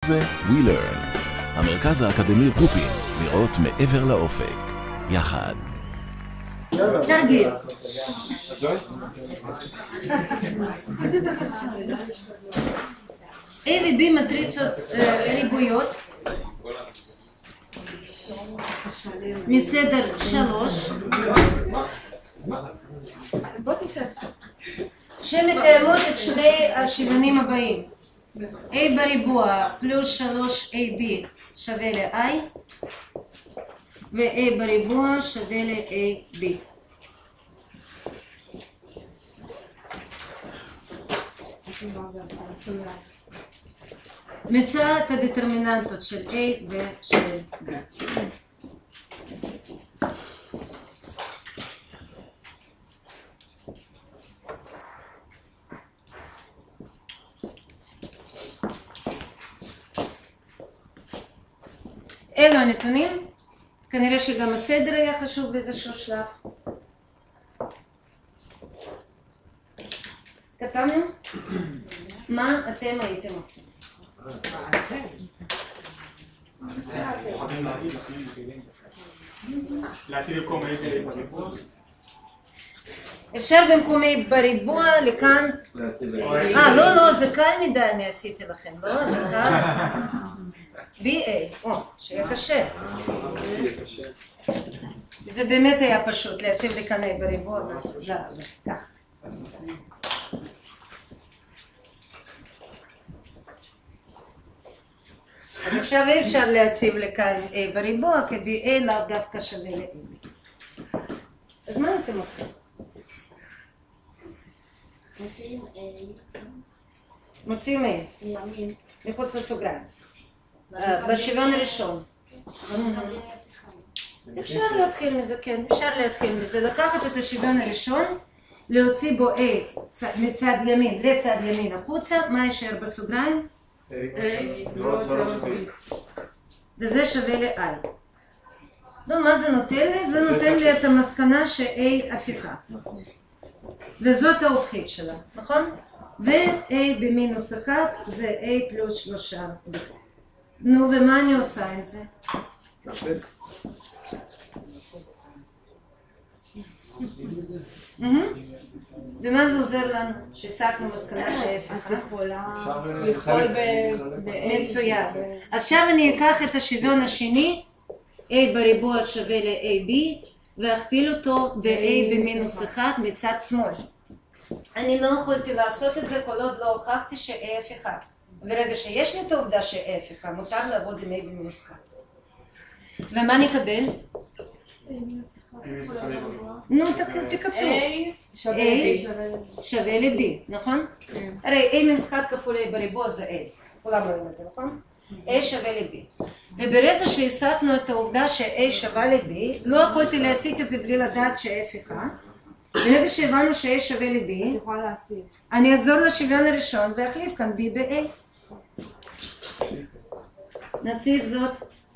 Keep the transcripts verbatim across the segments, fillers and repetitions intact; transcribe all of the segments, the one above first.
זה WeLearn, המרכז האקדמי רופין, לראות מעבר לאופק, יחד. תרגיל. A ו-B מטריצות ריבועיות מסדר שלוש שמקיימות את שני השוויונים הבאים. A בריבוע פלוס שלוש A B שווה ל-I ו-A בריבוע שווה ל-A B. מצא את הדטרמיננטות של A ושל B. אלו הנתונים, כנראה שגם הסדר היה חשוב באיזשהו שלב. כתבנו? מה אתם הייתם עושים? להציב במקום A בריבוע? אפשר במקום A בריבוע לכאן. אה, לא, לא, זה קל מדי אני עשיתי לכם, לא? זה קל. בי איי, או, שהיה קשה. זה באמת היה פשוט להציב לכאן A בריבוע, לא, לא, כך. אז עכשיו אי אפשר להציב לכאן A בריבוע, כי בי איי לאו דווקא שווה ל-A. אז מה אתם עושים? מוציאים A. מוציאים A. מימין. מחוץ לסוגריים. בשוויון הראשון. אפשר להתחיל מזה, כן, אפשר להתחיל מזה. לקחת את השוויון הראשון, להוציא בו A מצד ימין לצד ימין החוצה, מה יישאר בסוגריים? וזה שווה ל-I. לא, מה זה נותן לי? זה נותן לי את המסקנה ש-A הפיכה. וזאת ההופכית שלה, נכון? ו-A במינוס אחת זה A פלוס שלושה B. נו, ומה אני עושה עם זה? ומה זה עוזר לנו? שהסקנו מסקנה שההפך. יכול מצוין. עכשיו אני אקח את השוויון השני, A בריבוע שווה ל-A B, ואכפיל אותו ב-A במינוס אחת מצד שמאל. אני לא יכולתי לעשות את זה כל עוד לא הוכחתי ש-A הפיכה. ברגע שיש לי את העובדה ש-A הפיכה, מותר לעבוד עם A במינוס אחת. ומה נקבל? נו, תקצרו. A שווה ל-B, נכון? הרי A מינוס אחת כפול A בריבוע זה A. כולם רואים את זה, נכון? A שווה ל-B. וברגע שהסקנו את העובדה ש-A שווה ל-B, לא יכולתי להסיק את זה בלי לדעת ש-A הפיכה. ברגע שהבנו ש-A שווה ל-B, אני אחזור לשוויון הראשון ואחליף כאן B ב-A. נציב זאת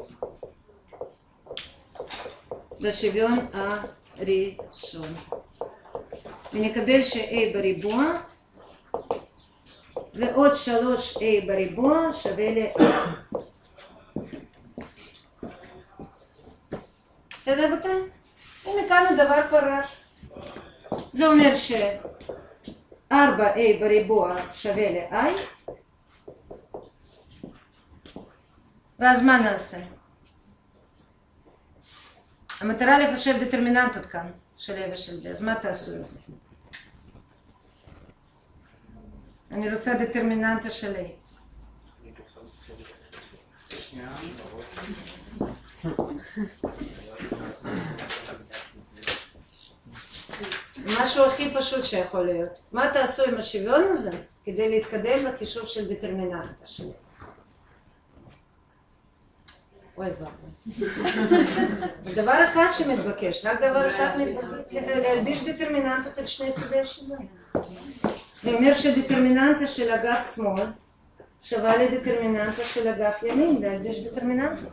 בשוויון הראשון. ונקבל ש-A בריבוע ועוד שלוש A בריבוע שווה ל-A. בסדר בתי? הנה כאן הדבר פרץ. זה אומר ש-ארבע A בריבוע שווה ל-I. ואז מה נעשה? המטרה לחשב דטרמיננטות כאן, של A ושל B, אז מה תעשו עם זה? אני רוצה דטרמיננטה של A. משהו הכי פשוט שיכול להיות. מה תעשו עם השוויון הזה כדי להתקדם לחישוב של דטרמיננטה של A? אוי ואבוי. דבר אחד שמתבקש, רק דבר אחד מתבקש, להלביש דטרמיננטות על שני צדי השוויון. זה אומר שדטרמיננטה של אגף שמאל שווה לדטרמיננטה של אגף ימין, להלביש דטרמיננטות.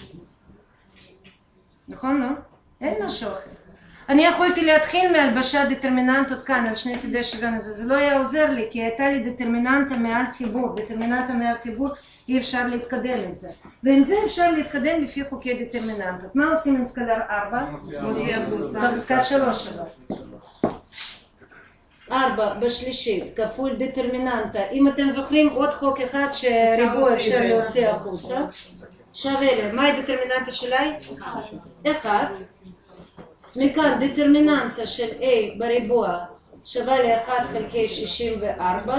נכון, לא? אין משהו אחר. אני יכולתי להתחיל מהלבשת דטרמיננטות כאן על שני צדי השוויון הזה, זה לא היה עוזר לי כי הייתה לי דטרמיננטה מעל חיבור, דטרמיננטה מעל חיבור אי אפשר להתקדם עם זה. ועם זה אפשר להתקדם לפי חוקי דטרמיננטות. מה עושים עם סקלר ארבע? בחזקת שלוש שלו. ארבע בשלישית כפול דטרמיננטה. אם אתם זוכרים עוד חוק אחד שריבוע אפשר להוציא החוצה. שווה לי. מהי דטרמיננטה שלה? אחד. מכאן דטרמיננטה של A בריבוע שווה ל-אחד חלקי שישים וארבע.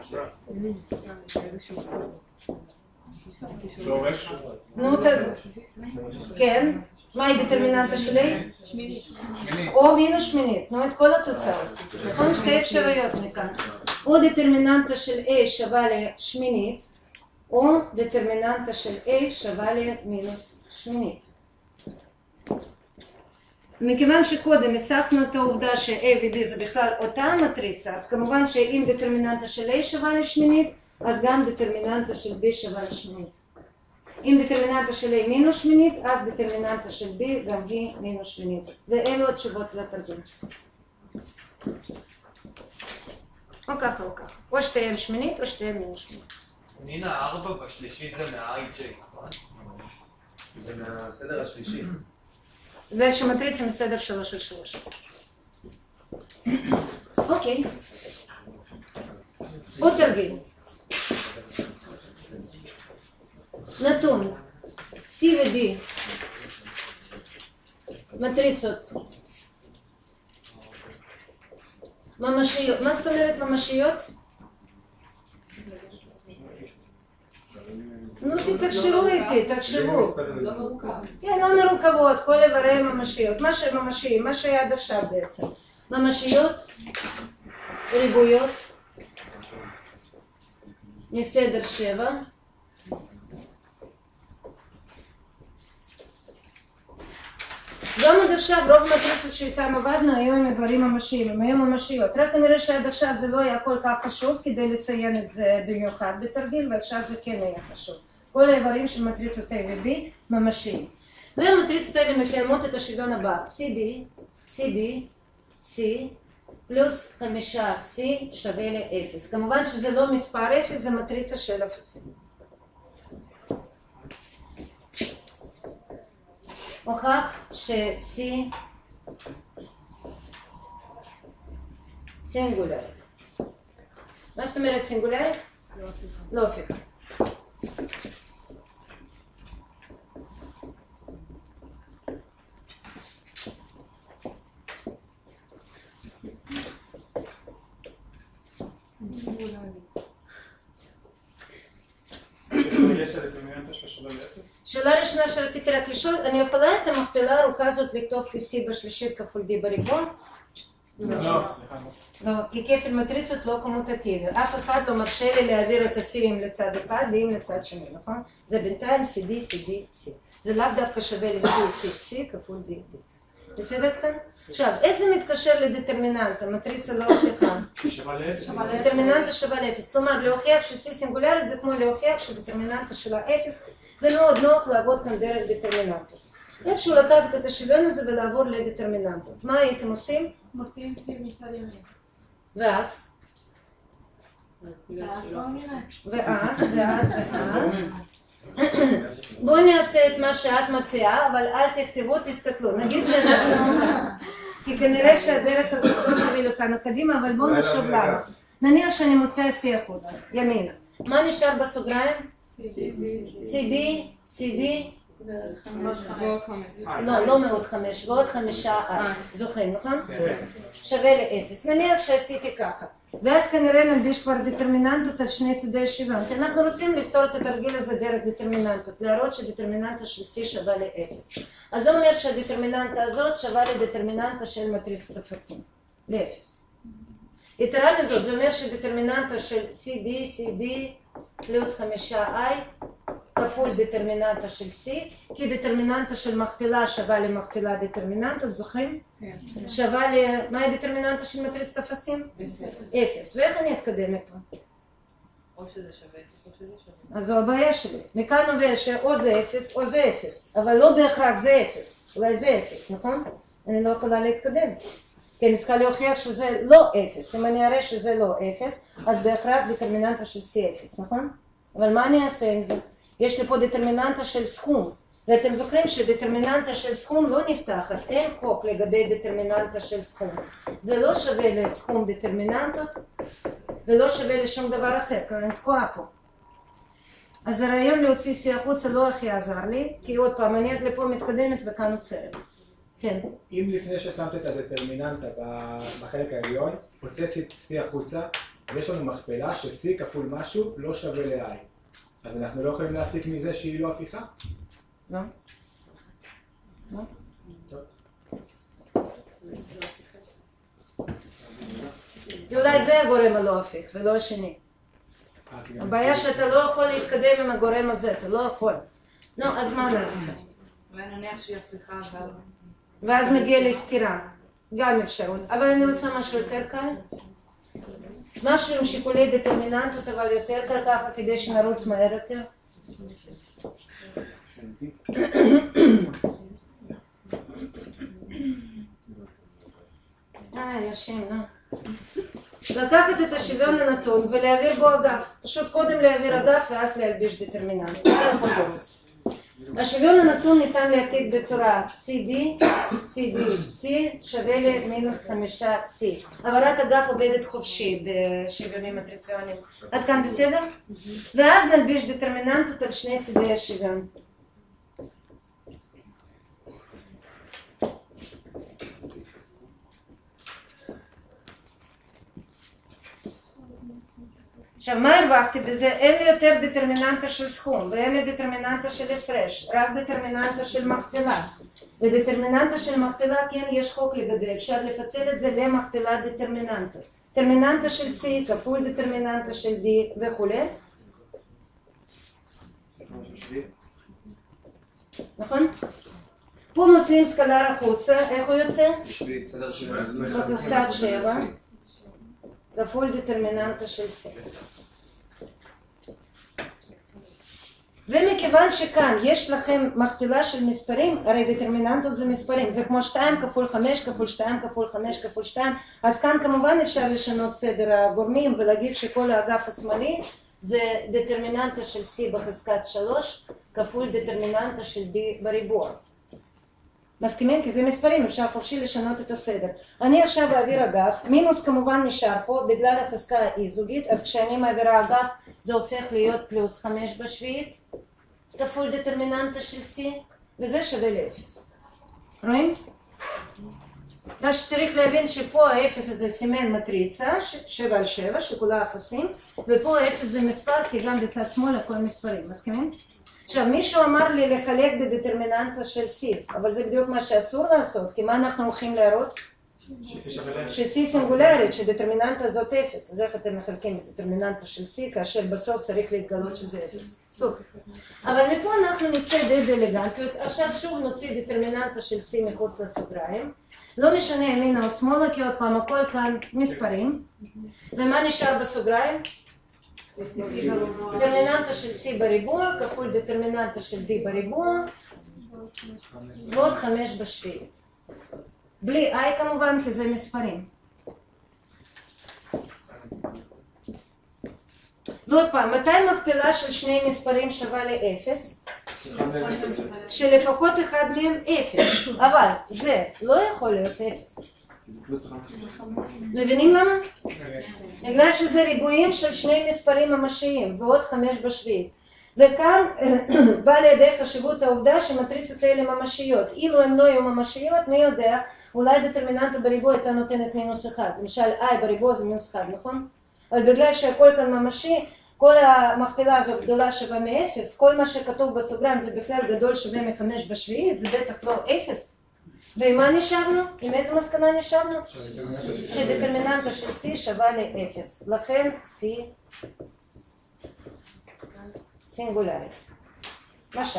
שורש? נו, כן. מהי דטרמיננטה של A? שמינית. או מינוס שמינית. נו, את כל התוצאות. נכון? שתי אפשרויות מכאן. או דטרמיננטה של A שווה לשמינית, או דטרמיננטה של A שווה למינוס שמינית. מכיוון שקודם הסקנו את העובדה ש-A ו-B זה בכלל אותה מטריצה, אז כמובן שאם דטרמיננטה של A שווה לשמינית, אז גם דטרמיננטה של B שווה לשמינית. אם דטרמיננטה של A מינוס שמינית, אז דטרמיננטה של B גם היא מינוס שמינית. ואלו התשובות לתרגיל. או ככה או ככה. או שתיהן שמינית או שתיהן מינוס שמינית. נינה, ארבע בשלישית זה מה-איי ג'יי, נכון? זה מהסדר השלישי. בגלל שמטריצה מסדר שלוש של שלוש. אוקיי. עוד תרגיל. נתון C ו-D מטריצות ממשיות. מה זאת אומרת ממשיות? נו תתקשרו איתי, תקשרו. לא מורכב. כן, לא מרוכבות, כל איברי ממשיות. מה שממשי, מה שהיה עד עכשיו בעצם. ממשיות, ריבועיות, מסדר שבע. גם עד עכשיו רוב המטריצות שאיתם עבדנו היו עם איברים ממשיים, הם היו ממשיות. רק כנראה שעד עכשיו זה לא היה כל כך חשוב כדי לציין את זה במיוחד בתרגיל, ועכשיו זה כן היה חשוב. כל האיברים של מטריצות A ו-B ממשיים. והמטריצות האלה מקיימות את השוויון הבא, C D, C D, C, פלוס חמישה C שווה ל-אפס. כמובן שזה לא מספר אפס, זה מטריצה של אפסים. הוכח ש-C סינגולרית. מה זאת אומרת סינגולרית? לא הפיכה. יש הדטרמיננטה של שווה לאפס? שאלה ראשונה שרציתי רק לשאול, אני יכולה את המכפלה הארוכה הזאת לכתוב כ-C בשלישית כפול D בריבוע? לא, סליחה. לא, כי כפל מטריצות לא קומוטטיבי. אף אחד לא מרשה לי להעביר את ה-C'ים לצד אחד, D'ים לצד שני, נכון? זה בינתיים C D, C D, C. זה לאו דווקא שווה ל-C, C, C כפול D, D. בסדר כאן? עכשיו, איך זה מתקשר לדטרמיננטה? מטריצה לא הוכיחה. שווה לאפס? דטרמיננטה שווה לאפס. כלומר, להוכיח ש-C סינגולרית זה כמו להוכיח שדטרמיננטה שלה אפס, ומאוד נוח לעבוד כאן דרך דטרמיננטות. איכשהו לקחת את השוויון הזה ולעבור לדטרמיננטות. מה הייתם עושים? מוציאים C מצד ימין. ואז? ואז בואו נראה. ואז, ואז, ואז. בואו נעשה את מה שאת מציעה, אבל אל תכתבו, תסתכלו. נגיד שאנחנו... כי כנראה שהדרך הזאת לא תוביל אותנו קדימה, אבל בואו נחשוב למה. נניח שאני מוציאה C החוצה, ימינה. מה נשאר בסוגריים? C, C D, C D, ועוד חמש. לא, לא מאוד חמש, ועוד חמישה I. זוכרים, נכון? שווה לאפס. נניח שעשיתי ככה. ואז כנראה נלביש כבר דטרמיננטות על שני צידי השוויון. כי אנחנו רוצים לפתור את התרגיל הזה דרך דטרמיננטות. להראות שדטרמיננטה של C שווה לאפס. אז זה אומר שהדטרמיננטה הזאת שווה לדטרמיננטה של מטריצת אפסים. לאפס. יתרה מזאת, זה אומר שדטרמיננטה של C D, C D פלוס חמישה I כפול דטרמיננטה של C, כי דטרמיננטה של מכפלה שווה למכפלה דטרמיננטות, זוכרים? כן. שווה ל... מה היא דטרמיננטה של מטריצת אפסים? אפס. אפס. ואיך אני אתקדם מפה? או שזה שווה אפס או שזה שווה. אז זו הבעיה שלי. מכאן עובר שאו זה אפס או זה אפס, אבל לא בהכרח זה אפס, אולי זה אפס, נכון? אני לא יכולה להתקדם. כי אני צריכה להוכיח שזה לא אפס. אם אני אראה שזה לא אפס, אז בהכרח דטרמיננטה של C אפס, נכון? אבל מה אני אעשה עם זה? יש לי פה דטרמיננטה של סכום, ואתם זוכרים שדטרמיננטה של סכום לא נפתחת, אין חוק לגבי דטרמיננטה של סכום. זה לא שווה לסכום דטרמיננטות, ולא שווה לשום דבר אחר, כי אני תקועה פה. אז הרעיון להוציא C החוצה לא הכי עזר לי, כי עוד פעם, אני עד לפה מתקדמת וכאן עוצרת. כן. אם לפני ששמת את הדטרמיננטה בחלק העליון, הוצאתי את C החוצה, ויש לנו מכפלה ש-C כפול משהו לא שווה ל-I. אז אנחנו לא יכולים להפיק מזה שהיא לא הפיכה? לא. לא. אולי זה הגורם הלא הפיך ולא השני. הבעיה שאתה לא יכול להתקדם עם הגורם הזה, אתה לא יכול. נו, אז מה נעשה? אולי נניח שהיא הפיכה ואז... ואז מגיע לסתירה. גם אפשרות. אבל אני רוצה משהו יותר קל. משהו עם שיקולי דטרמיננטות, אבל יותר קל ככה כדי שנרוץ מהר יותר. אה, נשים, נו. לקחת את השוויון הנתון ולהעביר בו אגף. פשוט קודם להעביר אגף ואז להלביש דטרמיננט. השוויון הנתון ניתן להעתיק בצורה C D, C D, C שווה למינוס חמישה C. העברת אגף עובדת חופשי בשוויונים מטריציוניים. עד כאן בסדר? ואז נלביש דטרמיננטות על שני צידי השוויון. עכשיו, מה הרווחתי בזה? אין לי יותר דטרמיננטה של סכום, ואין לי דטרמיננטה של הפרש, רק דטרמיננטה של מכפלה. ודטרמיננטה של מכפלה, כן, יש חוק לגבי, אפשר לפצל את זה למכפלת דטרמיננטה. דטרמיננטה של C כפול דטרמיננטה של D וכו'. נכון? פה מוציאים סקלר החוצה, איך הוא יוצא? סדר של בחזקת שבע. כפול דטרמיננטה של C. ומכיוון שכאן יש לכם מכפלה של מספרים, הרי דטרמיננטות זה מספרים, זה כמו שתיים כפול חמש כפול שתיים כפול חמש כפול שתיים, אז כאן כמובן אפשר לשנות סדר הגורמים ולהגיד שכל האגף השמאלי זה דטרמיננטה של C בחזקת שלוש כפול דטרמיננטה של D בריבוע. מסכימים? כי זה מספרים, אפשר חופשי לשנות את הסדר. אני עכשיו אעביר אגף, מינוס כמובן נשאר פה בגלל החזקה האי-זוגית, אז כשאני מעבירה אגף זה הופך להיות פלוס חמש בשביעית, כפול דטרמיננטה של C, וזה שווה לאפס. רואים? מה שצריך להבין שפה האפס הזה סימן מטריצה, שבע על שבע, שכולה אפסים, ופה האפס זה מספר, כי גם בצד שמאל הכל מספרים. מסכימים? עכשיו, מישהו אמר לי לחלק בדטרמיננטה של C, אבל זה בדיוק מה שאסור לעשות, כי מה אנחנו הולכים להראות? ש-C סינגולרית, שדטרמיננטה זאת אפס, אז איך אתם מחלקים בדטרמיננטה של C, כאשר בסוף צריך להתגלות שזה אפס. סוף. אבל מפה אנחנו נצא די באלגנטיות, עכשיו שוב נוציא דטרמיננטה של C מחוץ לסוגריים, לא משנה ימינה או שמאלה, כי עוד פעם הכל כאן מספרים, ומה נשאר בסוגריים? דטרמיננטה של C בריבוע כפול דטרמיננטה של D בריבוע ועוד חמש בשביעית. בלי I כמובן, כי זה מספרים. ועוד פעם, מתי מכפלה של שני מספרים שווה לאפס? שלפחות אחד מהם אפס, אבל זה לא יכול להיות אפס. מבינים למה? בגלל שזה ריבועים של שני מספרים ממשיים ועוד חמש בשביעית. וכאן בא לידי חשיבות העובדה שמטריצות האלה ממשיות. אילו הן לא יהיו ממשיות, מי יודע, אולי דטרמיננטה בריבוע הייתה נותנת מינוס אחד. למשל I בריבוע זה מינוס אחד, נכון? אבל בגלל שהכל כאן ממשי, כל המכפלה הזו גדולה שווה מאפס, כל מה שכתוב בסוגריים זה בכלל גדול שווה מחמש בשביעית, זה בטח לא אפס. ועם מה נשארנו? עם איזה מסקנה נשארנו? שדטרמיננטה של C שווה לאפס. לכן C סינגולרית. משל.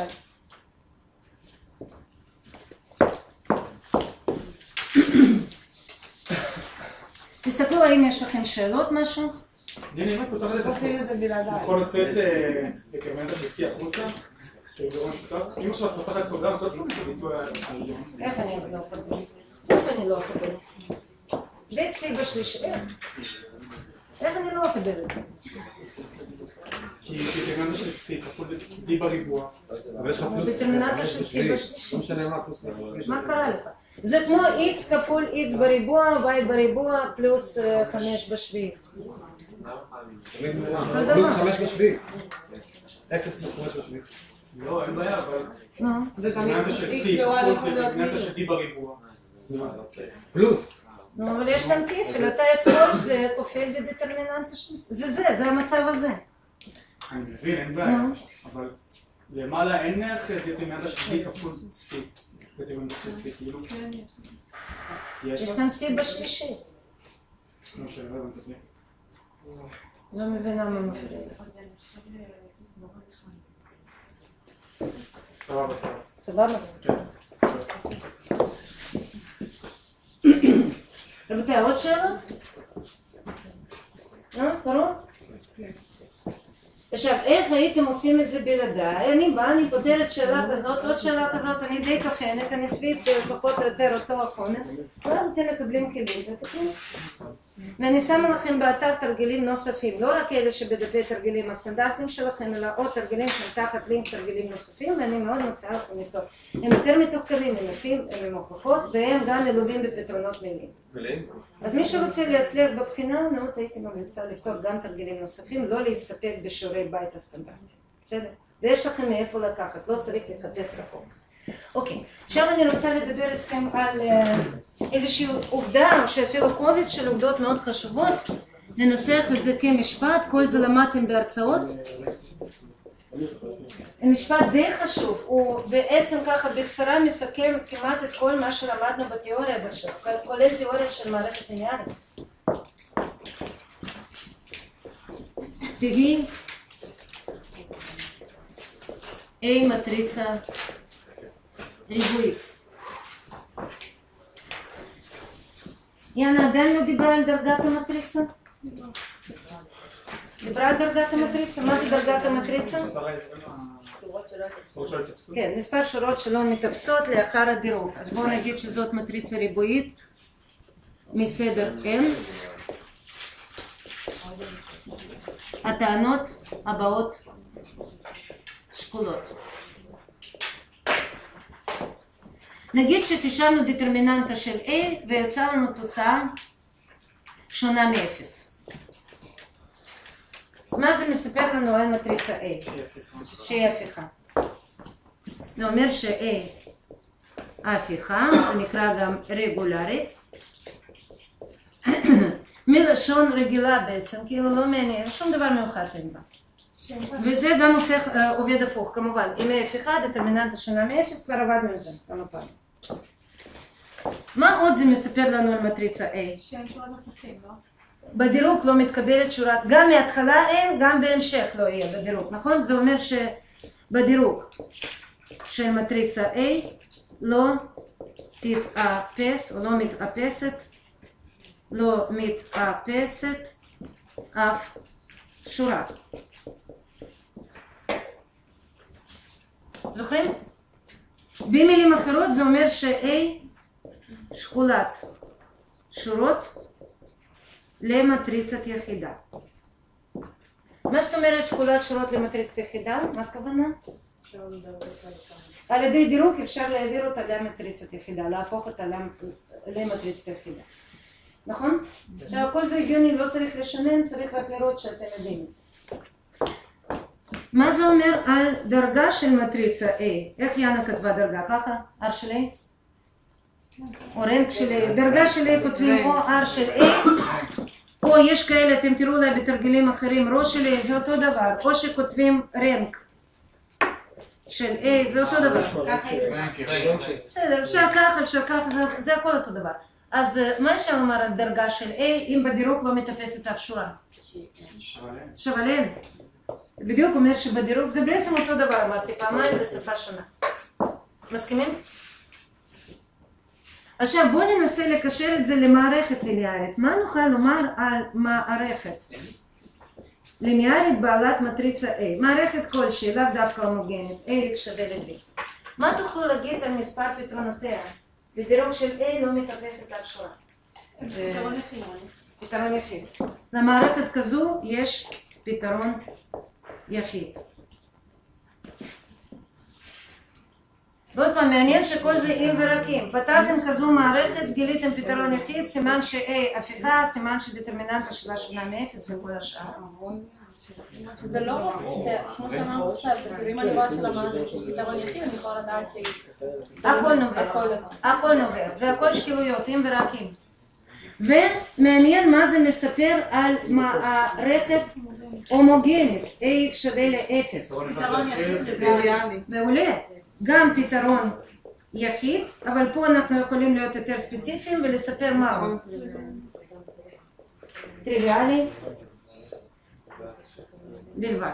תסתכלו האם יש לכם שאלות משהו? דיני, אם את פותחת את הסוגריים, אני יכול לצאת דטרמיננטה של C החוצה? אם עכשיו את פותחת סוגריים, זאת לא ביטוי העליון. איך אני לא אקבל? איך אני לא אקבל? בית C בשלישי. איך אני לא אקבל את זה? כי דטרמיננטה של C כפול D בריבוע. אבל יש לך פלוס... דטרמיננטה של C בשלישי. לא משנה מה פלוס פלוס. מה קרה לך? זה כמו x כפול x בריבוע, y בריבוע, פלוס חמש בשביעי. פלוס חמש בשביעי. אפס פלוס חמש בשביעי. לא, אין בעיה, אבל... נו. דטרמיננטה של C כפול דטרמיננטה של D בריבוע. פלוס. נו, אבל יש כאן כפל, אתה את כל זה כופל בדטרמיננטה של C. זה זה, זה המצב הזה. אני מבין, אין בעיה. אבל למעלה אין ערך דטרמיננטה של D כפול C. דטרמיננטה של C, כאילו... יש כאן C בשלישית. לא משנה, לא הבנתי. לא מבינה מה מפריע לך. סבבה, סבבה. סבבה? כן. רבותיי, עוד שאלות? אה, ברור? עכשיו, איך הייתם עושים את זה בלעדיי? אני באה, אני פותרת שאלה כזאת, עוד שאלה כזאת, אני די טוחנת, אני סביב פחות או יותר אותו החומר, ואז אתם מקבלים כלים ותקנים. ואני שמה לכם באתר תרגילים נוספים, לא רק אלה שבדפי תרגילים הסטנדרטיים שלכם, אלא עוד תרגילים שהם תחת לינק תרגילים נוספים, ואני מאוד מציעה לכם לכתוב. הם יותר מתוחכמים, הם יפים, הם הוכחות, והם גם מלווים בפתרונות מילים. אז מי שרוצה להצליח בבחינה, מאוד הייתי ממליצה לכתוב גם תרגילים נוספים, לא להסתפק בשיעורי בית הסטנדרטיים. בסדר? ויש לכם מאיפה לקחת, לא צריך לחפש רחוק. אוקיי, עכשיו אני רוצה לדבר איתכם על איזושהי עובדה, או שאפילו קובץ של עובדות מאוד חשובות, ננסח את זה כמשפט, כל זה למדתם בהרצאות. משפט די חשוב, הוא בעצם ככה בקצרה מסכם כמעט את כל מה שלמדנו בתיאוריה בשביל, כולל תיאוריה של מערכת ליניארית. תהי A מטריצה ריבועית. יאנה עדיין לא דיברה על דרגת המטריצה? דיברה על דרגת המטריצה? מה זה דרגת המטריצה? כן, מספר שורות שלא מתאפסות לאחר הדירוג. אז בואו נגיד שזאת מטריצה ריבועית מסדר N. הטענות הבאות שקולות. נגיד שחישבנו דטרמיננטה של A ויצא לנו תוצאה שונה מ-אפס. מה זה מספר לנו על מטריצה A? שהיא הפיכה. זה אומר ש-A ההפיכה, זה נקרא גם רגולרית. מלשון רגילה בעצם, כאילו לא מעניין, שום דבר מיוחד אין בה. וזה גם הופך, עובד הפוך, כמובן. אם היא הפיכה, דטרמיננטה שונה מ-אפס, כבר עבדנו על זה כמה פעמים. מה עוד זה מספר לנו על מטריצה A? שאין שורת אפסים, לא? בדירוג לא מתקבלת שורת, גם מההתחלה אין, גם בהמשך לא יהיה בדירוג, נכון? זה אומר שבדירוג של מטריצה A לא תתאפס או לא מתאפסת, לא מתאפסת אף שורה. זוכרים? במילים אחרות זה אומר ש-A שקולת שורות למטריצת יחידה. מה זאת אומרת שקולת שורות למטריצת יחידה? מה הכוונה? על ידי דירוג אפשר להעביר אותה למטריצת יחידה, להפוך אותה למטריצת יחידה. נכון? עכשיו כל זה הגיוני, לא צריך לשנן, צריך רק לראות שאתם יודעים את זה. מה זה אומר על דרגה של מטריצה A? איך יאנה כתבה דרגה? ככה? R של A? או רנק של A. דרגה של A כותבים או R של A, או יש כאלה, אתם תראו אולי בתרגילים אחרים, רו של A זה אותו דבר, או שכותבים רנק של A זה אותו דבר. בסדר, אפשר ככה, אפשר ככה, זה הכל אותו דבר. אז מה אפשר לומר על דרגה של A אם בדירוג לא מתאפסת אף שורה? שווה N. בדיוק אומר שבדירוג זה בעצם אותו דבר, אמרתי פעמיים בשפה שונה. מסכימים? עכשיו בואו ננסה לקשר את זה למערכת ליניארית. מה נוכל לומר על מערכת ליניארית בעלת מטריצה A? מערכת כלשהי, לאו דווקא הומוגנית, A שווה ל-B. מה תוכלו להגיד על מספר פתרונותיה? בדירוג של A לא מתאפסת אף שורה. פתרון יחיד. פתרון יחיד. למערכת כזו יש פתרון יחיד. ועוד פעם, מעניין שכל זה אם ורקים. פתרתם כזו מערכת, גיליתם פתרון יחיד, סימן ש-A הפיכה, סימן שדטרמיננטה שלה שונה מאפס וכל השאר. שזה לא רק כמו שאמרנו עכשיו, זה כאילו אם אני רואה של המערכת של פתרון יחיד, אני יכולה לדעת שהיא... הכל נובע, הכל נובע, זה הכל שקילויות, אם ורקים. ומעניין מה זה מספר על מערכת הומוגנית, A שווה לאפס. פתרון יחיד טריוויאלי. מעולה. גם פתרון יחיד, אבל פה אנחנו יכולים להיות יותר ספציפיים ולספר מה הוא. טריוויאלי בלבד.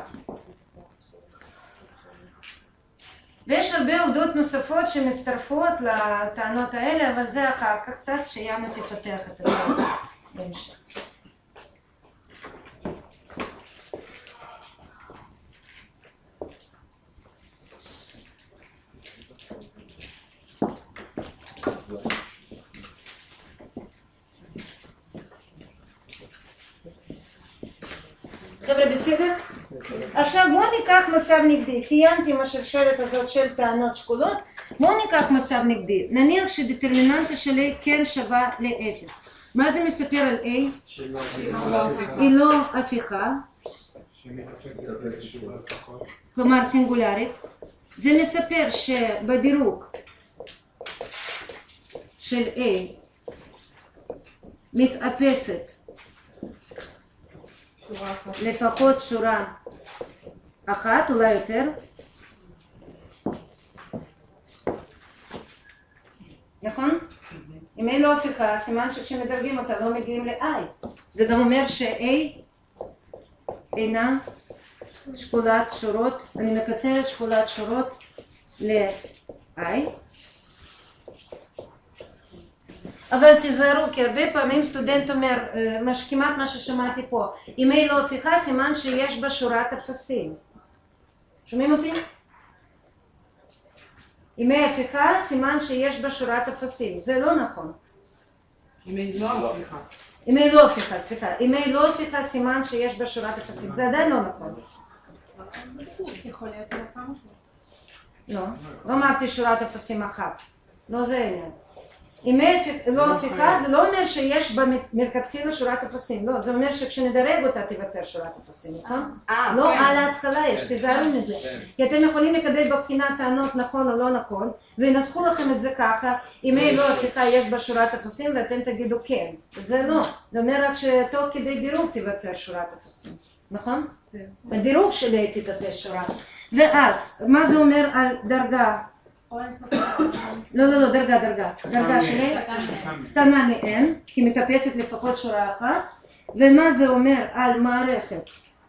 ויש הרבה עובדות נוספות שמצטרפות לטענות האלה, אבל זה אחר כך קצת שיאנה תפתח את זה בהמשך. חבר'ה, בסדר? עכשיו בואו ניקח מצב נגדי, סיימתי עם השרשרת הזאת של טענות שקולות, בואו ניקח מצב נגדי, נניח שדטרמיננטה של A כן שווה לאפס. מה זה מספר על A? היא לא הפיכה, כלומר סינגולרית. זה מספר שבדירוג של A מתאפסת לפחות שורה אחת, אולי יותר. נכון? אם A לא הפיכה, סימן שכשמדרגים אותה לא מגיעים ל-I. זה גם אומר ש-A אינה שקולת שורות, אני מקצרת שקולת שורות ל-I. אבל תזהרו, כי הרבה פעמים סטודנט אומר, כמעט מה ששמעתי פה, אם A לא הפיכה, סימן שיש בה שורת אפסים. שומעים אותי? אם A הפיכה, סימן שיש בה שורת אפסים. זה לא נכון. אם A לא הפיכה. אם A לא הפיכה, סליחה. אם A לא הפיכה, סימן שיש בה שורת אפסים. זה עדיין לא נכון. יכול להיות כמה שורות. לא, לא אמרתי שורת אפסים אחת. לא זה העניין. אם A לא הפיכה, זה לא אומר שיש בה מלכתחילה שורת אפסים, לא, זה אומר שכשנדרג אותה תיווצר שורת אפסים, נכון? לא על ההתחלה יש, תיזהרו מזה. כי אתם יכולים לקבל בבחינת טענות נכון או לא נכון, וינסחו לכם את זה ככה, אם A לא הפיכה יש בה שורת אפסים ואתם תגידו כן. זה לא, זה אומר רק שתוך כדי דירוג תיווצר שורת אפסים, נכון? בדירוג של A תתאפס שורה. ואז, מה זה אומר על דרגה? לא, לא, לא, דרגה, דרגה. דרגה שלי קטנה מ-N, כי מתאפסת לפחות שורה אחת. ומה זה אומר על מערכת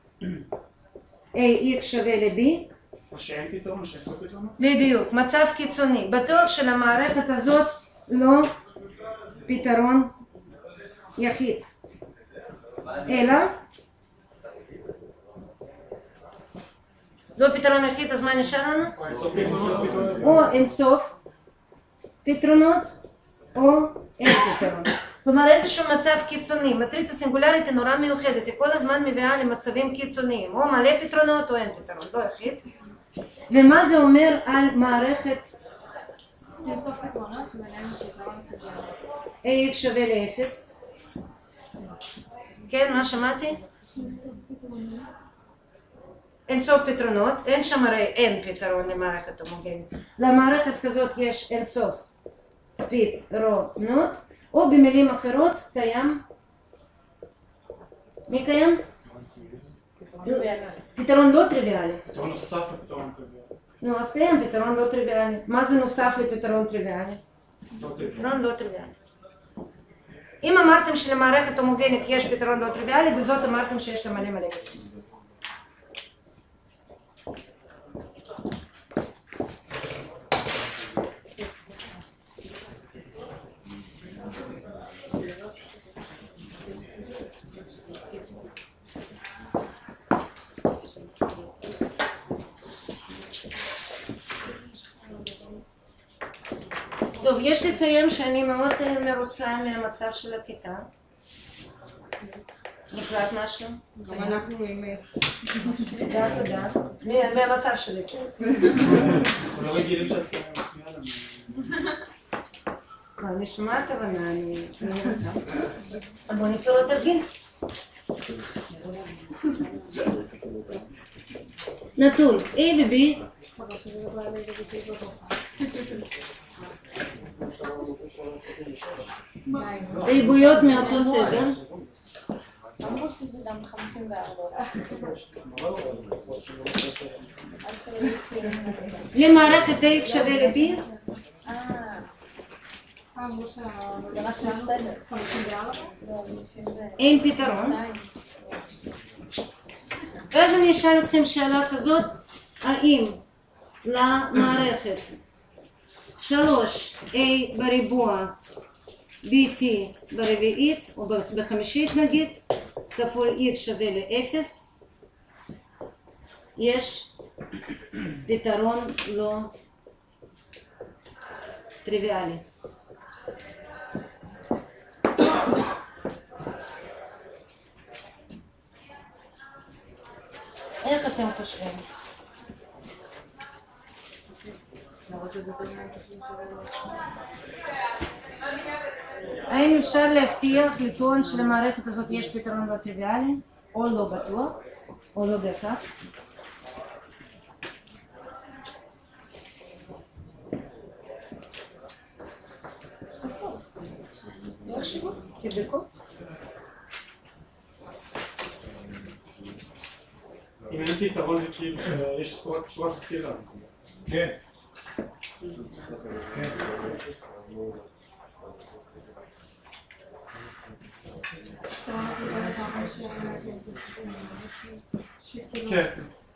A X שווה ל-B? או שאין פתרון, או שאין סוף פתרון? בדיוק, מצב קיצוני. בטוח שלמערכת הזאת לא פתרון יחיד. אלא? לא פתרון יחיד, אז מה נשאר לנו? או אינסוף פתרונות, או אין פתרון. כלומר איזשהו מצב קיצוני. מטריצה סינגולרית היא נורא מיוחדת, היא כל הזמן מביאה למצבים קיצוניים, או מלא פתרונות או אין פתרון, לא יחיד. ומה זה אומר על מערכת אינסוף פתרונות שמנהלים פתרון טריוויאלי. A שווה לאפס? כן, מה שמעתי? אין סוף פתרונות, אין שם הרי אין פתרון למערכת הומוגנית. למערכת כזאת יש אין סוף פתרונות, או במילים אחרות קיים, מי קיים? פתרון לא טריוויאלי. פתרון נוסף לפתרון טריוויאלי. נו, אז קיים פתרון לא טריוויאלי. מה זה נוסף לפתרון טריוויאלי? פתרון לא טריוויאלי. אם אמרתם שלמערכת הומוגנית יש פתרון לא טריוויאלי, בזאת אמרתם שיש לה מלא מלא פתרון. טוב, יש לציין שאני מאוד מרוצה מהמצב של הכיתה. נקלט משהו? גם אנחנו עם... תודה, תודה. מהמצב שלי. אנחנו לא רגילים שאת מחמיאה לנו. אני שומעת הבנה, אני רוצה. בואו נפתור את התרגיל. נתון A ו-B ריבועיות מאותו סדר. אמרו שזה גם חמישים וארבע. למערכת A שווה ל-B אמרו שהמדרה של הסדר. חמישים וארבע? לא, חמישים וארבע. אין פתרון. ואז אני אשאל אתכם שאלה כזאת, האם למערכת שלוש A בריבוע bt ברביעית או בחמישית נגיד כפול x שווה ל-אפס יש פתרון לא טריוויאלי. איך אתם חושבים? האם אפשר להבטיח לטעון שלמערכת הזאת יש פתרון לא טריוויאלי? או לא בטוח? או לא בהכרח? תחשבו, תבדקו. אם אין פתרון זה כאילו שיש שורת סתירה. כן. כן.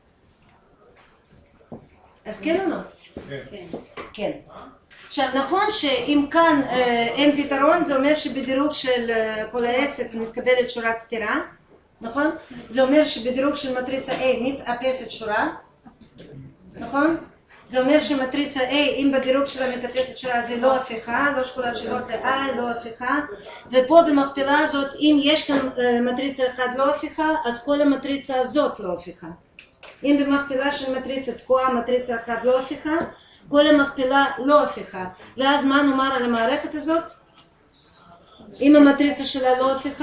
אז כן או לא? כן. כן. עכשיו נכון שאם כאן אין פתרון זה אומר שבדירוג של כל העסק מתקבלת שורת סתירה, נכון? זה אומר שבדירוג של מטריצה A מתאפסת שורה, נכון? זה אומר שמטריצה A אם בדירוג שלה מתאפסת שורה זה לא הפיכה, לא שקולת שורות ל-I, לא הפיכה, ופה במכפלה הזאת אם יש כאן מטריצה אחת לא הפיכה אז כל המטריצה הזאת לא הפיכה. אם במכפלה של מטריצה תקועה מטריצה אחת לא הפיכה, כל המכפלה לא הפיכה. ואז מה נאמר על המערכת הזאת? אם המטריצה שלה לא הפיכה?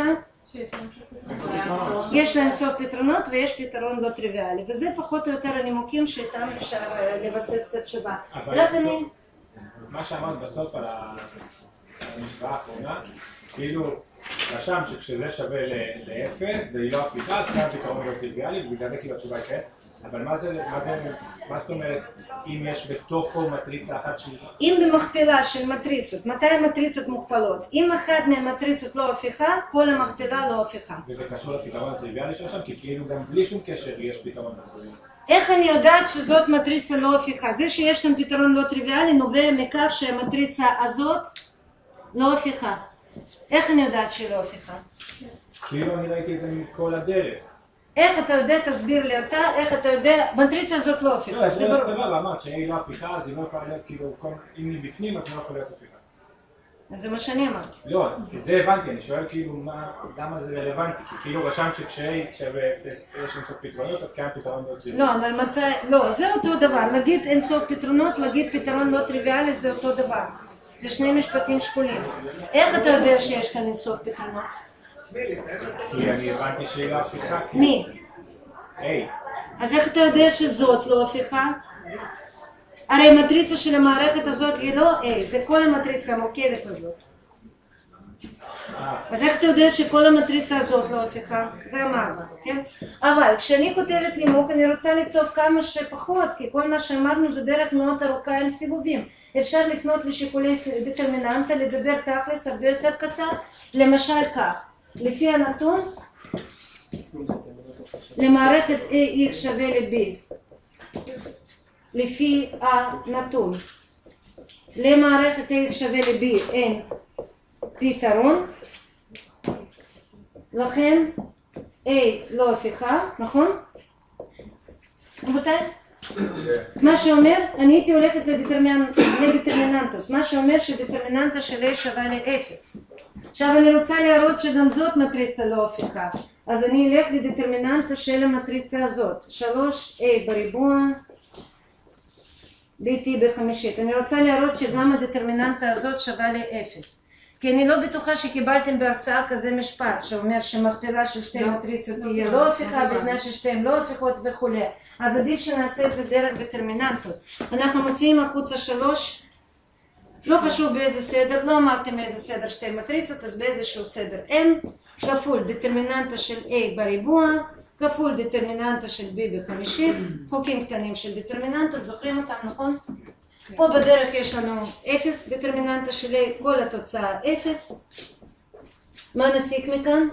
יש לה אינסוף פתרונות ויש פתרון לא טריוויאלי, וזה פחות או יותר הנימוקים שאיתם אפשר לבסס את התשובה. רק אני... מה שאמרת בסוף על המשוואה האחרונה, כאילו רשם שכשזה שווה לאפס והיא לא הפיכה, אז כאן פתרון לא טריוויאלי, ובגלל זה כאילו התשובה היא כן. אבל מה זה, מה זאת אומרת, אם יש בתוכו מטריצה אחת שהיא... אם במכפלה של מטריצות, מתי המטריצות מוכפלות? אם אחת מהמטריצות לא הפיכה, כל המכפלה לא הפיכה. וזה קשור לפתרון הטריוויאלי שלשם, כי כאילו גם בלי שום קשר יש פתרון. איך אני יודעת שזאת מטריצה לא הפיכה? זה שיש כאן פתרון לא טריוויאלי נובע מכך שהמטריצה הזאת לא הפיכה. איך אני יודעת שהיא לא הפיכה? כאילו אני ראיתי את זה מכל הדרך. איך אתה יודע, תסביר לי אתה, איך אתה יודע, מטריצה הזאת לא הפיכה. לא, זה סבבה, אמרת שהיא לא הפיכה, אז היא לא יכולה להיות כאילו, אם היא בפנים, אז לא יכולה להיות הפיכה. אז זה מה שאני אמרתי. לא, את זה הבנתי, אני שואל כאילו, למה זה רלוונטי? כי כאילו רשם שכש-A שווה אפס, יש אינסוף פתרונות, אז כאן פתרון לא טריוויאלי. לא, אבל מתי, לא, זה אותו דבר, להגיד אינסוף פתרונות, להגיד פתרון לא טריוויאלי, זה אותו דבר. זה שני משפטים שקולים. איך אתה יודע שיש כאן אינסוף פתרונות? כי אני הבנתי שהיא לא הפיכה. מי? היי. אז איך אתה יודע שזאת לא הפיכה? הרי המטריצה של המערכת הזאת היא לא A, זה כל המטריצה המורכבת הזאת. אז איך אתה יודע שכל המטריצה הזאת לא הפיכה? זה אמרנו, כן? אבל כשאני כותבת נימוק אני רוצה לכתוב כמה שפחות, כי כל מה שאמרנו זה דרך מאוד ארוכה עם סיבובים. אפשר לפנות לשיקולי דטרמיננטה, לדבר תכלס הרבה יותר קצר, למשל כך. לפי הנתון, למערכת A x שווה ל-B, לפי הנתון, למערכת A x שווה ל-B אין פתרון, לכן A לא הפיכה, נכון? רבותיי? מה שאומר, אני הייתי הולכת לדטרמיננטות, מה שאומר שדטרמיננטה של A שווה ל-אפס. עכשיו אני רוצה להראות שגם זאת מטריצה לא הפיכה. אז אני אלך לדטרמיננטה של המטריצה הזאת, שלוש a בריבוע bt בחמישית. אני רוצה להראות שגם הדטרמיננטה הזאת שווה לאפס. כי אני לא בטוחה שקיבלתם בהרצאה כזה משפט שאומר שמכפלה של שתי מטריצות תהיה לא הפיכה, בתנאי ששתיהן לא הפיכות וכו'. אז עדיף שנעשה את זה דרך דטרמיננטות. אנחנו מוציאים החוצה שלוש, לא חשוב באיזה סדר, לא אמרתם איזה סדר שתי מטריצות, אז באיזשהו סדר n, כפול דטרמיננטה של a בריבוע, כפול דטרמיננטה של b בחמישית, חוקים קטנים של דטרמיננטות, זוכרים אותם, נכון? פה בדרך יש לנו אפס, דטרמיננטה של a, כל התוצאה אפס. מה נסיק מכאן?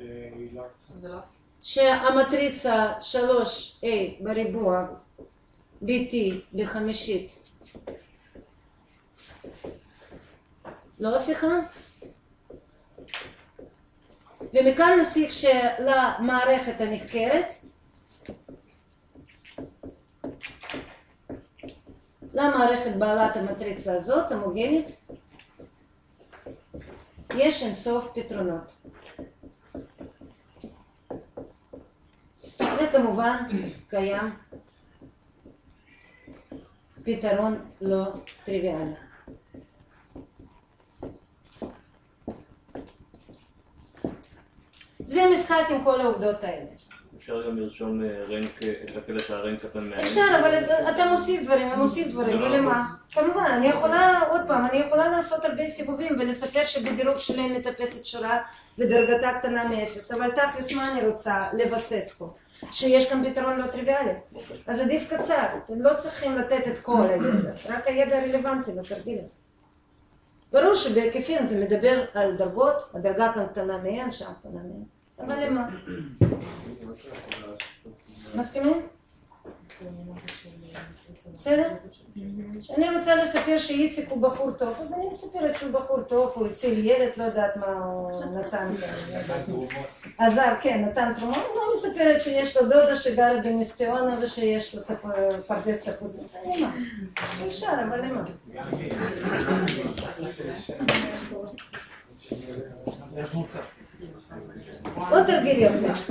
שהמטריצה שלוש a בריבוע bt בחמישית לא הפיכה. ומכאן נסיק שלמערכת הנחקרת, למערכת בעלת המטריצה הזאת, המוגנית, יש אינסוף פתרונות. וכמובן קיים פתרון לא טריוויאלי. זה משחק עם כל העובדות האלה. אפשר גם לרשום רנק, לתקל את הרנק קטן מהאין? אפשר, אבל אתה מוסיף דברים, אני מוסיף דברים, ולמה? כמובן, אני יכולה, עוד פעם, אני יכולה לעשות הרבה סיבובים ולספר שבדירוג שלהם מטפסת שורה ודרגתה קטנה מאפס, אבל תכלס מה אני רוצה לבסס פה? שיש כאן פתרון לא טריוויאלי. אז עדיף קצר, אתם לא צריכים לתת את כל הידע, רק הידע הרלוונטי לתרגיל הזה. ברור שבהיקפים זה מדבר על דרגות, הדרגה כאן קטנה מהן, שם קטנה מהן. אבל למה? מסכימים? בסדר? כשאני רוצה לספר שאיציק הוא בחור טוב, אז אני מספרת שהוא בחור טוב, הוא הציל ילד, לא יודעת מה הוא נתן. עזר, כן, נתן תרומה, אני לא מספרת שיש לו דודה שגרה בנס ציונה ושיש לו פרדס תפוזים. למה? אפשר, אבל למה? עוד תרגיל יפה.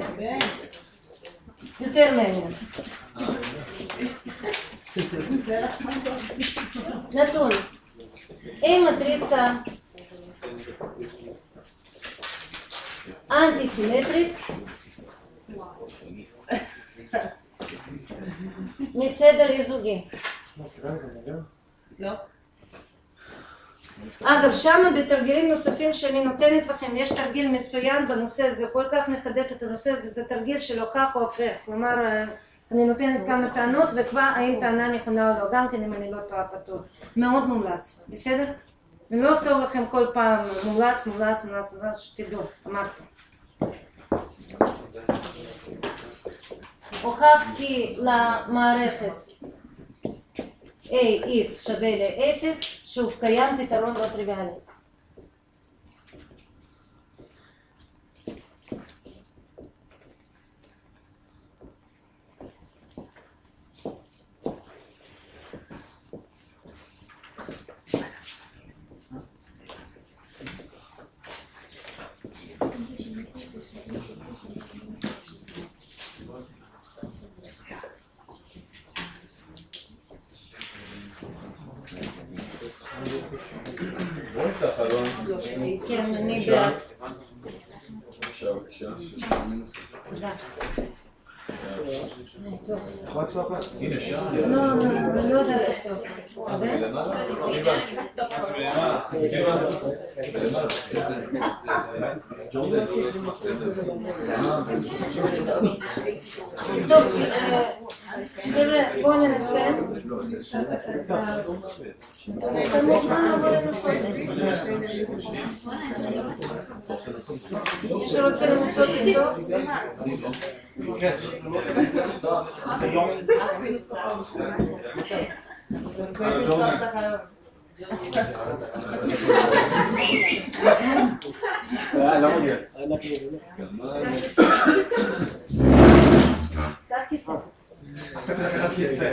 יותר מעניין. נתון. A מטריצה אנטי-סימטרית מסדר יזוגי. לא. אגב, שם בתרגילים נוספים שאני נותנת לכם, יש תרגיל מצוין בנושא הזה, כל כך מחדד את הנושא הזה, זה תרגיל של הוכח או הפרח, כלומר, אני נותנת כמה טענות וקבע האם טענה נכונה או לא, גם כן אם אני לא טועה פתור. מאוד מומלץ, בסדר? אני לא אכתוב לכם כל פעם מומלץ, מומלץ, מומלץ, מומלץ, שתדעו, אמרתי. הוכח כי למערכת A x שווה ל-אפס, שוב, קיים פתרון לא טריוויאלי. כן, אני בעד. תודה. הנה שם. לא, לא, אני לא יודעת לכתוב. זה? טוב, חבר'ה, בואו ננסה. אתה מוזמן לבוא לנסות. מי שרוצה לנסות איתו? קח כיסא. אתה צריך לקחת כיסא.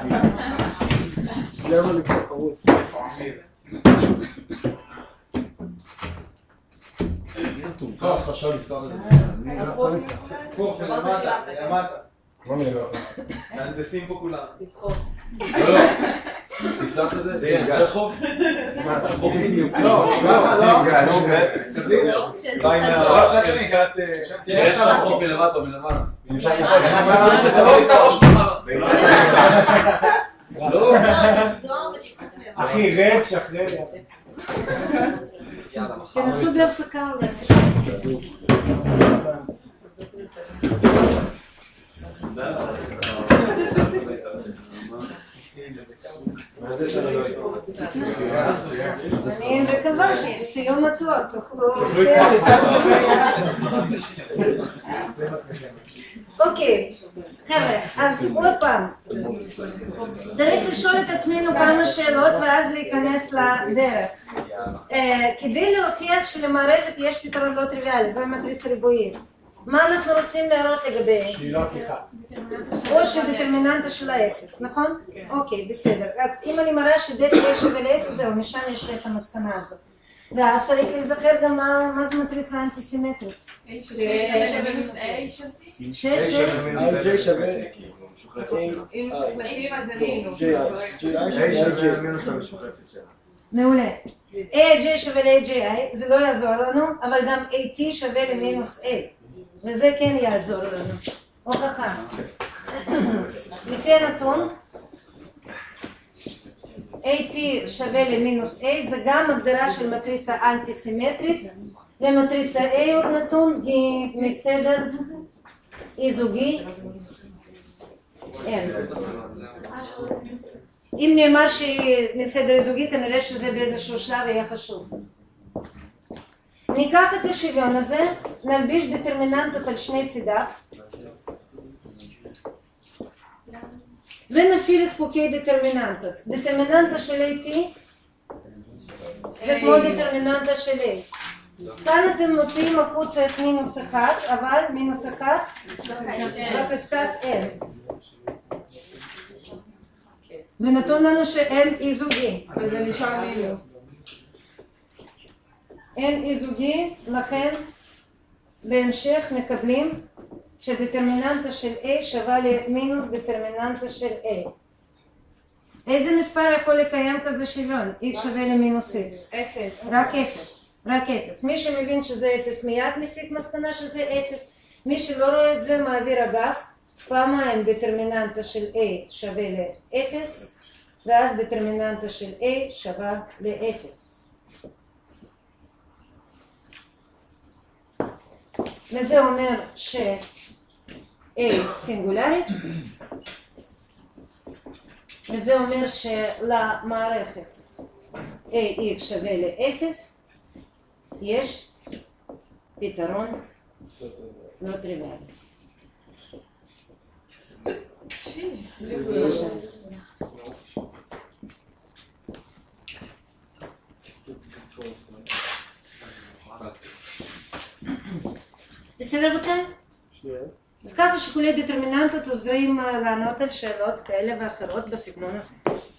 למה לקחת חרות? מעניין אותי מתורכך חשב לפתוח את זה. הפוך, מלמטה, מלמטה. מה מלמטה? מהנדסים פה כולם. תדחוף. לא, לא. תפתח את זה? כן, זה חוף? מה, אתה חוף בדיוק? לא, לא, לא. ביי מהרב, ערכת... יש שם חוף מלמטה או מלמטה. זה לא את הראש מחר. לא. אחי, רד, שחרר. תנסו בהפסקה אולי. אני מקווה שסיום הטוב תוכלו... אוקיי, חבר'ה, אז עוד פעם, צריך לשאול את עצמנו כמה שאלות ואז להיכנס לדרך. כדי להוכיח שלמערכת יש פתרון לא טריוויאלי, זוהי מטריצה ריבועית. מה אנחנו רוצים להראות לגבי? שהיא לא הפיכה. או שדטרמיננטה של האפס, נכון? אוקיי, בסדר. אז אם אני מראה שדטה יהיה שווה לאפס, זהו, משם יש לי את המסקנה הזאת. ואז צריך להיזכר גם מה זו מטריצה אנטי-סימטרית. שווה מינוס A של T? שש שווה מינוס J שווה... אם משוכנפים אז זה מינוס. A שווה מינוס המשוכפת שלה. מעולה. A J שווה ל-A J I, זה לא יעזור לנו, אבל גם A T שווה למינוס A. וזה כן יעזור לנו. הוכחה. לפי הנתון, A T שווה למינוס A, זה גם הגדרה של מטריצה אנטי-סימטרית, ומטריצה A עוד נתון היא מסדר אי זוגי N. אם נאמר שהיא מסדר אי זוגי, כנראה שזה באיזשהו שלב יהיה חשוב. ניקח את השוויון הזה, נלביש דטרמיננטות על שני צידיו, ונפעיל את חוקי דטרמיננטות. דטרמיננטה של A T זה כמו דטרמיננטה של A. כאן אתם מוציאים החוצה את מינוס אחד, אבל מינוס אחד בחזקת N. ונתון לנו ש-N אי זוגי. אז זה נשאר מינוס. N אי זוגי, לכן בהמשך מקבלים שדטרמיננטה של A שווה למינוס דטרמיננטה של A. איזה מספר יכול לקיים כזה שוויון? X שווה למינוס X. אפס. רק אפס. רק אפס. מי שמבין שזה אפס מיד מסיק מסקנה שזה אפס. מי שלא רואה את זה מעביר אגף. פעמיים דטרמיננטה של A שווה ל-אפס, ואז דטרמיננטה של A שווה ל-אפס. וזה אומר ש-A סינגולרית, וזה אומר שלמערכת A x שווה ל-אפס, יש פתרון לא טריוויאלי. בסדר רבותיי? אז ככה שיקולי דטרמיננטות עוזרים לענות על שאלות כאלה ואחרות בסגנון הזה.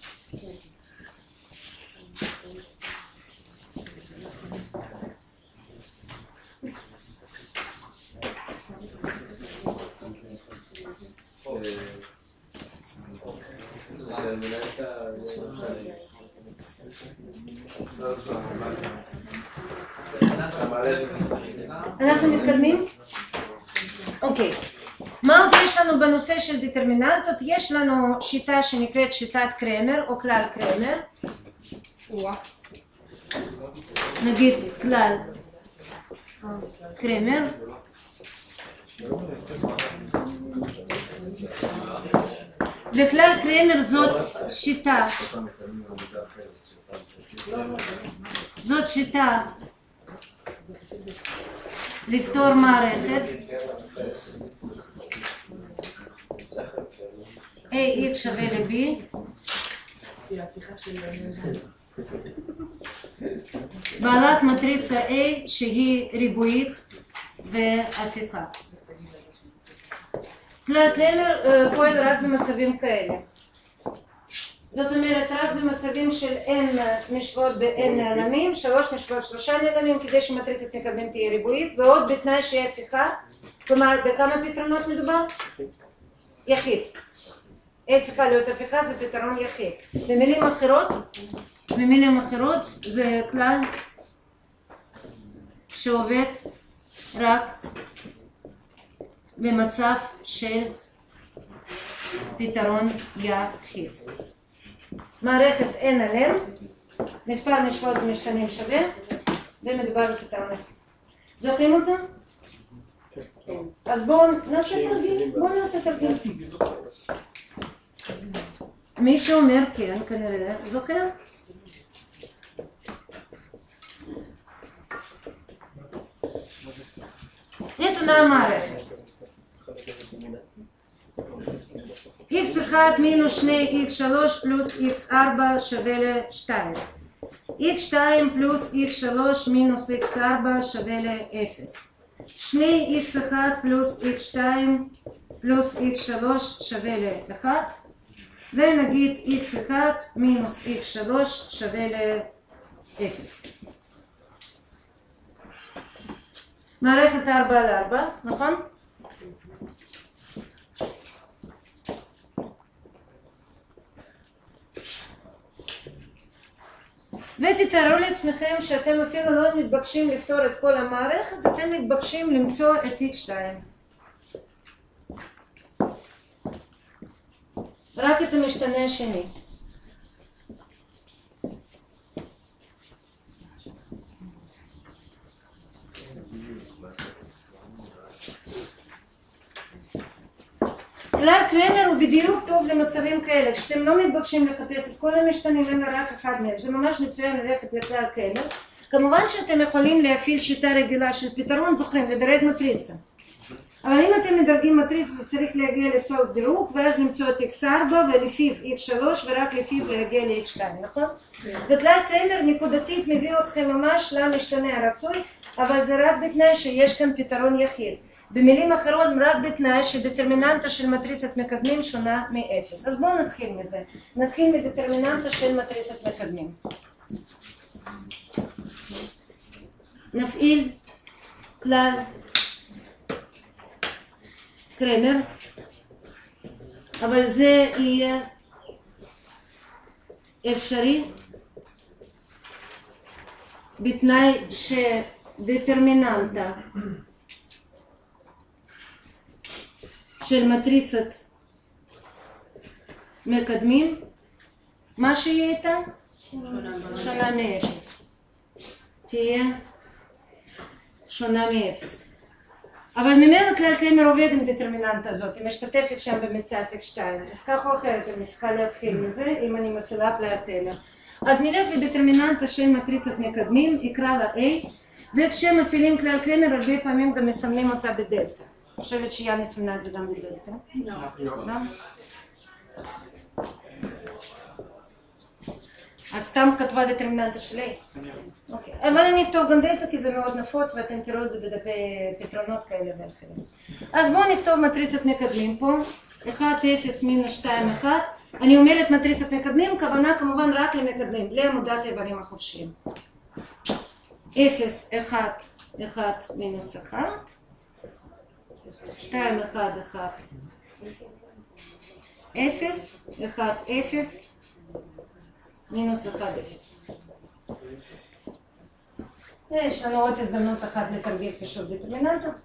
אנחנו מתקדמים? אוקיי. מה עוד יש לנו בנושא של דטרמיננטות? יש לנו שיטה שנקראת שיטת קרמר או כלל קרמר. נגיד כלל קרמר. וכלל קרמר זאת שיטה. זאת שיטה לפתור מערכת A x שווה ל-B בעלת מטריצה A שהיא ריבועית והפיכה. כלל קרמר פועל רק במצבים כאלה. זאת אומרת רק במצבים של n משוואות ב-n נעלמים, שלוש משוואות שלושה נעלמים כדי שמטריצת מקדמים תהיה ריבועית, ועוד בתנאי שיהיה הפיכה, כלומר בכמה פתרונות מדובר? יחיד. A צריכה להיות הפיכה, זה פתרון יחיד. במילים אחרות, במילים אחרות זה כלל שעובד רק במצב של פתרון יחיד. מערכת n על n, מספר משוואות ומשתנים שווה, ומדובר בפתרון יחיד. זוכרים אותו? כן. אז בואו נעשה תרגיל, בואו נעשה תרגיל. מי שאומר כן, כנראה, זוכר? נתונה המערכת. איקס אחד מינוס שני איקס שלוש פלוס איקס ארבע שווה ל-שתיים. איקס שתיים פלוס איקס שלוש מינוס איקס ארבע שווה ל-אפס. שני איקס אחד פלוס איקס שתיים פלוס איקס שלוש שווה ל-אחת. ונגיד איקס אחד מינוס איקס שלוש שווה ל-אפס. מערכת ארבע על ארבע, נכון? ותתארו לעצמכם שאתם אפילו לא מתבקשים לפתור את כל המערכת, אתם מתבקשים למצוא את איקס שתיים. רק את המשתנה השני. כלל קרמר הוא בדיוק טוב למצבים כאלה, כשאתם לא מתבקשים לחפש את כל המשתנים, אין רק אחד מהם, זה ממש מצוין ללכת לכלל קרמר. כמובן שאתם יכולים להפעיל שיטה רגילה של פתרון, זוכרים, לדרג מטריצה. אבל אם אתם מדרגים מטריצה, זה צריך להגיע לסוף דירוג, ואז למצוא את איקס ארבע ולפיו איקס שלוש, ורק לפיו להגיע ל-איקס שתיים, נכון? וכלל קרמר נקודתית מביא אתכם ממש למשתנה הרצוי, אבל זה רק בתנאי שיש כאן פתרון יחיד. במילים אחרות, רק בתנאי שדטרמיננטה של מטריצת מקדמים שונה מ-אפס. אז בואו נתחיל מזה. נתחיל מדטרמיננטה של מטריצת מקדמים. נפעיל כלל קרמר, אבל זה יהיה אפשרי בתנאי שדטרמיננטה של מטריצת מקדמים, מה שיהיה איתה? שונה מאפס. תהיה שונה מאפס. אבל ממנו כלל קרמר עובד עם דטרמיננטה הזאת, היא משתתפת שם במציאת איקס שתיים. אז כך או אחרת אני צריכה להתחיל מזה, אם אני מפעילה כלל קרמר. אז נלך לדטרמיננטה של מטריצת מקדמים, אקרא לה A, וכשמפעילים כלל קרמר הרבה פעמים גם מסמלים אותה בדלטה. אני חושבת שיאני סמנה את זה גם בדלטה. לא. אז סתם כתבה דטרמיננטה של A. אוקיי. אבל אני אכתוב גם דלטה כי זה מאוד נפוץ ואתם תראו את זה בדפי פתרונות כאלה ואחרים. אז בואו נכתוב מטריצת מקדמים פה. אחת, אפס, מינוס, שתיים, אחת. אני אומרת מטריצת מקדמים, כוונה כמובן רק למקדמים, בלי עמודת האיברים החופשיים. אפס, אחת, אחת, מינוס, אחת. שתיים, אחד, אחת. אפס, אחד, אפס. מינוס, אחד, אפס. יש לנו עוד הזדמנות אחת לתרגיל חישוב דטרמיננטות.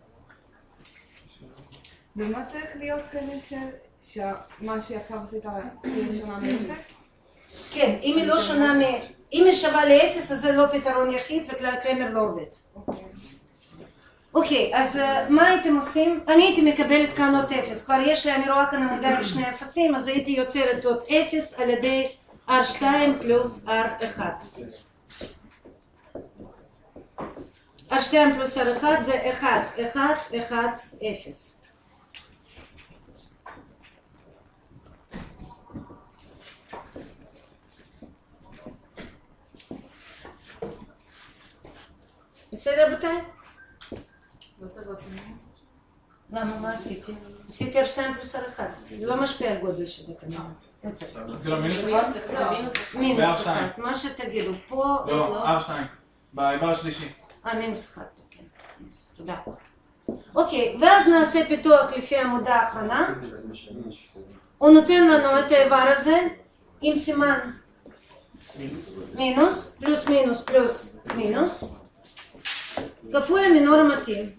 ומה צריך להיות כזה שמה שעכשיו עשית היא שונה מאפס? כן, אם היא לא שונה מ... אם היא שווה לאפס אז זה לא פתרון יחיד וכלל קרמר לא עובד. אוקיי, אז מה הייתם עושים? אני הייתי מקבלת כאן עוד אפס. כבר יש לי, אני רואה כאן עמודה עם שני אפסים, אז הייתי יוצרת עוד אפס על ידי אר שתיים פלוס אר אחת. אר שתיים פלוס אר אחת זה אחת, אחת, אחת, אפס. בסדר רבותיי? למה? מה עשיתי? עשיתי אר שתיים פלוס אר אחת. זה לא משפיע על גודל של דטרמיננט. זה לא מינוס אחד? מינוס אחד, מה שתגידו, פה... לא, אר שתיים, באיבר השלישי. אה, מינוס אחד, כן, תודה. אוקיי, ואז נעשה פיתוח לפי העמודה האחרונה. הוא נותן לנו את האיבר הזה עם סימן מינוס, פלוס מינוס פלוס מינוס, כפול המינור המתאים.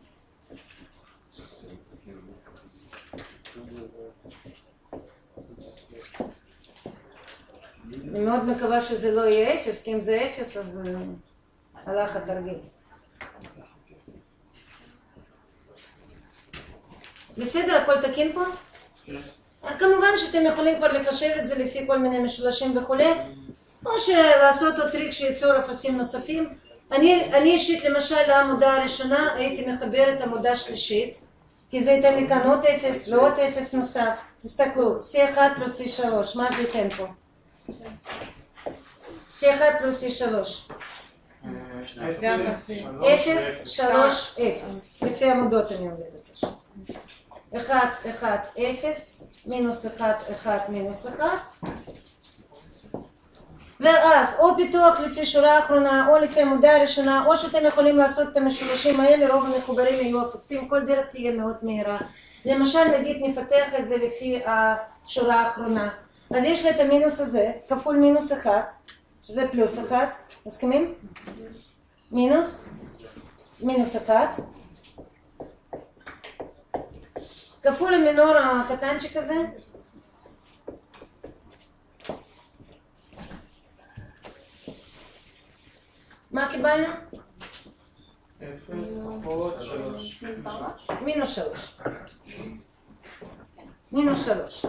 אני מאוד מקווה שזה לא יהיה אפס, כי אם זה אפס אז הלך התרגיל. בסדר, הכל תקין פה? כמובן שאתם יכולים כבר לחשב את זה לפי כל מיני משולשים וכולי, או שלעשות עוד טריק שייצור אפסים נוספים. אני, אני אישית למשל לעמודה הראשונה הייתי מחברת עמודה שלישית, כי זה ייתן לי כאן עוד אפס ועוד אפס נוסף. תסתכלו, סי אחת פלוס סי שלוש, מה זה ייתן פה? סי אחת פלוס סי שלוש. אפס, שלוש, אפס. לפי עמודות אני עובדת עכשיו. אחד, אחד, אפס, מינוס אחד, אחד, מינוס אחד. ואז או פיתוח לפי שורה האחרונה או לפי עמודה הראשונה, או שאתם יכולים לעשות את המשולשים האלה, רוב המחוברים יהיו אפסים, כל דרך תהיה מאוד מהירה. למשל נגיד נפתח את זה לפי השורה האחרונה. אז יש לי את המינוס הזה, כפול מינוס אחת, שזה פלוס אחת, מסכימים? מינוס, מינוס אחת, כפול המינור הקטנצ'יק הזה, מה קיבלנו? אפס, עוד שלוש. מינוס שלוש. מינוס שלוש.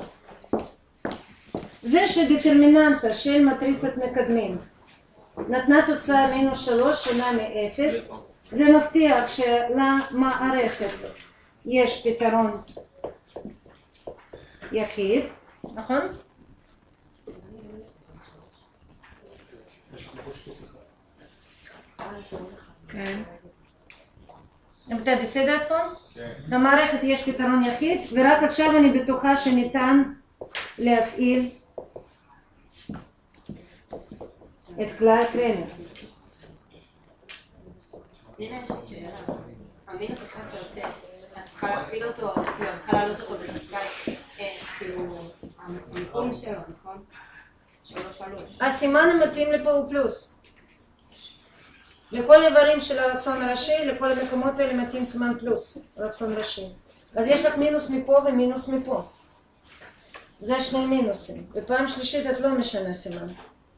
זה שדטרמיננטה של מטריצת מקדמים נתנה תוצאה מינוס שלוש שונה מאפס, זה מבטיח שלמערכת יש פתרון יחיד, נכון? כן. אתה בסדר פה? כן. למערכת יש פתרון יחיד, ורק עכשיו אני בטוחה שניתן להפעיל את כלל קרמר. הנה יש לי שאלה. המינוס אחד שיוצא, את צריכה להפעיל אותו, כאילו את צריכה להעלות אותו בחזקת, כאילו, המיקום שלו, נכון? שלוש שלוש. הסימן המתאים לפה הוא פלוס. לכל איברים של אלכסון הראשי, לכל המקומות האלה מתאים סימן פלוס, אלכסון ראשי. אז יש לך מינוס מפה ומינוס מפה. זה שני מינוסים. בפעם שלישית את לא משנה סימן.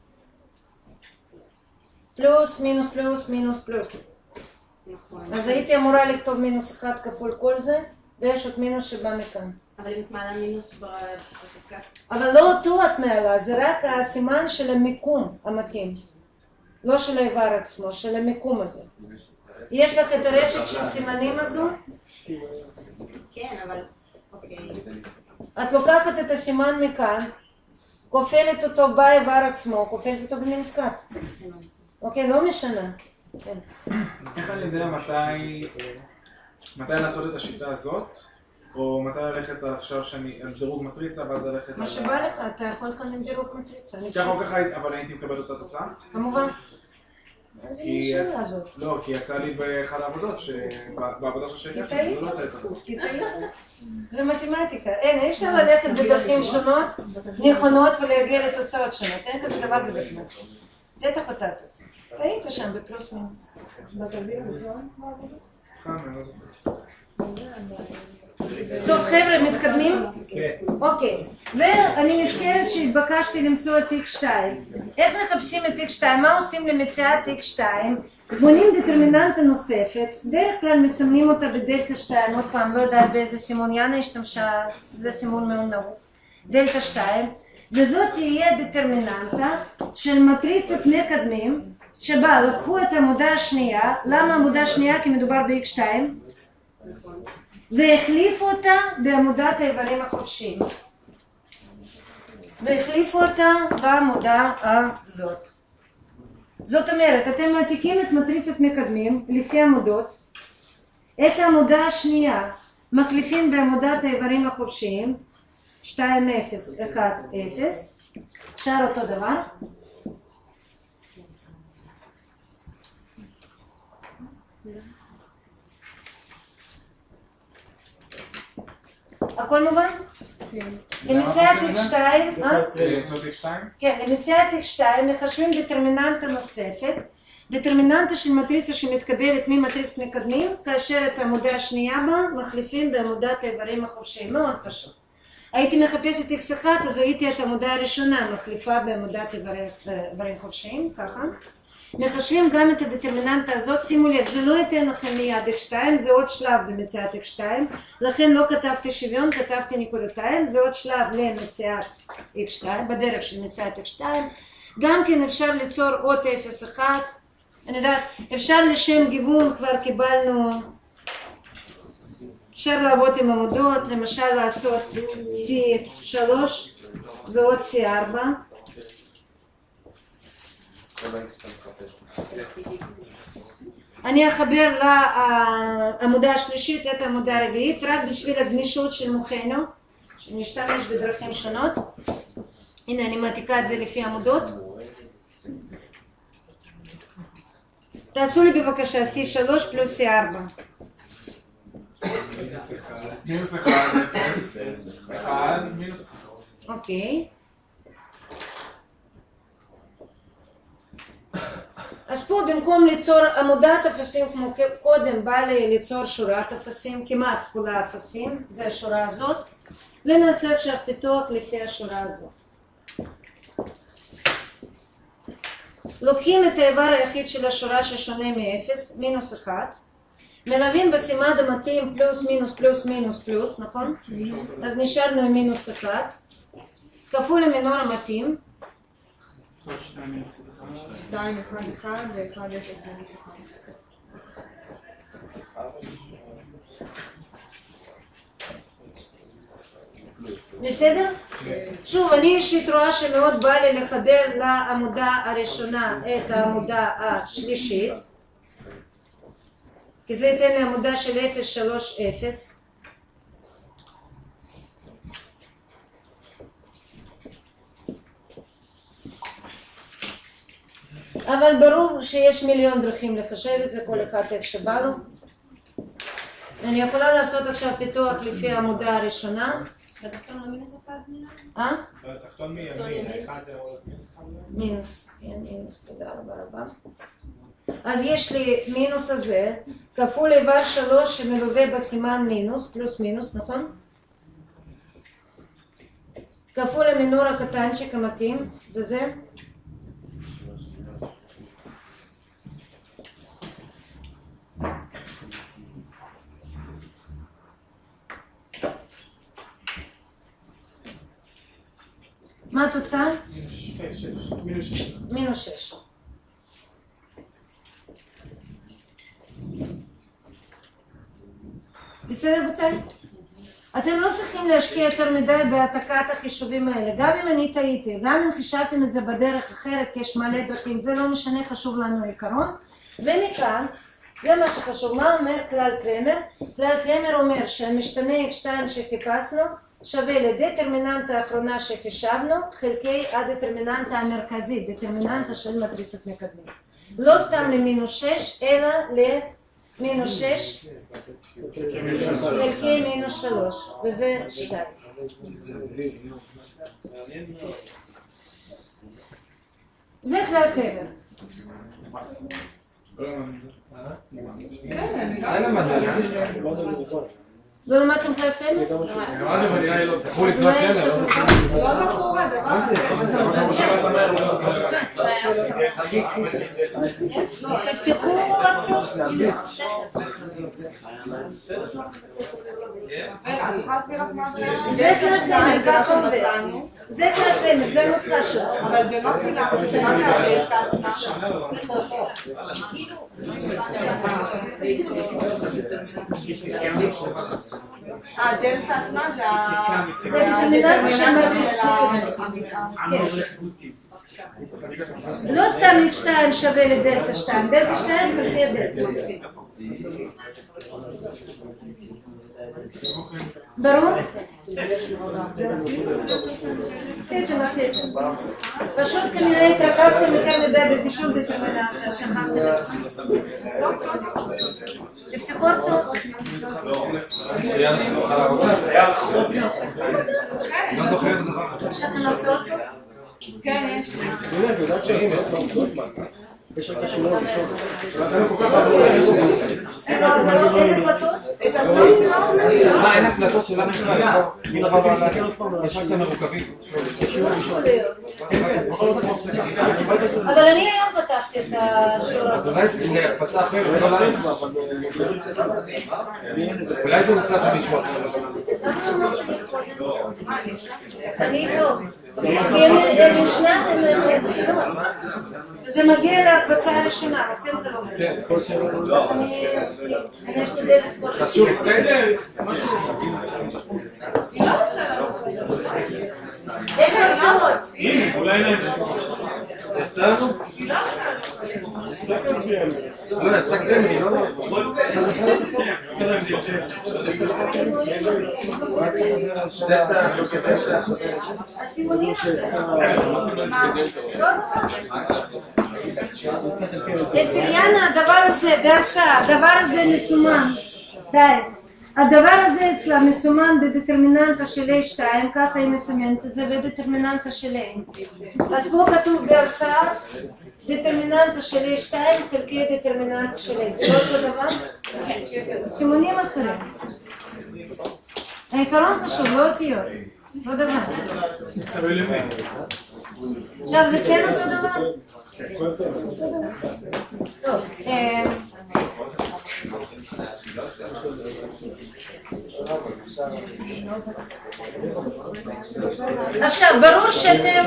פלוס, מינוס, פלוס, מינוס, פלוס. אז הייתי אמורה לכתוב מינוס אחד כפול כל זה, ויש עוד מינוס שבא מכאן. אבל אם את מעלה מינוס בחזקת? אבל לא אותו את מעלה, זה רק הסימן של המיקום המתאים. לא של האיבר עצמו, של המיקום הזה. יש לך את הרשת של סימנים הזו? כן, אבל... אוקיי. את לוקחת את הסימן מכאן, כופלת אותו באיבר עצמו, כופלת אותו במינוס קאט. אוקיי, לא משנה. איך אני יודע מתי... מתי לעשות את השיטה הזאת? או מתי ללכת עכשיו שאני... על דירוג מטריצה, ואז ללכת... מה שבא לך, אתה יכול כאן עם דירוג מטריצה. ככה או ככה, אבל הייתי מקבל אותה תוצאה? כמובן. אז היא שאלה הזאת. לא, כי יצא לי באחד העבודות, בעבודה של שקר, שזה לא יצא לי ככה. כי טעית. זה מתמטיקה. אין, אי אפשר ללכת בדרכים שונות, נכונות ולהגיע לתוצאות שונות. אין כזה דבר במתמטיקה. בטח אותה תוצאה. טעית שם בפלוס מינוס. בתרגיל הראשון בעבודה? חם, אני לא זוכר. טוב חבר'ה, מתקדמים? אוקיי, ואני נזכרת שהתבקשתי למצוא את איקס שתיים. איך מחפשים את איקס שתיים? מה עושים למציאת איקס שתיים? בונים דטרמיננטה נוספת, דרך כלל מסמנים אותה בדלטה שתיים, עוד פעם לא יודעת באיזה סימון, יאנה השתמשה, זה סימון מאוד נהוג, דלטה שתיים, וזאת תהיה דטרמיננטה של מטריצת מקדמים, שבה לקחו את העמודה השנייה. למה עמודה שנייה? כי מדובר ב-איקס שתיים, והחליפו אותה בעמודת האיברים החופשיים. והחליפו אותה בעמודה הזאת. זאת אומרת, אתם מעתיקים את מטריצת מקדמים לפי עמודות. את העמודה השנייה מחליפים בעמודת האיברים החופשיים, שתיים אפס, אחת אפס, שאר אותו דבר. הכל מובן? למציאת איקס שתיים, כן, למציאת איקס שתיים מחשבים דטרמיננטה נוספת, דטרמיננטה של מטריצה שמתקבלת ממטריצת מקדמים, כאשר את העמודה השנייה בה מחליפים בעמודת האיברים החופשיים, מאוד פשוט. הייתי מחפשת איקס אחת, אז הייתי את העמודה הראשונה מחליפה בעמודת איברים חופשיים, ככה. מחשבים גם את הדטרמיננטה הזאת, שימו לב, זה לא ייתן לכם מיד איקס שתיים, זה עוד שלב במציאת איקס שתיים, לכן לא כתבתי שוויון, כתבתי נקודתיים, זה עוד שלב למציאת איקס שתיים, בדרך של מציאת איקס שתיים. גם כן אפשר ליצור עוד אפס אחת, אני יודעת, אפשר לשם גיוון, כבר קיבלנו, אפשר לעבוד עם עמודות, למשל לעשות סי שלוש ועוד סי ארבע. אני אחבר לעמודה השלישית את העמודה הרביעית רק בשביל הגמישות של מוחנו, שנשתמש בדרכים שונות. הנה אני מעתיקה את זה לפי עמודות. תעשו לי בבקשה סי שלוש פלוס סי ארבע. מינוס אחד, אפס, אחד, מינוס אחד. אוקיי. אז פה במקום ליצור עמודת אפסים כמו קודם, בא לי ליצור שורת אפסים, כמעט כולה אפסים, זה השורה הזאת, ונעשה עכשיו פיתוח לפי השורה הזאת. לוקחים את האיבר היחיד של השורה ששונה מאפס, מינוס אחת, מלווים בסימד המתאים פלוס מינוס פלוס מינוס פלוס, נכון? אז נשארנו עם מינוס אחת, כפול המינור המתאים, שתיים, אחד, אחד, ואחד, אפס, מינוס אחד. בסדר? שוב, אני אישית רואה שמאוד בא לי לחבר לעמודה הראשונה את העמודה השלישית, כי זה ייתן לי עמודה של אפס, שלוש, אפס. אבל ברור שיש מיליון דרכים לחשב את זה, כל אחד איך שבא לו. אני יכולה לעשות עכשיו פיתוח לפי העמודה הראשונה. בתחתון לא מינוס אחד מילה? אה? בתחתון מימין, האחד זה עוד מינוס אחד. מינוס, כן, מינוס, תודה רבה רבה. אז יש לי מינוס הזה, כפול איבר שלוש שמלווה בסימן מינוס, פלוס מינוס, נכון? כפול המינור הקטנצ'יק המתאים, זה זה? מה התוצאה? מינוס שש. בסדר רבותיי? אתם לא צריכים להשקיע יותר מדי בהעתקת החישובים האלה. גם אם אני טעיתי, גם אם חישבתם את זה בדרך אחרת, כי יש מלא דרכים, זה לא משנה, חשוב לנו העיקרון. ומכאן, זה מה שחשוב. מה אומר כלל קרמר? כלל קרמר אומר שהמשתנה אקס שתיים שחיפשנו, שווה לדטרמיננטה האחרונה שחישבנו, חלקי הדטרמיננטה המרכזית, דטרמיננטה של מטריצת מקדמים. לא סתם למינוס שש, אלא למינוס שש, חלקי מינוס שלוש, וזה שתיים. זה כלל קרמר. לא למדתם כלל קרמר? למדתם, אבל נראה לי לא. תלכו לקנות קרמר. לא זכור את זה, מה זה? תפתחו הרצאות. זה כלל קרמר, ככה עובד. זה כלל קרמר, זה נוסחה שלו. אבל במה חילה? מה תעבד את העצמה? הדלתה עצמה זה דטרמיננטה של מטריצת מקדמים. לא סתם איקס שתיים שווה לדלטה שתיים, דלטה שתיים חלקי דלטה. ברור? עשיתם, עשיתם. פשוט כנראה התרכזתם יותר מדי בחישוב דטרמיננטה, שכחתם את זה. תפתחו הרצאות. יש לכם הרצאות? כן, יש. אני יודעת שאם יש לו הרצאות מה? יש רק השינוי הראשון. אין הקלטות? מה, אין הקלטות של המחלקה? יש רק את המרוכבים. אבל אני היום פתחתי את השיעור הזה. אולי זה להקפצה אחרת, אולי זה מוקלט למישהו אחר. אני לא. זה משנה, זה מגיע להקבצה הראשונה, לכן זה לא מגיע. אז אני אשתדל לזכור. חשוב, סטיידר? משהו. איפה הרצאות? הנה, אולי נעים. אצלנו? לא, עשתה קרמי, לא? הסימונים אצל יאנה הדבר הזה בהרצאה, הדבר הזה מסומן, די, הדבר הזה אצלה מסומן בדטרמיננטה של איי שתיים, ככה היא מסמנת את זה בדטרמיננטה של A. אז פה כתוב בהרצאה דטרמיננטה של איי שתיים חלקי דטרמיננטה של A, זה לא אותו דבר? סימונים אחרים. העיקרון חשוב, לא אותיות, לא דבר. עכשיו זה כן אותו דבר? טוב, עכשיו ברור שאתם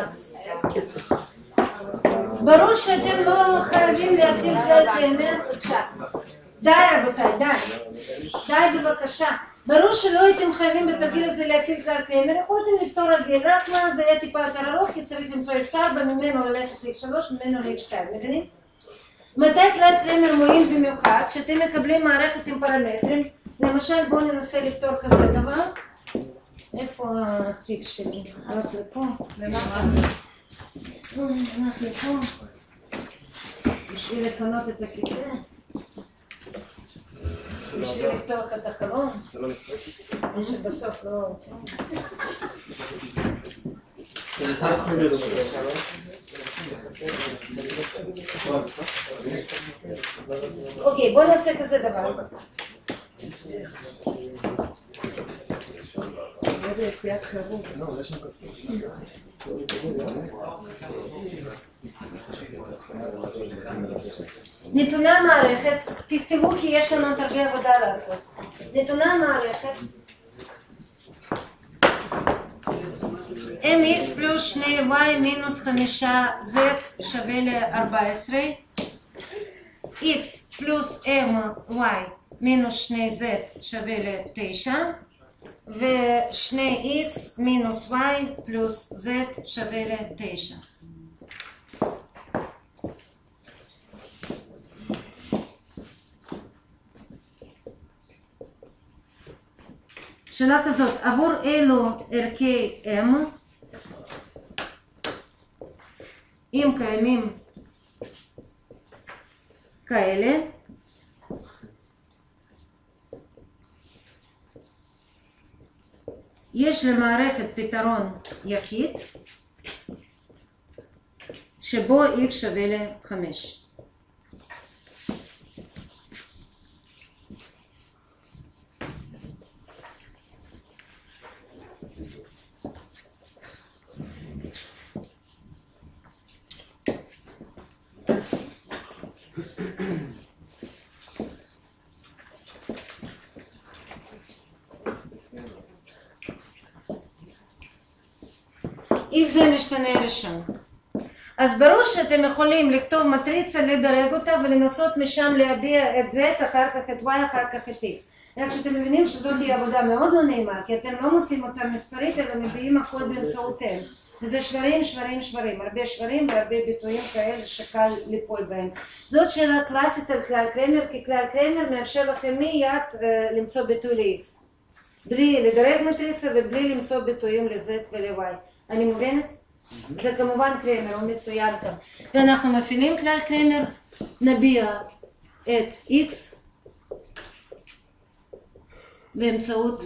ברור שאתם לא חייבים להפעיל כלל קיימר, בבקשה. די רבותיי, די. די בבקשה. ברור שלא הייתם חייבים בתרגיל הזה להפעיל כלל קיימר, יכולתם לפתור רגיל, רק מה זה היה טיפה יותר ארוך, כי צריך למצוא אקס ארבע, ממנו ללכת ל-אקס שלוש, ממנו ל-אקס שתיים, מבינים? מתי כלל קיימר מועיל במיוחד? שאתם מקבלים מערכת עם פרמטרים, למשל בואו ננסה לפתור כזה דבר. איפה התיק שלי? הלך לפה? למטה. הלך לפה. בשביל לפנות את הכיסא. בשביל לפתוח את החלום. ושבסוף לא... אוקיי, בואו נעשה כזה דבר. נתוני המערכת, תכתבו כי יש לנו את הרבה עבודה לעשות. נתוני המערכת אם אקס פלוס שני וואי מינוס חמישה זד שווה ל-ארבע עשרה, x פלוס m y מינוס שני זד שווה ל-תשע, ו-שני אקס מינוס y פלוס z שווה ל-תשע. שאלה כזאת, עבור אילו ערכי m, אם קיימים כאלה, יש למערכת פתרון יחיד שבו x שווה ל-חמש. X זה משתנה ראשון. אז ברור שאתם יכולים לכתוב מטריצה, לדרג אותה ולנסות משם להביע את Z, אחר כך את Y, אחר כך את X. רק שאתם מבינים שזאת היא עבודה מאוד לא נעימה, כי אתם לא מוצאים אותה מספרית, אלא מביאים הכל באמצעות M. וזה שברים, שברים, שברים, הרבה שברים והרבה ביטויים כאלה שקל ליפול בהם. זאת שאלה קלאסית על כלל קרמר, כי כלל קרמר מאפשר לכם מיד למצוא ביטוי ל-X. בלי לדרג מטריצה ובלי למצוא ביטויים ל-Z ול-Y. אני מובנת? זה כמובן קרמר, הוא מצוין כאן. ואנחנו מפעילים כלל קרמר, נביע את X באמצעות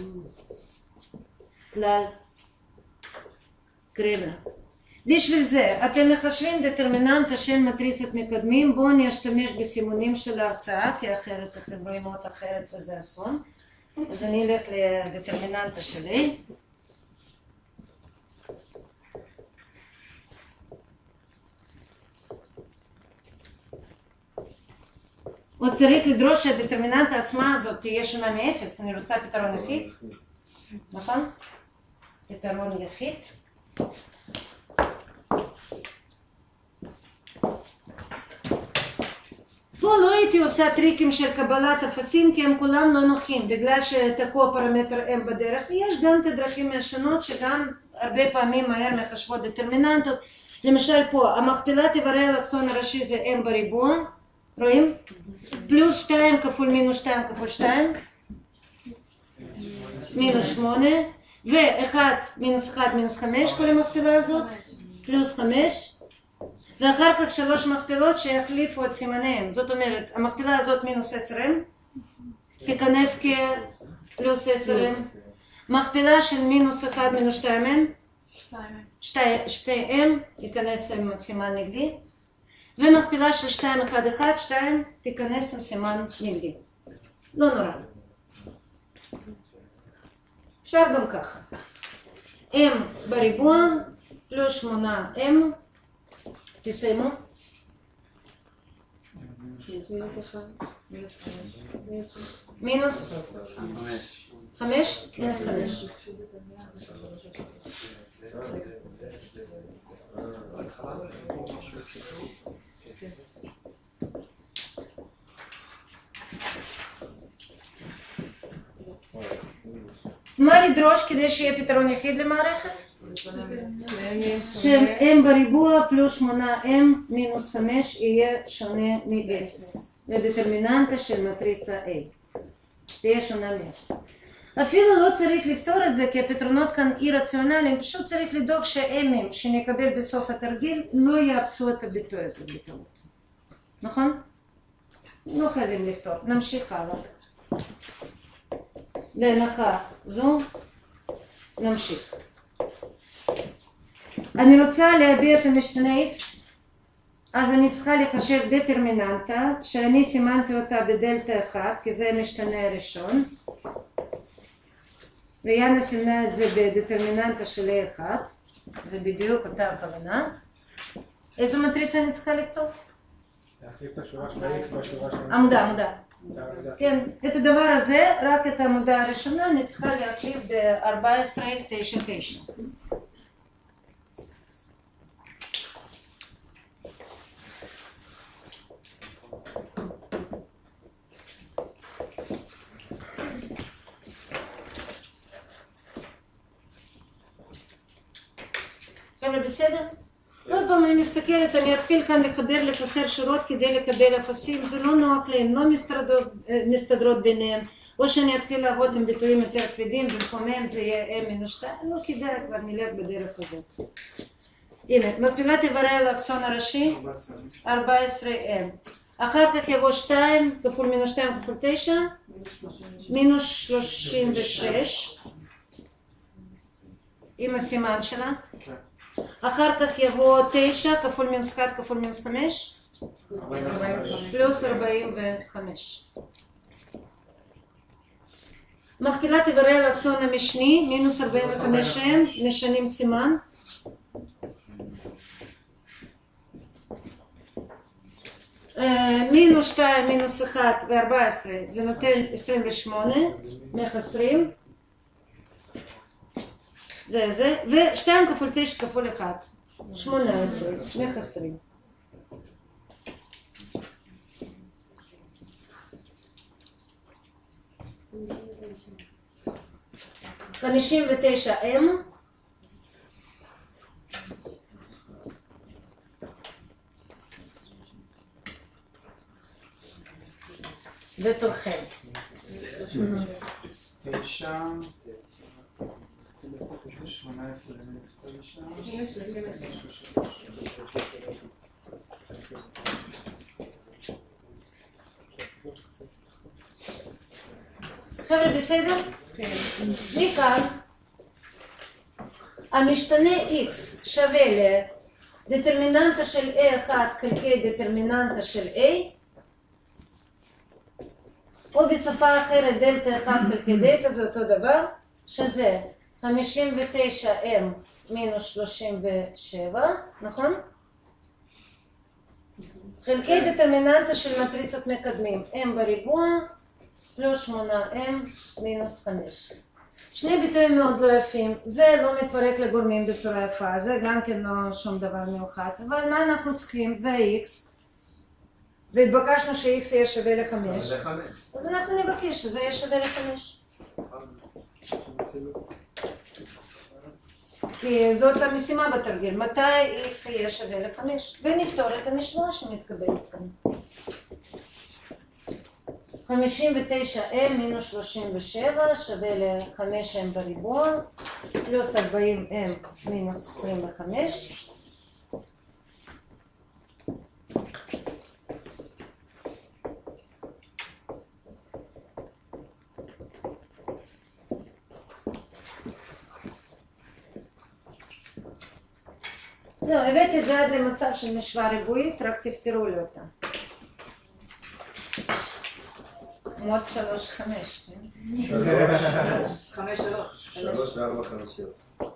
כלל קרמר. בשביל זה אתם מחשבים דטרמיננטה של מטריצת מקדמים. בואו נשתמש בסימונים של ההרצאה, כי אחרת אתם רואים עוד אחרת וזה אסון. אז אני אלך לדטרמיננטה שלי. עוד צריך לדרוש שהדטרמיננטה עצמה הזאת תהיה שונה מאפס. אני רוצה פתרון יחיד, נכון? פתרון יחיד. פה לא הייתי עושה טריקים של קבלת אפסים, כי הם כולם לא נוחים, בגלל שתקוע פרמטר m בדרך. יש גם את הדרכים השונות שגם הרבה פעמים מהר מחשבות דטרמיננטות. למשל פה, המכפלה תברא אלכסון הראשי זה m בריבוע, רואים? פלוס שתיים כפול מינוס שתיים כפול שתיים, מינוס שמונה, ו-אחד מינוס אחד מינוס חמש, כל המכפלה הזאת, פלוס חמש, ואחר כך שלוש מכפלות שיחליפו את סימניהם. זאת אומרת, המכפלה הזאת מינוס עשר m, תיכנס כפלוס עשר m, מכפלה של מינוס אחד מינוס שתיים m, שתי m, ייכנס עם סימן נגדי, ומכפלה של שתיים אחד אחד, שתיים, תיכנס עם סימן נגדי. לא נורא. אפשר גם ככה. m בריבוע פלוס שמונה m, תסיימו. מינוס חמש, מינוס חמש. מה לדרוש כדי שיהיה פתרון יחיד למערכת? של m בריבוע פלוס שמונה m מינוס חמש יהיה שונה מ-אפס. לדטרמיננטה של מטריצה A. תהיה שונה מ-אפס. אפילו לא צריך לפתור את זה, כי הפתרונות כאן אי רציונליים, פשוט צריך לדאוג שה-m'ים שנקבל בסוף התרגיל לא יאפסו את הביטוי הזה בטעות. נכון? לא חייבים לפתור. נמשיך הלאה. בהנחה זו, נמשיך. אני רוצה להביע את המשתנה x, אז אני צריכה לחשב דטרמיננטה, שאני סימנתי אותה בדלתה אחת, כי זה המשתנה הראשון. ויאנה סימנה את זה בדטרמיננטה של a אחת, זה בדיוק אותה הכוונה. איזו מטריצה אני צריכה לכתוב? להחליף את השורה של ה-x בשורה של ה-x. עמודה, עמודה. כן, את הדבר הזה, רק את העמודה הראשונה, אני צריכה להחליף ב-ארבע עשרה תשע תשע. חבר'ה, בסדר? עוד פעם אני מסתכלת, אני אתחיל כאן לחבר לקצר שורות כדי לקבל אפסים, זה לא נוח לי, הן לא מסתדרות, מסתדרות ביניהם, או שאני אתחיל לעבוד עם ביטויים יותר כבדים, במקומם זה יהיה m מינוס שתיים, לא כדאי, כבר נלך בדרך הזאת. הנה, מכפלה תברא אלכסון הראשי, ארבע עשרה m. אחר כך יבוא שתיים כפול מינוס שתיים כפול תשע, מינוס שלושים ושש, עם הסימן שלה. אחר כך יבוא תשע כפול מינוס אחד כפול מינוס חמש, פלוס ארבעים וחמש. מכפלה תברא אלכסון המשני, מינוס ארבעים וחמש m, משנים סימן. מינוס שתיים, מינוס אחת ו-ארבע עשרה, זה נותן עשרים ושמונה, מחסרים. זה זה, ו-שתיים כפול תשע כפול אחת, שמונה עשרה, מחסרים. חמישים ותשע m ותורכם. תשע, שמונה עשרה, חבר'ה, בסדר? מכאן המשתנה x שווה לדטרמיננטה של a אחת חלקי דטרמיננטה של a, או בשפה אחרת דלתה אחת חלקי דלתה זה אותו דבר, שזה חמישים ותשע m מינוס שלושים ושבע, נכון? חלקי דטרמיננטה של מטריצת מקדמים m בריבוע פלוס שמונה m מינוס חמש. שני ביטויים מאוד לא יפים, זה לא מתפרק לגורמים בצורה יפה, זה גם כן לא שום דבר מיוחד, אבל מה אנחנו צריכים? זה x, והתבקשנו ש-x יהיה שווה לחמש, אז אנחנו נבקש שזה יהיה שווה לחמש. כי זאת המשימה בתרגיל, מתי x יהיה שווה לחמש, ונפתור את המשוואה שמתקבלת כאן. חמישים ותשע m מינוס שלושים ושבע שווה ל-חמש m בריבוע פלוס ארבעים m מינוס עשרים וחמש. זהו, הבאתי את זה עד למצב של משוואה ריבועית, רק תפתרו לי אותה. מות שלוש חמש, כן? חמש שלוש. שלוש וארבע חמישיות.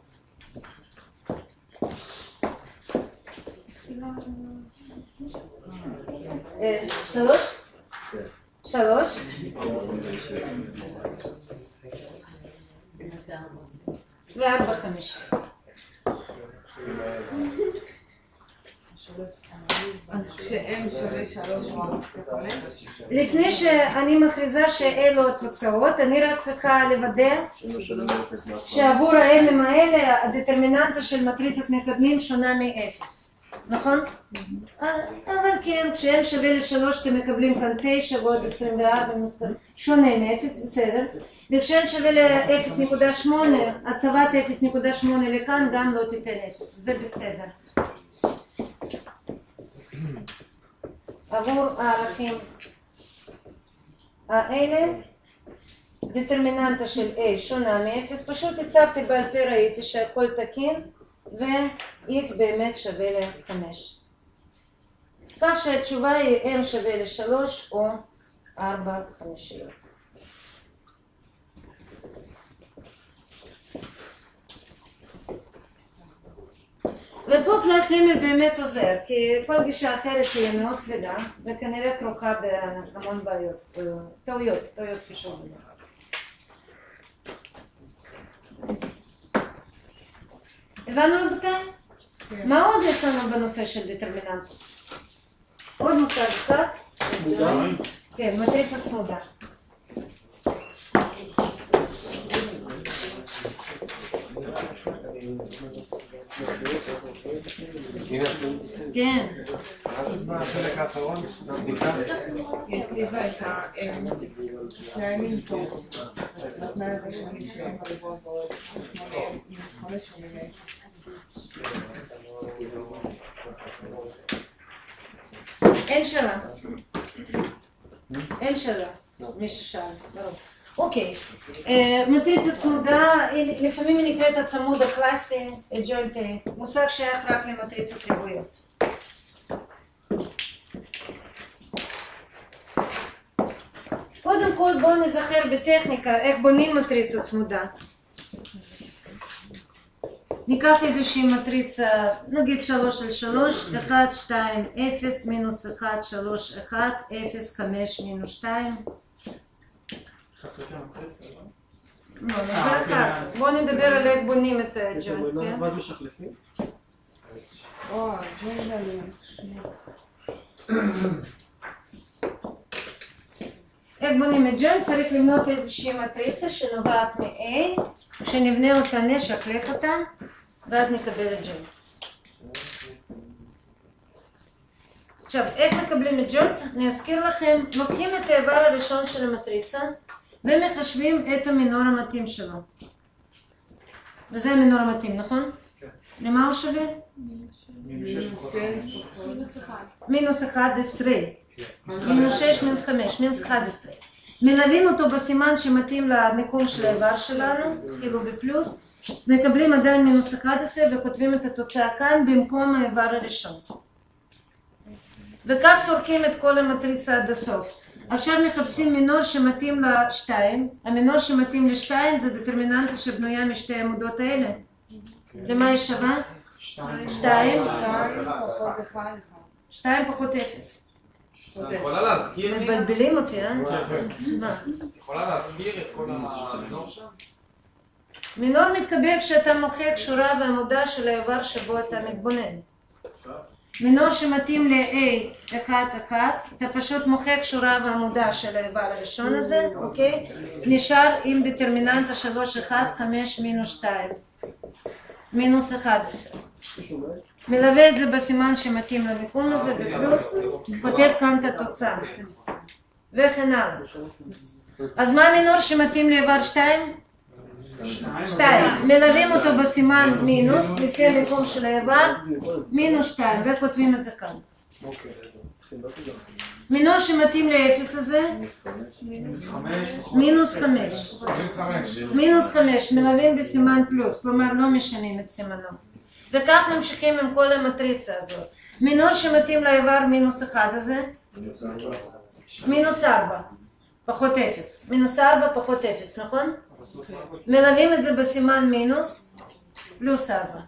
שלוש? שלוש? וארבע חמישיות. אז כש-m שווה שלוש וחמש? לפני שאני מכריזה שאלו התוצאות, אני רק צריכה לוודא שעבור ה-m'ים האלה הדטרמיננטה של מטריצת מקדמים שונה מ-אפס, נכון? אבל כן, כש-m שווה ל-שלוש אתם מקבלים כאן תשע ועוד עשרים וארבע שונה מ-אפס, בסדר? וכש-n שווה ל-אפס נקודה שמונה, הצבת אפס נקודה שמונה לכאן גם לא תיתן אפס, זה בסדר. עבור הערכים האלה, דטרמיננטה של a שונה מ-אפס, פשוט הצבתי בעל פה, ראיתי שהכל תקין, ו-x באמת שווה ל-חמש. כך שהתשובה היא m שווה ל-שלוש או ארבע חמישיות. ופה כלל קרימל באמת עוזר, כי כל גישה אחרת תהיה מאוד כבדה, וכנראה כרוכה בהמון בעיות, טעויות, טעויות חישוב. הבנו רבותיי? מה עוד יש לנו בנושא של דטרמיננטות? עוד מושג אחד? כן, מטריצה צמודה. כן. אז בחלק האחרון, בבדיקה? יציבה את העניינים פה. נתנה לזה שאני שואלים בריבוע ועוד שמונה מינוס חמש שומעים אין שאלה. אין שאלה. מי ששאל, ברור. אוקיי, מטריצה צמודה, לפעמים היא נקראת הצמוד הקלאסי, ג'וינט, מושג שייך רק למטריצות ריבועיות. קודם כל בואו נזכר בטכניקה איך בונים מטריצה צמודה. ניקח איזושהי מטריצה, נגיד שלוש על שלוש, אחת, שתיים, אפס, מינוס אחת, שלוש, אחת, אפס, חמש, מינוס שתיים. לא, נדבר אחר. בואו נדבר על איך בונים את הג'וינט, כן? ואז משחלפים? או, הג'וינט עליהם. איך בונים את ג'וינט? צריך לבנות איזושהי מטריצה שנובעת מ-A, כשנבנה אותה נשקלף אותה, ואז נקבל את ג'וינט. עכשיו, איך מקבלים את ג'וינט? אני אזכיר לכם, לוקחים את האיבר הראשון של המטריצה ומחשבים את המינור המתאים שלו. וזה המינור המתאים, נכון? כן. למה הוא שווה? מינוס אחד עשרה. מינוס שש, מינוס חמש, מינוס אחד עשרה. מלווים אותו בסימן שמתאים למיקום של האיבר שלנו, כאילו בפלוס, מקבלים עדיין מינוס אחד עשרה וכותבים את התוצאה כאן במקום האיבר הראשון. וכך סורקים את כל המטריצה עד הסוף. עכשיו מחפשים מינור שמתאים לשתיים. המינור שמתאים לשתיים זה דטרמיננטה שבנויה משתי העמודות האלה. למה היא שווה? שתיים. שתיים פחות אפס. יכולה להזכיר לי? מבלבלים אותי, אה? מה? יכולה להזכיר את כל המינור שם? מינור מתקבל כשאתה מוחק שורה ועמודה של האיבר שבו אתה מתבונן. מינור שמתאים ל-A אחת אחת, אתה פשוט מוחק שורה ועמודה של האיבר הראשון הזה, אוקיי? נשאר עם דטרמיננטה שלוש אחת חמש מינוס שתיים. מינוס אחד עשרה. מלווה את זה בסימן שמתאים למיקום הזה בפלוס, כותב כאן את התוצאה. וכן הלאה. אז מה המינור שמתאים לאיבר שתיים? שתיים. מלווים אותו בסימן מינוס, לפי המיקום של האיבר, מינוס שתיים, וכותבים את זה כאן. מינור שמתאים לאפס הזה? מינוס חמש. מינוס חמש, מלווים בסימן פלוס, כלומר לא משנים את סימנו. וכך ממשיכים עם כל המטריצה הזאת. מינור שמתאים לאיבר מינוס אחד הזה? מינוס ארבע, פחות אפס. מינוס ארבע פחות אפס, נכון? מלווים את זה בסימן מינוס, פלוס ארבע.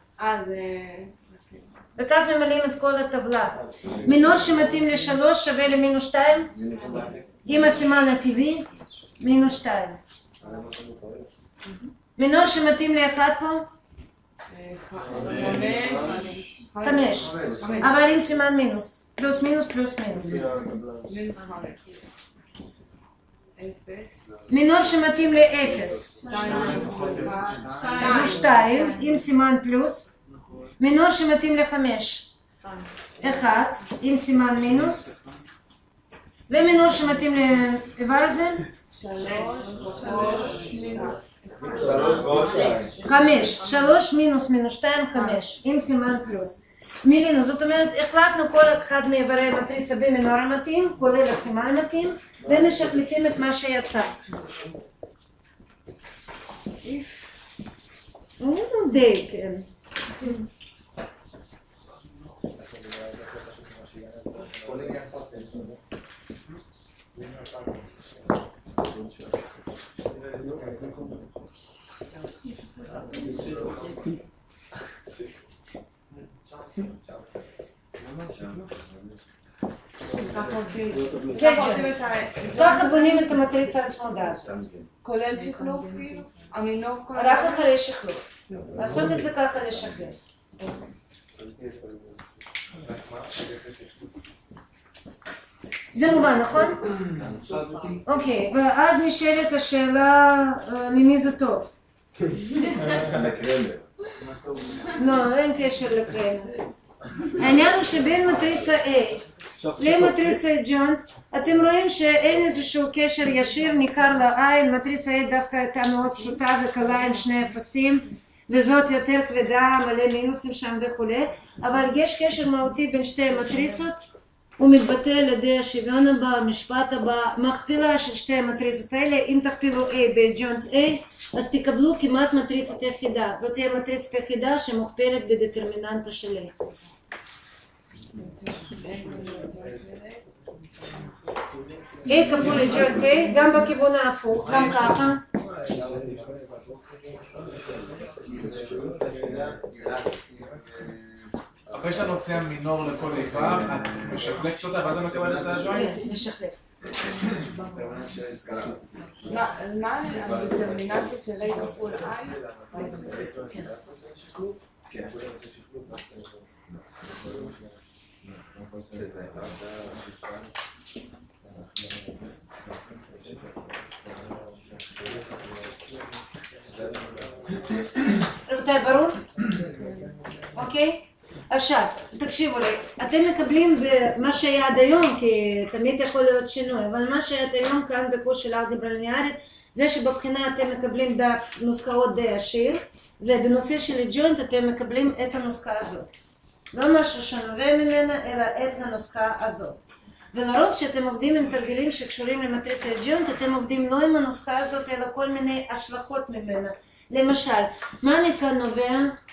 וכך ממלאים את כל הטבלה. מינור שמתאים לשלוש שווה למינוס שתיים, עם הסימן הטבעי, מינוס שתיים. מינור שמתאים לאחד פה? חמש. אבל עם סימן מינוס. פלוס מינוס פלוס מינוס. מינור שמתאים לאפס. זה שתיים, עם סימן פלוס. מינור שמתאים לחמש. אחד, עם סימן מינוס. ומינור שמתאים לאיבר הזה? חמש. שלוש מינוס מינוס שתיים, חמש. עם סימן פלוס. מילינו, זאת אומרת, החלפנו כל אחד מאיברי המטריצה במינור המתאים, כולל הסימן מתאים, ומשחליפים את מה שיצא. די, כן. ככה בונים את המטריצה הצמודה. כולל שחלוף כאילו? המינור כולל? רק אחרי שחלוף. לעשות את זה ככה לשחלף. זה מובן, נכון? אוקיי, ואז נשאלת השאלה למי זה טוב. לא, אין קשר לקרמר. העניין הוא שבין מטריצה A למטריצה ג'וינט, אתם רואים שאין איזשהו קשר ישיר ניכר לעין. מטריצה A דווקא הייתה מאוד פשוטה וקלה עם שני אפסים, וזאת יותר כבדה, מלא מינוסים שם וכולי, אבל יש קשר מהותי בין שתי המטריצות, הוא מתבטא על ידי השוויון הבא, המשפט הבא, מכפילה של שתי המטריצות האלה. אם תכפילו A בג'וינט A, אז תקבלו כמעט מטריצת יחידה. זאת תהיה מטריצת יחידה שמוכפלת בדטרמיננטה של A. A כפול לג'וינט A, גם בכיוון ההפוך, גם ככה. אחרי שאני נוציא מינור לכל איבר, את משחלפת אותה ואז אני מקבל את הג'וינט? כן, משחלף. מה הדטרמיננטה של A כפול I? כן. רבותיי, ברור? אוקיי? עכשיו, תקשיבו לי, אתם מקבלים במה שהיה עד היום, כי תמיד יכול להיות שינוי, אבל מה שהיה עד היום כאן בקורס של אלגברה ליניארית, זה שבבחינה אתם מקבלים דף נוסחאות די עשיר, ובנושא של הג'וינט אתם מקבלים את הנוסחה הזאת. לא משהו שנובע ממנה, אלא את הנוסחה הזאת. ולרוב כשאתם עובדים עם תרגילים שקשורים למטריצה הג'וינט, אתם עובדים לא עם הנוסחה הזאת, אלא כל מיני השלכות ממנה. למשל, מה מכאן נובע?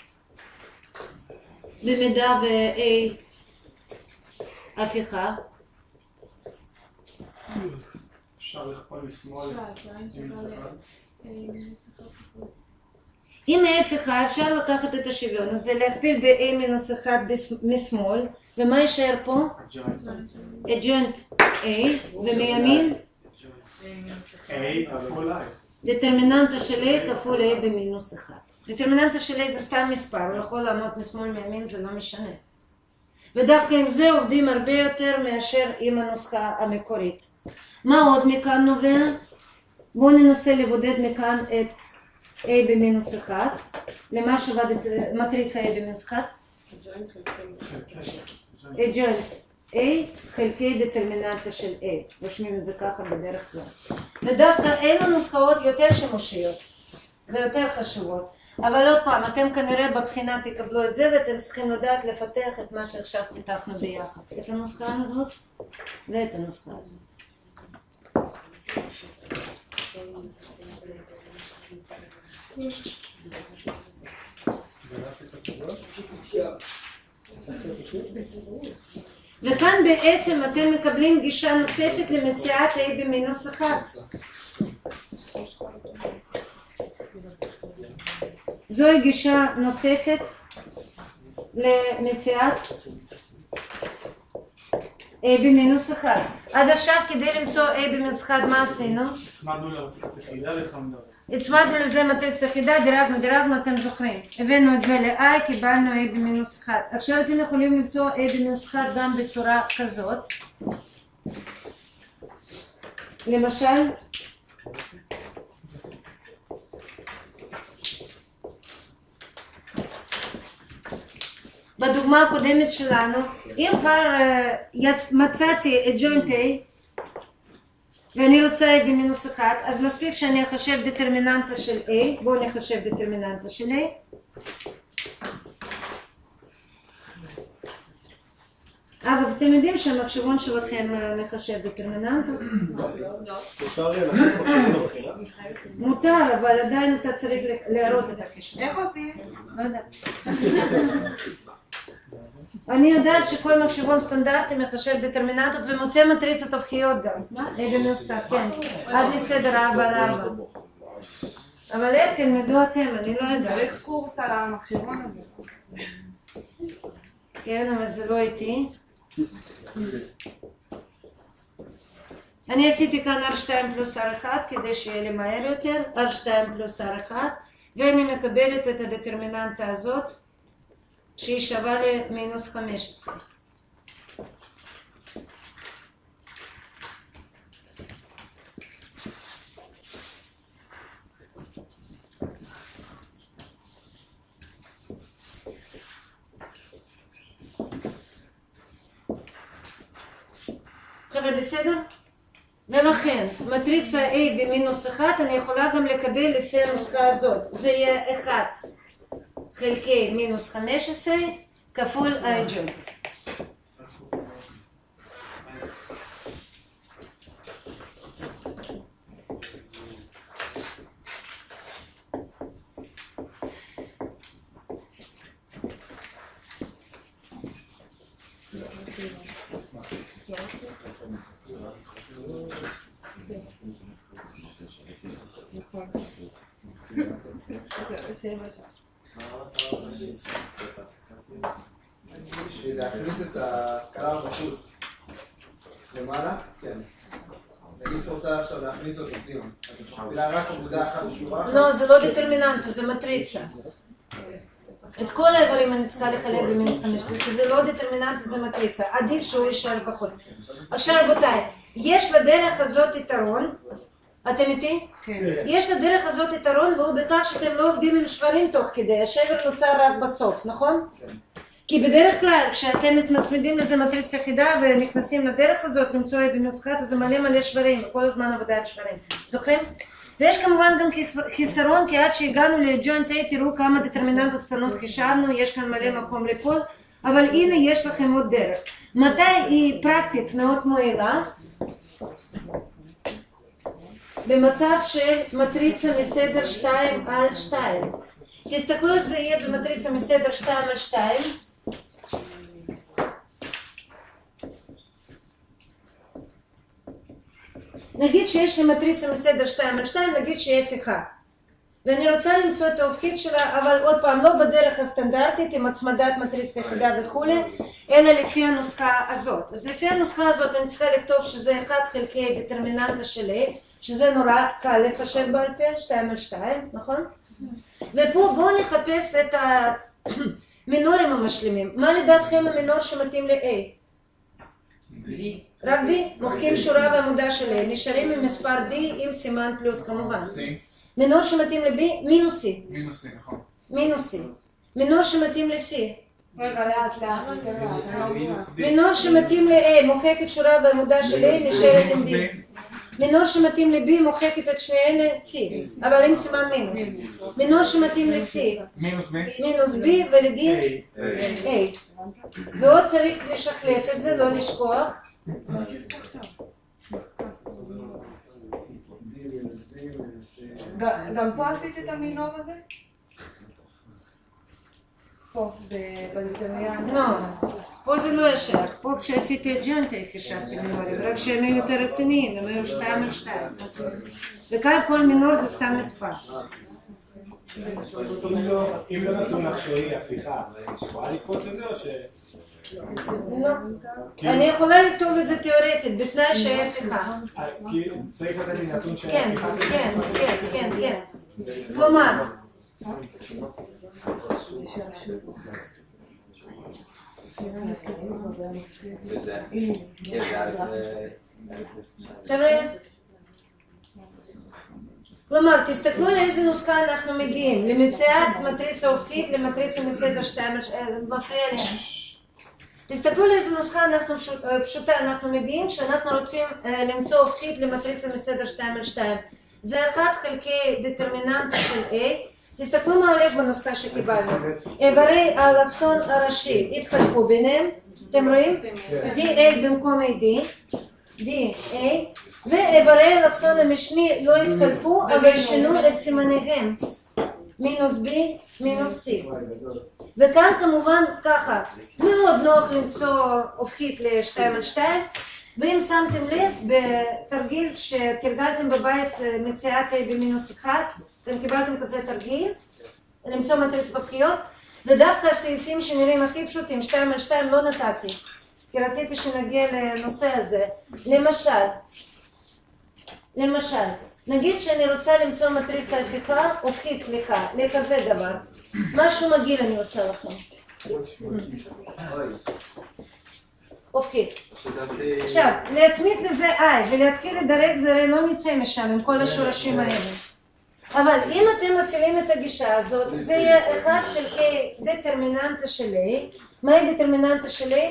במידה ו-A הפיכה. אפשר לכפול משמאל. אם A הפיכה אפשר לקחת את השוויון הזה, להכפיל ב-A מינוס אחד משמאל, ומה יישאר פה? הג'וינט A, ומימין? A כפול I. דטרמיננטה של A כפול A במינוס אחד. דטרמיננטה של A זה סתם מספר, הוא יכול לעמוד משמאל מימין, זה לא משנה. ודווקא עם זה עובדים הרבה יותר מאשר עם הנוסחה המקורית. מה עוד מכאן נובע? בואו ננסה לבודד מכאן את A במינוס אחד. למה שווה מטריצה A במינוס אחד? הג'וינט A חלקי דטרמיננטה של A. רושמים את זה ככה בדרך כלל. ודווקא אלו נוסחאות יותר שימושיות ויותר חשובות. אבל עוד פעם, אתם כנראה בבחינה תקבלו את זה ואתם צריכים לדעת לפתח את מה שעכשיו פיתחנו ביחד. את הנוסחה הזאת ואת הנוסחה הזאת. וכאן בעצם אתם מקבלים גישה נוספת למציאת A במינוס אחד. זוהי גישה נוספת למציאת A במינוס אחד. עד עכשיו כדי למצוא A במינוס אחד מה עשינו? הצמדנו למטריצת יחידה לחמדה. הצמדנו לזה מטריצת יחידה, דירגנו, דירגנו, אתם זוכרים. הבאנו את זה ל-I, קיבלנו A במינוס אחד. עכשיו אתם יכולים למצוא A במינוס אחד גם בצורה כזאת. למשל, בדוגמה הקודמת שלנו, אם כבר uh, מצאתי את ג'וינט A ואני רוצה A במינוס אחד, אז מספיק שאני אחשב דטרמיננטה של A. בואו נחשב דטרמיננטה של A. אגב, אתם יודעים שהמחשבון שלכם מחשב דטרמיננטות? מותר, אבל עדיין אתה צריך להראות את החישוב. איך עושים? לא יודעת. אני יודעת שכל מחשבון סטנדרטי מחשב דטרמיננטות ומוצא מטריצות הופכיות גם. A במינוס אחד, כן. עד לסדר ארבע על ארבע. אבל איך תלמדו אתם, אני לא יודעת. צריך קורס על המחשבון הזה. כן, אבל זה לא איתי. אני עשיתי כאן אר שתיים פלוס אר אחת כדי שיהיה לי מהר יותר. אר שתיים פלוס אר אחת. ואני מקבלת את הדטרמיננטה הזאת שהיא שווה למינוס חמש עשרה. חבר'ה, בסדר? ולכן, מטריצה A במינוס אחת אני יכולה גם לקבל לפי הנוסחה הזאת. זה יהיה אחת חלקי מינוס חמש עשרה כפול הג'וינט. בשביל להכניס את הסקלר בחוץ למעלה, כן. נגיד שרוצה עכשיו להכניס אותו פנימה, אז אפשר להכפילה רק עמודה אחת בשורה. לא, זה לא דטרמיננטה, זה מטריצה. את כל האיברים אני צריכה לחלק במינוס חמש עשרה, כי זה לא דטרמיננטה, זה מטריצה. עדיף שהוא יישאר פחות. עכשיו רבותיי, יש לדרך הזאת יתרון. אתם איתי? כן. יש לדרך הזאת יתרון, והוא בכך שאתם לא עובדים עם שברים תוך כדי, השבר נוצר רק בסוף, נכון? כן. כי בדרך כלל כשאתם מצמידים לזה מטריצה יחידה ונכנסים לדרך הזאת למצוא בנוסחת, אז זה מלא מלא שברים, כל הזמן עבודה עם שברים. זוכרים? ויש כמובן גם חיסרון, כי עד שהגענו לג'וינט A תראו כמה דטרמיננטות קטנות חישבנו, יש כאן מלא מקום ליפול, אבל הנה יש לכם עוד דרך. מתי היא פרקטית מאוד מועילה? במצב של מטריצה מסדר שתיים על שתיים. תסתכלו איך זה יהיה במטריצה מסדר שתיים על שתיים. נגיד שיש לי מטריצה מסדר שתיים על שתיים, נגיד שהיא הפיכה. ואני רוצה למצוא את ההופכית שלה, אבל עוד פעם, לא בדרך הסטנדרטית עם הצמדת מטריצה יחידה וכולי, אלא לפי הנוסחה הזאת. אז לפי הנוסחה הזאת אני צריכה לכתוב שזה אחד חלקי דטרמיננטה של A, שזה נורא קל לחשב בעל פה, שתיים על שתיים, נכון? ופה בואו נחפש את המינורים המשלימים. מה לדעתכם המינור שמתאים ל-A? D. רק D? מוחקים שורה בעמודה של A, נשארים עם מספר D עם סימן פלוס כמובן. C. מינור שמתאים ל-B? מינוס C. מינוס C, נכון. מינוס C. מינור שמתאים ל-C? רגע, לאט, לאט. מינור שמתאים ל-A, מוחקת שורה בעמודה של A, נשארת עם D. מינור שמתאים ל-B, מוחקת את שני אלה C, אבל עם סימן מינוס. מינור שמתאים ל-C, מינוס B. מינוס B ול-D, A. ועוד צריך לשחלף את זה, לא לשכוח. גם פה עשית את המינור הזה? פה, בדטרמיננטה. לא, פה זה לא ישך. פה כשעשיתי את ג'וינט חישבתי מינורים, רק שהם היו יותר רציניים, הם היו שתיים על שתיים. וכאן כל מינור זה סתם מספר. אם לא נתון לך שהיא הפיכה, אז יכולה לקפוץ את זה או ש... לא. אני יכולה לכתוב את זה תיאורטית, בתנאי שהיא הפיכה. כי צריך לתת לי נתון שהיא כן, הפיכה. כן, כן, כן, כן. כלומר, חבר'ה, כלומר, תסתכלו לאיזה נוסחה אנחנו מגיעים, למציאת מטריצה הופכית למטריצה מסדר שתיים, מפריע לי. תסתכלו לאיזה נוסחה אנחנו, פשוטה אנחנו מגיעים, כשאנחנו רוצים למצוא הופכית למטריצה מסדר שתיים על שתיים. זה אחד חלקי דטרמיננטה של A. תסתכלו מה הולך בנוסחה שקיבלנו. איברי האלכסון הראשי התחלפו ביניהם, אתם רואים? די איי במקום איי די, די איי, ואיברי האלכסון המשני לא התחלפו, אבל שינו את סימניהם. מינוס B, מינוס C. וכאן כמובן ככה, מאוד נוח למצוא הופכית ל-שתיים על שתיים, ואם שמתם לב, בתרגיל כשתרגלתם בבית מציאת A במינוס אחת, אתם קיבלתם כזה תרגיל, למצוא מטריצות הופכיות, ודווקא הסעיפים שנראים הכי פשוטים, שתיים על שתיים, לא נתתי, כי רציתי שנגיע לנושא הזה. למשל, למשל, נגיד שאני רוצה למצוא מטריצה הפיכה, הופכית, סליחה, לכזה דבר. משהו מגעיל אני עושה לכם. הופכית. עכשיו, להצמיד לזה I ולהתחיל לדרג זה הרי לא נצא משם עם כל השורשים האלה. אבל אם אתם מפעילים את הגישה הזאת, זה יהיה אחד חלקי דטרמיננטה של A. מהי דטרמיננטה של A?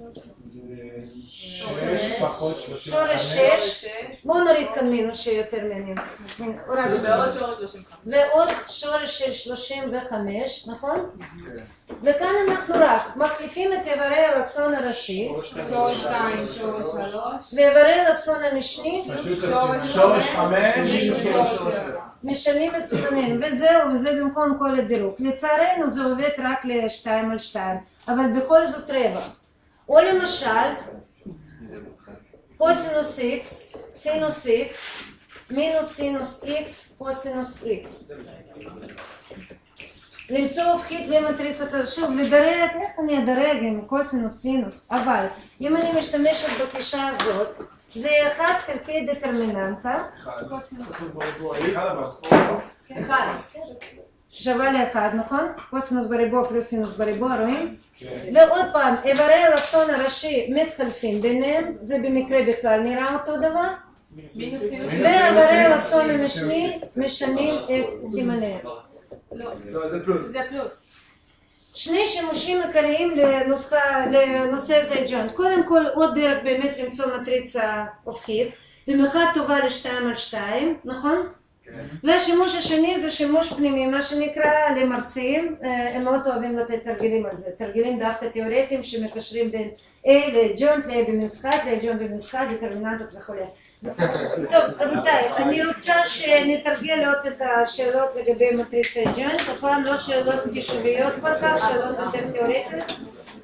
שורש שש. בואו נוריד כאן מינוס שיותר מעניין. ועוד שורש שלושים וחמש. ועוד שורש של שלושים וחמש, נכון? וכאן אנחנו רק מחליפים את איברי האלכסון הראשי. שורש שתיים, שורש שלוש. ואיברי האלכסון המשני. שורש חמש. משנים את סימניהם, וזהו, וזה במקום כל הדירוג. לצערנו זה עובד רק ל-שתיים על שתיים, אבל בכל זאת רבע. או למשל, קוסינוס X, סינוס X, מינוס סינוס X, קוסינוס X. למצוא הופכית למטריצה כזאת, שוב, לדרג, איך אני אדרג עם קוסינוס סינוס, אבל אם אני משתמשת בגישה הזאת, זה אחד חלקי דטרמיננטה. אחד. שווה לאחד, נכון? קוסינוס בריבוע פלוס סינוס בריבוע, רואים? ועוד פעם, איברי האלכסון הראשי מתחלפים ביניהם, זה במקרה בכלל נראה אותו דבר. ואיברי האלכסון המשני משנים את סימניהם. לא, זה פלוס. זה פלוס. שני שימושים עיקריים לנוסחה, לנושא זה ג'וינט. קודם כל עוד דרך באמת למצוא מטריצה הופכית, במיוחד טובה לשתיים על שתיים, נכון? והשימוש השני זה שימוש פנימי, מה שנקרא למרצים, הם מאוד אוהבים לתת תרגילים על זה, תרגילים דווקא תיאורטיים שמקשרים בין A לג'וינט, ל-A במינוס אחת, לג'וינט במינוס אחת, דטרמיננטות וכו'. טוב, רבותיי, אני רוצה שנתרגל עוד את השאלות לגבי מטריצה ג'וינט, הפעם לא שאלות חישוביות כל כך, שאלות יותר תיאורטיות.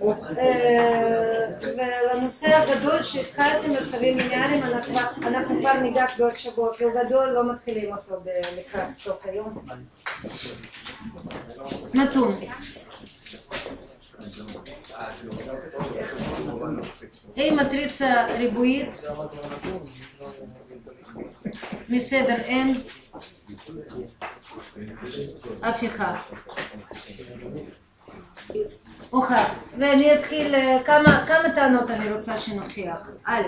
ולנושא הגדול שהתחלתם מרחבים ליניאריים אנחנו כבר ניגש בעוד שבוע, כי הוא גדול, לא מתחילים אותו לקראת סוף היום. נתון. A מטריצה ריבועית מסדר N הפיכה. הוכח, ואני אתחיל, כמה, כמה טענות אני רוצה שנוכיח. א',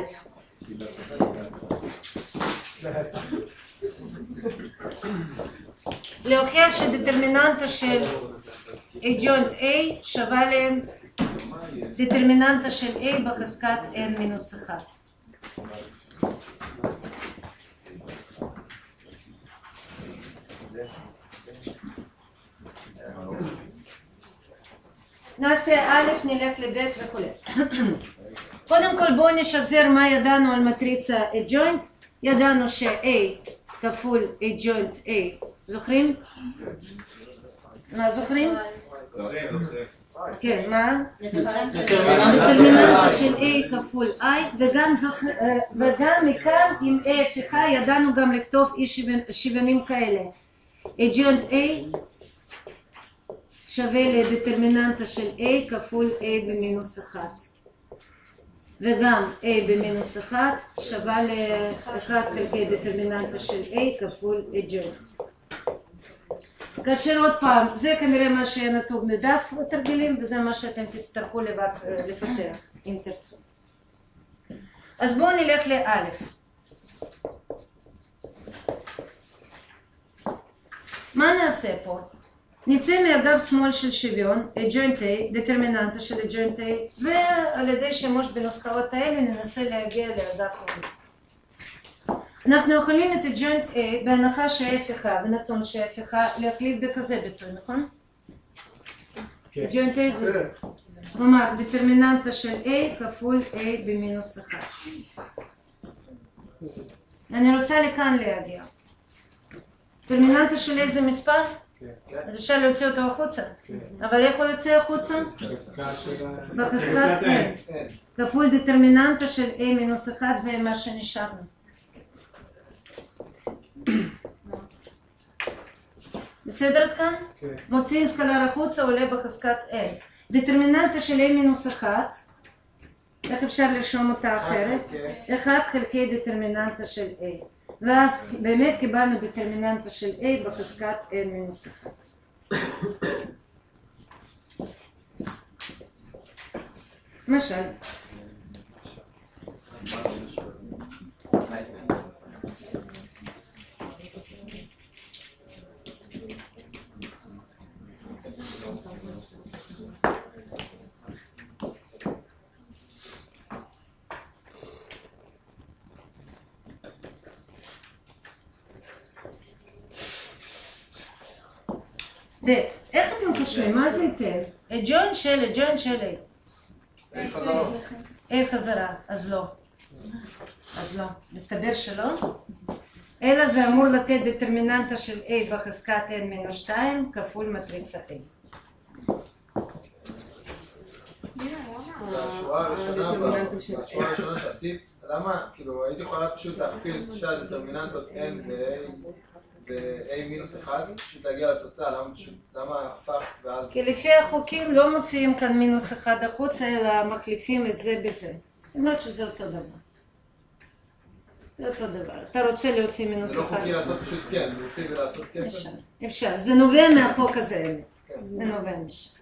להוכיח שדטרמיננטה של ג'וינט A שווה לדטרמיננטה של A בחזקת N מינוס אחת. נעשה א', נלך לב' וכו'. קודם כל בואו נשחזר מה ידענו על מטריצה ג'וינט. ידענו ש-A כפול ג'וינט A, זוכרים? מה זוכרים? כן, מה? דטרמיננטה של A כפול I, וגם מכאן עם A הפיכה ידענו גם לכתוב אי שוויונים כאלה. ג'וינט A שווה לדטרמיננטה של A כפול A במינוס אחת. וגם A במינוס אחת שווה ל-אחת חלקי דטרמיננטה של A כפול A ג'וינט. כאשר עוד פעם, זה כנראה מה שנתוב מדף תרגילים, וזה מה שאתם תצטרכו לבד לפתח, אם תרצו. אז בואו נלך לאלף. מה נעשה פה? נצא מאגף שמאל של שוויון, ג'וינט A, דטרמיננטה של ג'וינט A, ועל ידי שימוש בנוסחאות האלה ננסה להגיע לאגף ימין. אנחנו יכולים את ג'וינט A בהנחה שההפיכה, בנתון שההפיכה, להקליט בכזה ביטוי, נכון? ג'וינט A זה זה. כלומר, דטרמיננטה של A כפול A במינוס אחת. אני רוצה לכאן להגיע. דטרמיננטה של איזה מספר? אז אפשר להוציא אותו החוצה. אבל איך הוא יוצא החוצה? בחזקת N. כפול דטרמיננטה של A מינוס אחת, זה מה שנשארנו. בסדר עד כאן? מוציאים סקלר החוצה, עולה בחזקת N. דטרמיננטה של A מינוס אחת, איך אפשר לרשום אותה אחרת? אחת חלקי דטרמיננטה של A. ואז באמת קיבלנו דטרמיננטה של A בחזקת N מינוס אחת. למשל, ב', איך אתם חושבים? מה זה ייתן? ג'וינט של, ג'וינט של A. A חזרה, אז לא. אז לא. מסתבר שלא? אלא זה אמור לתת דטרמיננטה של A בחזקת N מינוס שתיים כפול מטריצה A. השורה הראשונה שעשית, למה, כאילו, הייתי יכולה פשוט להכפיל את שתי הדטרמיננטות N ו-A מינוס אחד, פשוט להגיע לתוצאה, למה פשוט, למה הפך ואז... כי לפי החוקים לא מוציאים כאן מינוס אחד החוצה, אלא מחליפים את זה בזה. למרות שזה אותו דבר. זה אותו דבר. אתה רוצה להוציא מינוס אחד. זה לא חוקי לעשות פשוט כן, להוציא ולעשות כפל? אפשר, אפשר. זה נובע מהחוק הזה, אמת. זה נובע משם.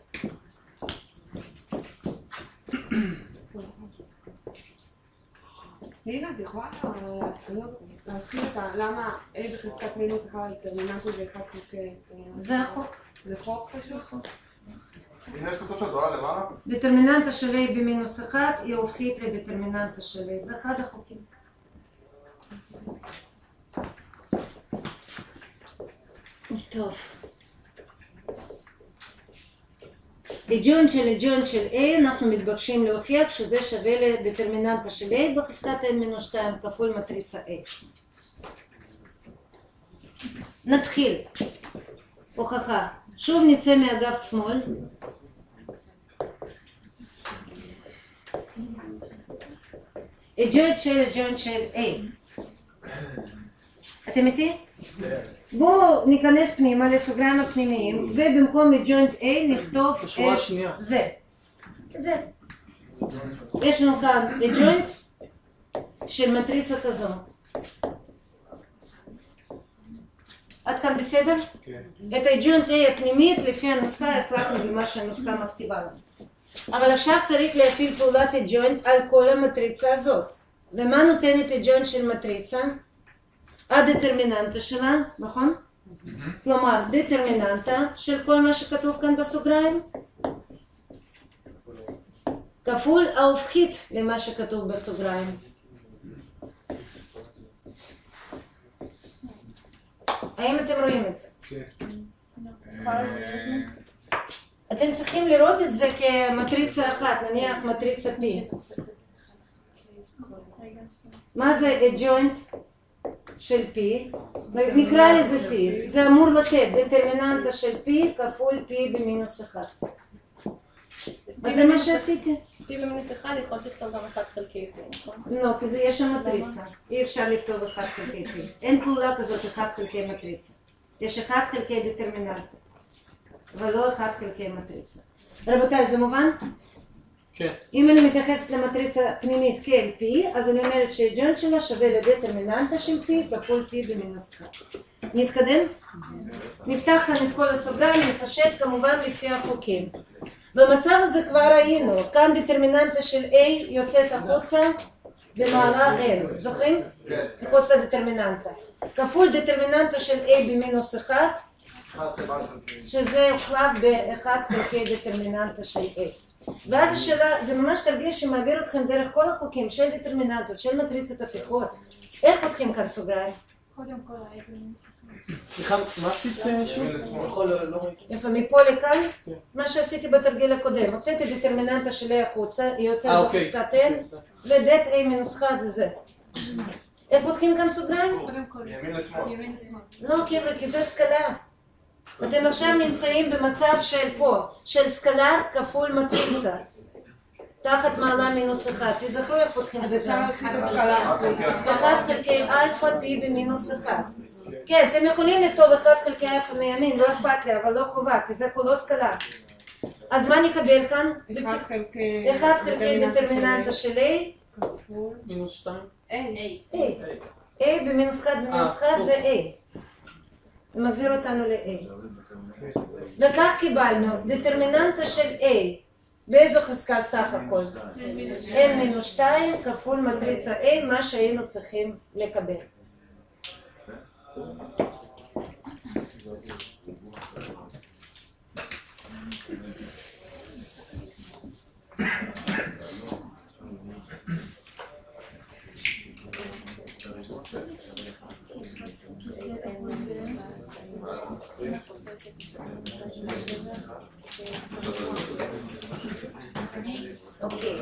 לינה, את יכולה להזכיר את למה A בחזקת מינוס אחד דטרמיננטה זה אחד חלקי... זה החוק. זה חוק פשוט? הנה יש קבוצה שדולה למעלה? דטרמיננטה של A במינוס אחת היא הופכית לדטרמיננטה של A. זה אחד החוקים. טוב. הג'וינט של הג'וינט של A אנחנו מתבקשים להוכיח שזה שווה לדטרמיננטה של A בחזקת n מינוס שתיים כפול מטריצה A. נתחיל. הוכחה. שוב נצא מאגף שמאל. הג'וינט של הג'וינט של A. אתם איתי? בואו ניכנס פנימה לסוגריים הפנימיים ובמקום הג'וינט A נכתוב את זה. את זה. יש לנו כאן הג'וינט של מטריצה כזו. עד כאן בסדר? כן. את הג'וינט A הפנימית לפי הנוסחה החלטנו במה שהנוסחה מכתיבה לנו. אבל עכשיו צריך להפעיל פעולת הג'וינט על כל המטריצה הזאת. ומה נותנת הג'וינט של מטריצה? הדטרמיננטה שלה, נכון? Mm-hmm. כלומר, דטרמיננטה של כל מה שכתוב כאן בסוגריים כפול ההופכית למה שכתוב בסוגריים. האם אתם רואים את זה? כן. אתם צריכים לראות את זה כמטריצה אחת, נניח מטריצה P. מה זה הג'וינט של P? נקרא לזה P. זה אמור לתת דטרמיננטה של P כפול P במינוס אחת. אז זה מה שעשיתי. P במינוס אחד יכול לכתוב גם אחד חלקי P, נכון? לא, כי זה יש שם מטריצה. אי אפשר לכתוב אחד חלקי P. אין פעולה כזאת אחד חלקי מטריצה. יש אחד חלקי דטרמיננטה. אבל לא אחד חלקי מטריצה. רבותיי, זה מובן? כן. אם אני מתייחסת למטריצה פנימית כאל P, אז אני אומרת שהג'וינט שלה שווה לדטרמיננטה של P כפול P במינוס אחת. נתקדם? נפתח כאן את כל הסוגריים, נפשט כמובן לפי החוקים. במצב הזה כבר היינו, כאן דטרמיננטה של A יוצאת החוצה במעלה N. זוכרים? כן. מחוץ לדטרמיננטה. כפול דטרמיננטה של A במינוס אחת, שזה הוחלף באחד חלקי דטרמיננטה של A. ואז השאלה, זה ממש תרגיל שמעביר אתכם דרך כל החוקים של דטרמיננטות, של מטריצות הפיכות. איך פותחים כאן סוגריים? קודם כל, ה-A. סליחה, מה עשית שוב? איפה, מפה לכאן? מה שעשיתי בתרגיל הקודם. הוצאתי דטרמיננטה של A החוצה, היא יוצאת בחזקת N, ודט A מינוס אחת זה זה. איך פותחים כאן סוגריים? קודם כל, ימין לשמאל. לא, חבר'ה, כי זה סקלר. אתם עכשיו נמצאים במצב של פה, של סקלר כפול מטריצה. תחת מעלה מינוס אחד. תזכרו איך פותחים סוגריים. אחד חלקי אלפא פי במינוס אחד. כן, אתם יכולים לכתוב אחד חלקי אלפא מימין, לא אכפת לי, אבל לא חובה, כי זה כולו סקלר. אז מה נקבל כאן? אחד חלקי דטרמיננטה של A. כפול מינוס שתיים. A. A. A במינוס אחד במינוס אחד זה A. ומחזיר אותנו ל-A. וכך קיבלנו דטרמיננטה של A. באיזו חזקה סך הכל? N מינוס שתיים כפול מטריצה A, מה שהיינו צריכים לקבל. אוקיי.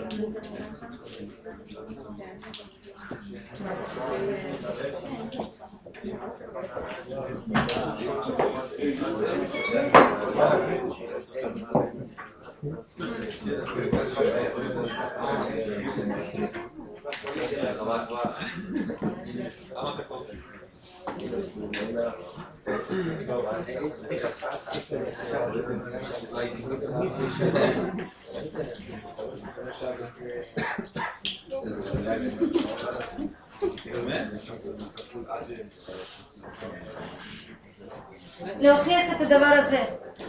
להוכיח את הדבר הזה.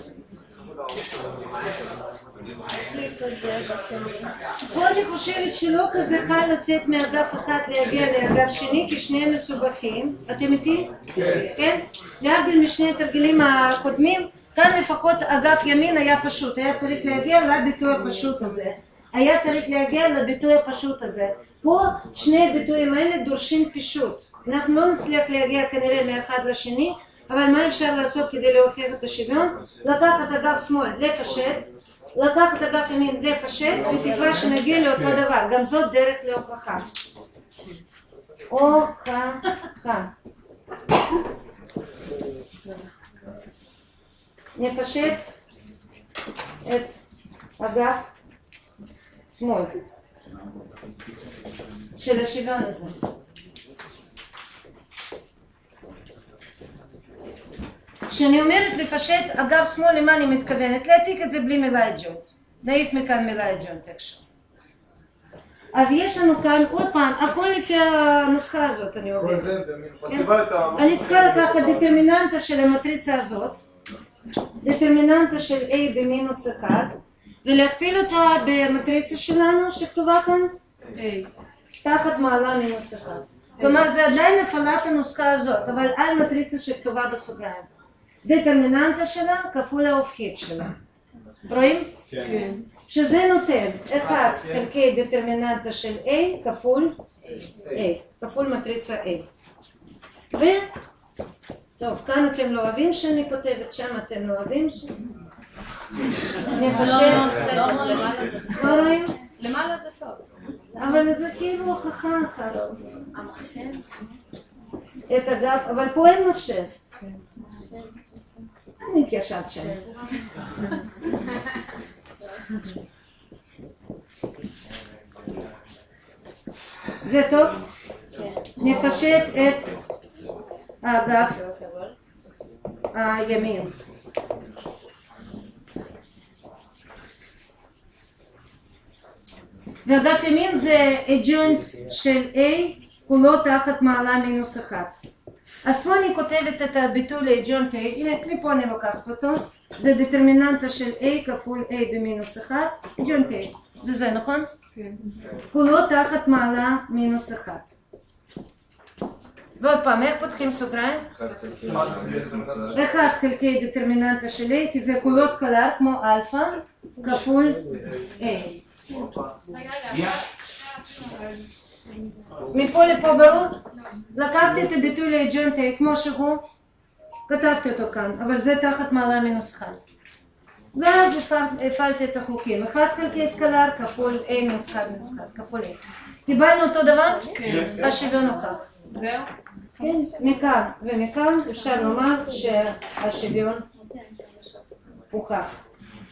פה אני חושבת שלא כזה קל לצאת מאגף אחד להגיע לאגף שני, כי שניהם מסובכים. אתם איתי? כן. להבדיל משני התרגילים הקודמים, כאן לפחות אגף ימין היה פשוט, היה צריך להגיע לביטוי הפשוט הזה. היה צריך להגיע לביטוי הפשוט הזה. פה שני הביטויים האלה דורשים פישוט. אנחנו לא נצליח להגיע כנראה מאחד לשני, אבל מה אפשר לעשות כדי להוכיח את השוויון? לקחת אגף שמאל, לפשט, לקחת אגף ימין, לפשט, בתקווה שנגיע לאותו דבר. גם זאת דרך להוכחה. הוכחה. נפשט את אגף שמאל של השוויון הזה. כשאני אומרת לפשט אגף שמאל, למה אני מתכוונת? להעתיק את זה בלי מילה אג'ונט. נעיף מכאן מילה אג'ונט איכשהו. אז יש לנו כאן עוד פעם, הכל לפי הנוסחה הזאת אני עובדת. אני צריכה לקחת דטרמיננטה של המטריצה הזאת, דטרמיננטה של A במינוס אחד, ולהכפיל אותה במטריצה שלנו שכתובה כאן A, תחת מעלה מינוס אחד. כלומר זה עדיין הפעלת הנוסחה הזאת, אבל על מטריצה שכתובה בסוגריים. דטרמיננטה שלה כפול ההופכית שלה. רואים? כן. שזה נותן אחד חלקי דטרמיננטה של A כפול A, כפול מטריצה A. ו... טוב, כאן אתם לא אוהבים שאני כותבת, שם אתם לא אוהבים ש... נפשט... לא רואים? למעלה זה טוב. אבל זה כאילו הוכחה אחת. המחשב? את אגף, אבל פה אין מחשב. אני התיישבת שם. זה טוב? נפשט את האגף הימין. ואגף ימין זה אג'ונט של A כולו תחת מעלה מינוס אחת. אז פה אני כותבת את הביטוי לאג'ונט A, הנה מפה אני לוקחת אותו, זה דטרמיננטה של A כפול A במינוס אחת, אג'ונט A, זה זה נכון? כן. כולו תחת מעלה מינוס אחת. ועוד פעם, איך פותחים סוגריים? אחד חלקי דטרמיננטה של A, כי זה כולו סקלר כמו אלפא כפול A. מפה לפה ברור? לקחתי את הביטוי לאג'ונט A כמו שהוא, כתבתי אותו כאן, אבל זה תחת מעלה מינוס אחת. ואז הפעלתי את החוקים, אחד חלקי סקלר כפול A מינוס אחד מינוס אחד, כפול A. קיבלנו אותו דבר? כן. השוויון הוכח. זהו? כן, מכאן ומכאן אפשר לומר שהשוויון הוכח.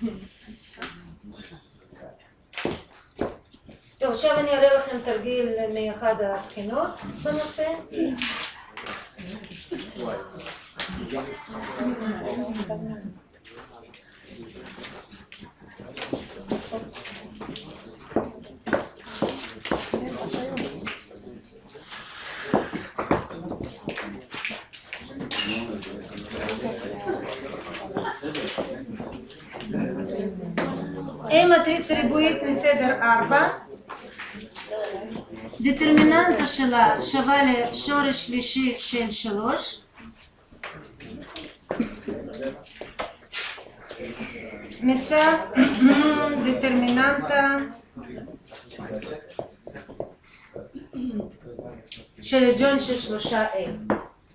טוב, עכשיו אני אראה לכם תרגיל מאחד הבחינות בנושא. A מטריצה ריבועית מסדר ארבע, דטרמיננטה שלה שווה לשורש שלישי של שלוש, מצא דטרמיננטה של אג'ונט של שלושה A.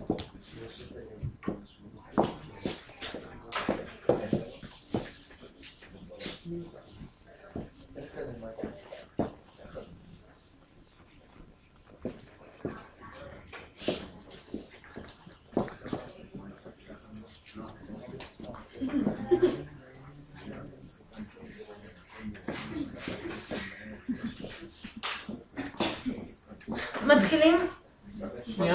מתחילים? שנייה.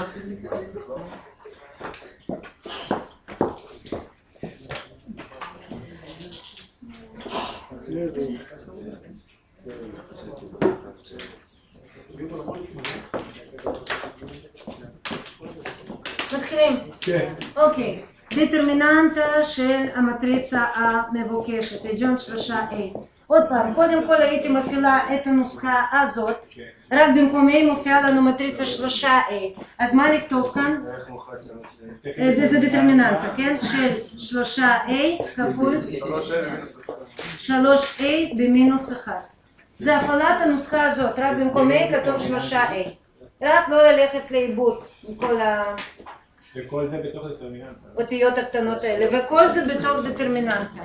מתחילים? כן. אוקיי. דטרמיננטה של המטריצה המבוקשת, אג'ונט שלושה A. עוד פעם, קודם כל הייתי מפעילה את הנוסחה הזאת, רק במקום A מופיעה לנו מטריצה שלושה A, אז מה נכתוב כאן? זה דטרמיננטה, כן? של שלושה A כפול שלוש A במינוס אחת. זה הפעלת הנוסחה הזאת, רק במקום A כתוב שלושה A. רק לא ללכת לאיבוד עם כל וכל זה בתוך דטרמיננטה. האותיות הקטנות האלה, וכל זה בתוך דטרמיננטה.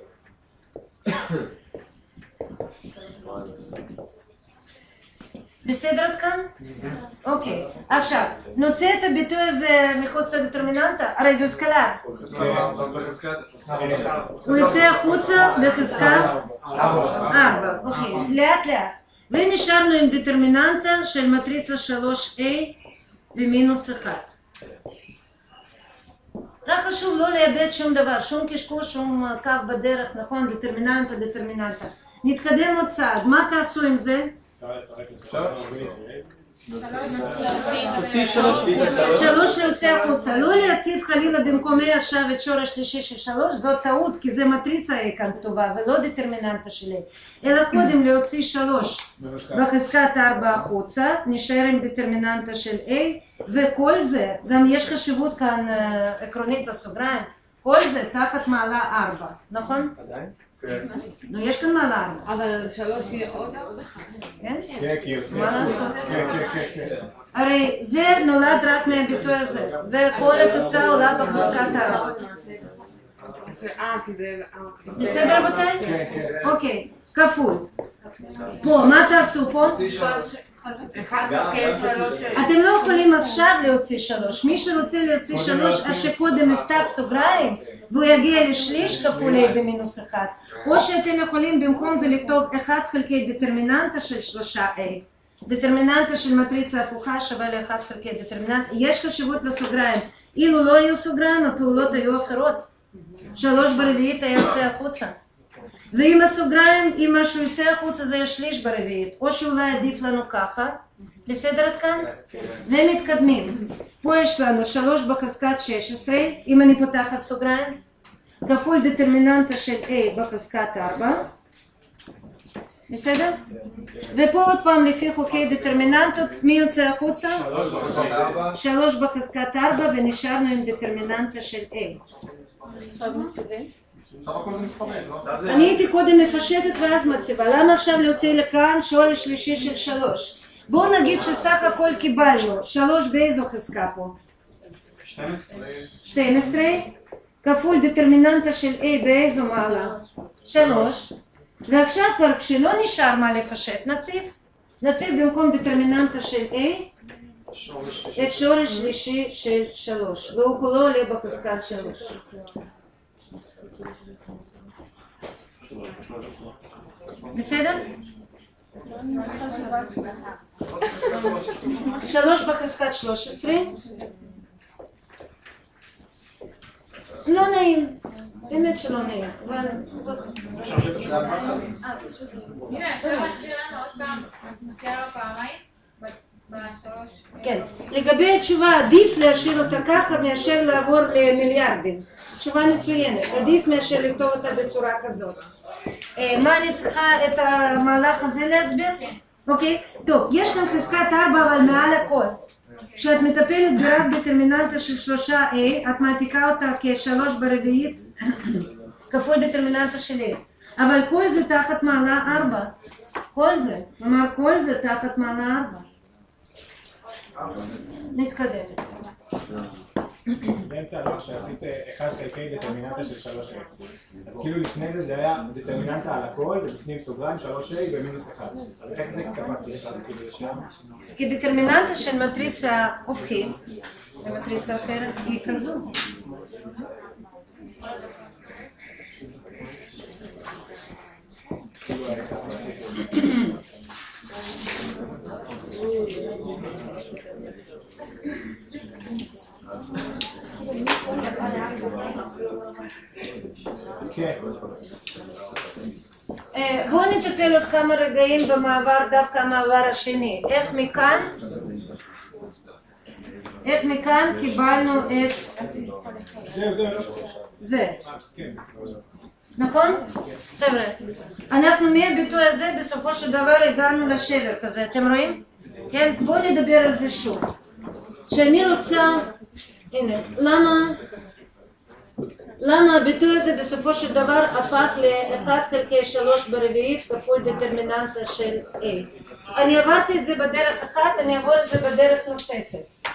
בסדר עד כאן? אוקיי. עכשיו, נוציא את הביטוי הזה מחוץ לדטרמיננטה, הרי זה סקלר. הוא יוצא החוצה בחזקה ארבע, אוקיי, לאט לאט. ונשארנו עם דטרמיננטה של מטריצה שלוש A במינוס אחת. רק חשוב לא לאבד שום דבר, שום קשקוש, שום קו בדרך, נכון? דטרמיננטה, דטרמיננטה. נתקדם עוד צעד, מה תעשו עם זה? שלוש להוציא החוצה, לא להציב חלילה במקום A עכשיו את שורש שלישי של שלוש, זאת טעות כי זה מטריצה A כאן כתובה ולא דטרמיננטה של A, אלא קודם להוציא שלוש בחזקת ארבע החוצה, נשאר עם דטרמיננטה של A, וכל זה, גם יש חשיבות כאן עקרונית לסוגריים, כל זה תחת מעלה ארבע, נכון? עדיין? נו, יש כאן מעלה ארבע. אבל שלוש יהיה עוד אחד. כן? כן, כי יוצא. מה לעשות? כן, כן, כן. הרי זה נולד רק מהביטוי הזה, וכל התוצאה עולה בחזקת ארבע. אה, כדי... בסדר רבותיי? כן, כן. אוקיי, כפול. פה, מה תעשו פה? אתם לא יכולים עכשיו להוציא שלוש, מי שרוצה להוציא שלוש, אז שקודם יפתח סוגריים והוא יגיע לשליש כפול A במינוס אחת, או שאתם יכולים במקום זה לכתוב אחת חלקי דטרמיננטה של שלושה A. דטרמיננטה של מטריצה הפוכה שווה לאחת חלקי דטרמיננטה, יש חשיבות לסוגריים, אילו לא היו סוגריים הפעולות היו אחרות, שלוש ברביעית היה יוצא החוצה. ואם הסוגריים, אם משהו יוצא החוצה זה שליש ברביעית, או שאולי עדיף לנו ככה, בסדר עד כאן? ומתקדמים. פה יש לנו שלוש בחזקת שש עשרה, אם אני פותחת סוגריים, כפול דטרמיננטה של A בחזקת ארבע, בסדר? ופה עוד פעם לפי חוקי דטרמיננטות, מי יוצא החוצה? שלוש בחזקת ארבע ונשארנו עם דטרמיננטה של A. עכשיו מציבים? אני הייתי קודם מפשטת ואז מציבה, למה עכשיו להוציא לכאן שורש שלישי של שלוש? בואו נגיד שסך הכל קיבלנו, שלוש באיזו חזקה פה? שתים עשרה כפול דטרמיננטה של A באיזו מעלה? שלוש, ועכשיו כבר כשלא נשאר מה לפשט, נציב, נציב במקום דטרמיננטה של A את שורש שלישי של שלוש, והוא כולו עולה בחזקת שלוש. בסדר? שלוש בחזקת שלוש עשרה. לא נעים, באמת שלא נעים. הנה, אפשר להסביר לנו עוד פעם, נציע לו פעמיים? בשלוש... כן, לגבי התשובה עדיף להשאיר אותה ככה מאשר לעבור למיליארדים. תשובה מצוינת, עדיף מאשר לכתוב אותה בצורה כזאת. מה אני צריכה את המהלך הזה להסביר? אוקיי? טוב, יש כאן חזקת ארבע אבל מעל הכל. כשאת מטפלת ברק דטרמיננטה של שלושה A, את מעתיקה אותה כשלוש ברביעית כפול דטרמיננטה של A. אבל כל זה תחת מעלה ארבע. כל זה, כלומר כל זה תחת מעלה ארבע. מתקדמת. באמצע הלוח שעשית אחד חלקי דטרמיננטה של שלוש A. אז כאילו לפני זה זה היה דטרמיננטה על הכל ובפנים סוגריים שלוש A במינוס אחד. אז איך זה קפצתי לך כאילו לשם? כי דטרמיננטה של מטריצה הופכית במטריצה אחרת היא כזו. בואו נטפל עוד כמה רגעים במעבר, דווקא המעבר השני. איך מכאן? איך מכאן קיבלנו את... זהו, זהו, לא. זה. נכון? חבר'ה, אנחנו מהביטוי הזה בסופו של דבר הגענו לשבר כזה, אתם רואים? כן? בואו נדבר על זה שוב. שאני רוצה, הנה, למה, למה הביטוי הזה בסופו של דבר הפך ל-אחת חלקי שלוש ברביעית כפול דטרמיננטה של A. אני עברתי את זה בדרך אחת, אני אעבור את זה בדרך נוספת.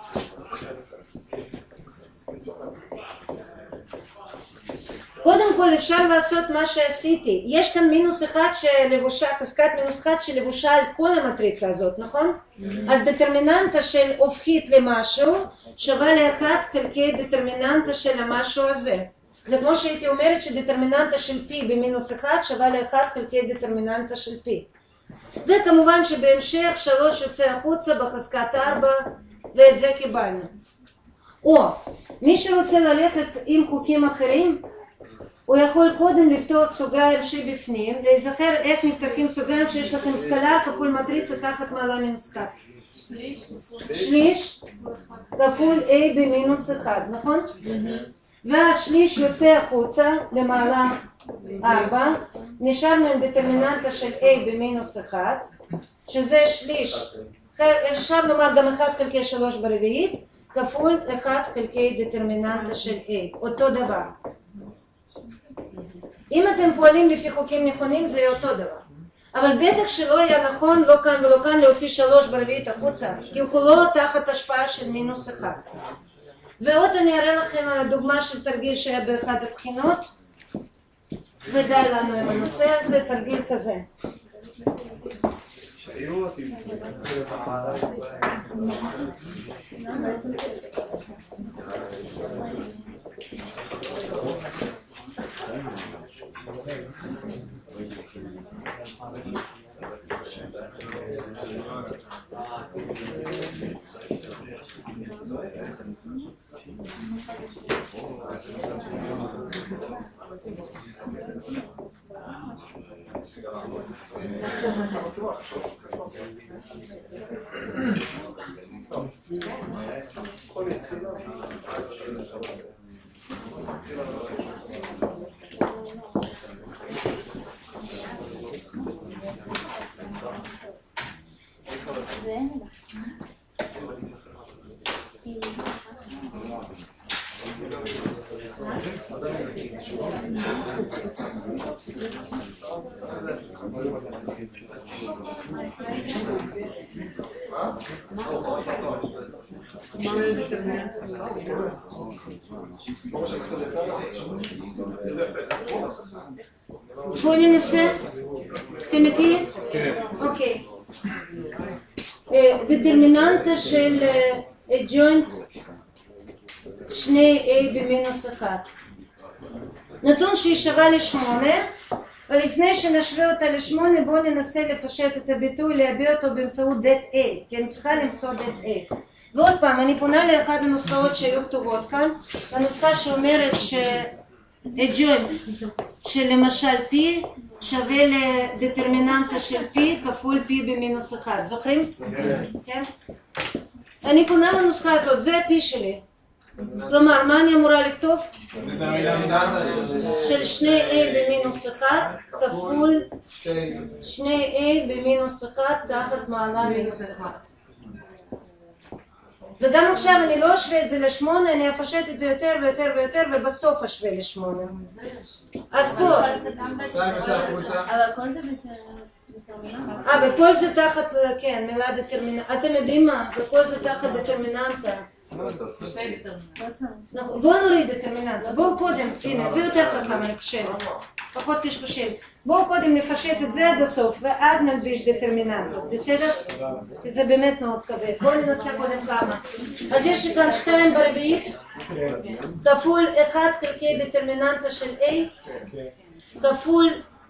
קודם כל אפשר לעשות מה שעשיתי. יש כאן מינוס אחד שלבושה, חזקת מינוס אחד שלבושה על כל המטריצה הזאת, נכון? אז דטרמיננטה של הופכית למשהו שווה לאחת חלקי דטרמיננטה של המשהו הזה. זה כמו שהייתי אומרת שדטרמיננטה של P במינוס אחד שווה לאחת חלקי דטרמיננטה של P. וכמובן שבהמשך שלוש יוצא החוצה בחזקת ארבע ואת זה קיבלנו. או, מי שרוצה ללכת עם חוקים אחרים, הוא יכול קודם לפתוח סוגריים שבפנים, להיזכר איך נפתחים סוגריים כשיש לכם סקלה כפול מטריצה תחת מעלה מינוס אחת. שליש. שליש כפול A במינוס אחד, נכון? והשליש יוצא החוצה במעלה ארבע, נשארנו עם דטרמיננטה של A במינוס אחת, שזה שליש, אפשר לומר גם אחת חלקי שלוש ברביעית, כפול אחת חלקי דטרמיננטה של A, אותו דבר. אם אתם פועלים לפי חוקים נכונים זה אותו דבר. אבל בטח שלא היה נכון לא כאן ולא כאן להוציא שלוש ברביעית החוצה, כי הוא לא תחת השפעה של מינוס אחת. ועוד אני אראה לכם דוגמה של תרגיל שהיה באחד הבחינות, ודי לנו עם הנושא הזה, תרגיל כזה. בואו ננסה. אתם איתי? אוקיי. דטרמיננטה של ג'וינט שני A במינוס אחת. נתון שהיא שווה לשמונה, ולפני שנשווה אותה לשמונה בואו ננסה לפשט את הביטוי, להביע אותו באמצעות det A, כי אני צריכה למצוא det A. ועוד פעם, אני פונה לאחד הנוסחאות שהיו כתובות כאן, הנוסחה שאומרת שהג'וינט של למשל P שווה לדטרמיננטה של P כפול P במינוס אחת, זוכרים? כן? אני פונה לנוסחה הזאת, זה ה-P שלי. כלומר, מה אני אמורה לכתוב? של שני A במינוס אחת כפול שני A במינוס אחת תחת מעלה מינוס אחת. וגם עכשיו אני לא אשווה את זה לשמונה, אני אפשט את זה יותר ויותר ויותר ובסוף אשווה לשמונה. אז פה... אבל כל זה בטרמיננטה. אה, וכל זה תחת, כן, מילה דטרמיננטה. אתם יודעים מה? וכל זה תחת דטרמיננטה. בואו נוריד דטרמיננטה. בואו קודם, הנה, זה יותר חכם, אני חושבת. פחות קשקושים. בואו קודם נפשט את זה עד הסוף, ואז נלביש דטרמיננטות, בסדר? כי זה באמת מאוד כבד. בואו ננסה קודם למה. אז יש לי כאן שתיים ברביעית, כפול אחת חלקי דטרמיננטה של A, כפול,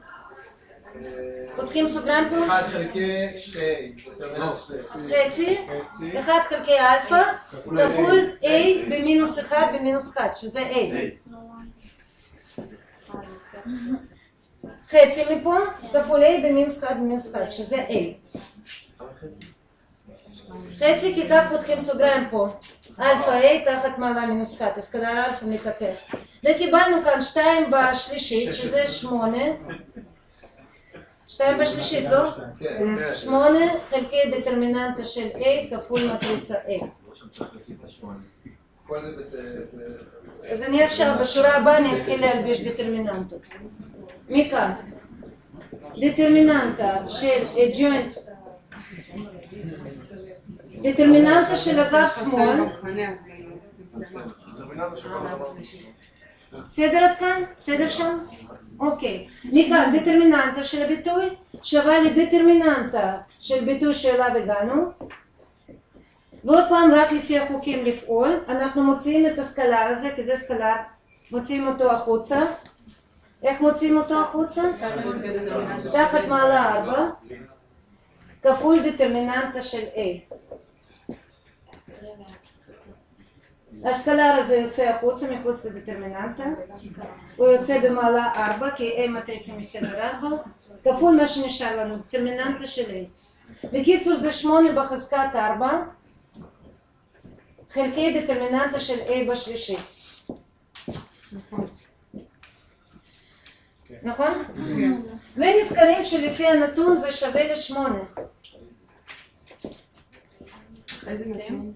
פותחים סוגריים פה? אחת חלקי שתי, חצי, אחת חלקי אלפא, כפול A במינוס אחד במינוס אחד, שזה A. חצי מפה, כפול A במינוס אחד במינוס אחד, שזה A. חצי כי כך פותחים סוגריים פה. אלפא A תחת מעלה מינוס אחת, אז כלל אלפא מתהפך. וקיבלנו כאן שתיים בשלישית, שזה שמונה. שתיים בשלישית, לא? שמונה חלקי דטרמיננטה של A כפול מטריצה A. אז אני עכשיו, בשורה הבאה אני אתחיל להלביש דטרמיננטות. מכאן, דטרמיננטה של ג'וינט, דטרמיננטה של אגף שמאל, סדר עד כאן? סדר שם? אוקיי. מכאן דטרמיננטה של הביטוי שווה לדטרמיננטה של ביטוי שאליו הגענו. ועוד פעם, רק לפי החוקים לפעול, אנחנו מוציאים את הסקלר הזה, כי זה סקלר, מוציאים אותו החוצה. איך מוציאים אותו החוצה? תחת מעלה ארבע, כפול דטרמיננטה של A. הסקלר הזה יוצא החוצה מחוץ לדטרמיננטה, הוא יוצא במעלה ארבע, כי A מטריצה מסדר ארבע, כפול מה שנשאר לנו, דטרמיננטה של A. בקיצור זה שמונה בחזקת ארבע, חלקי דטרמיננטה של A בשלישית. נכון? ונזכרים שלפי הנתון זה שווה לשמונה. איזה נתון?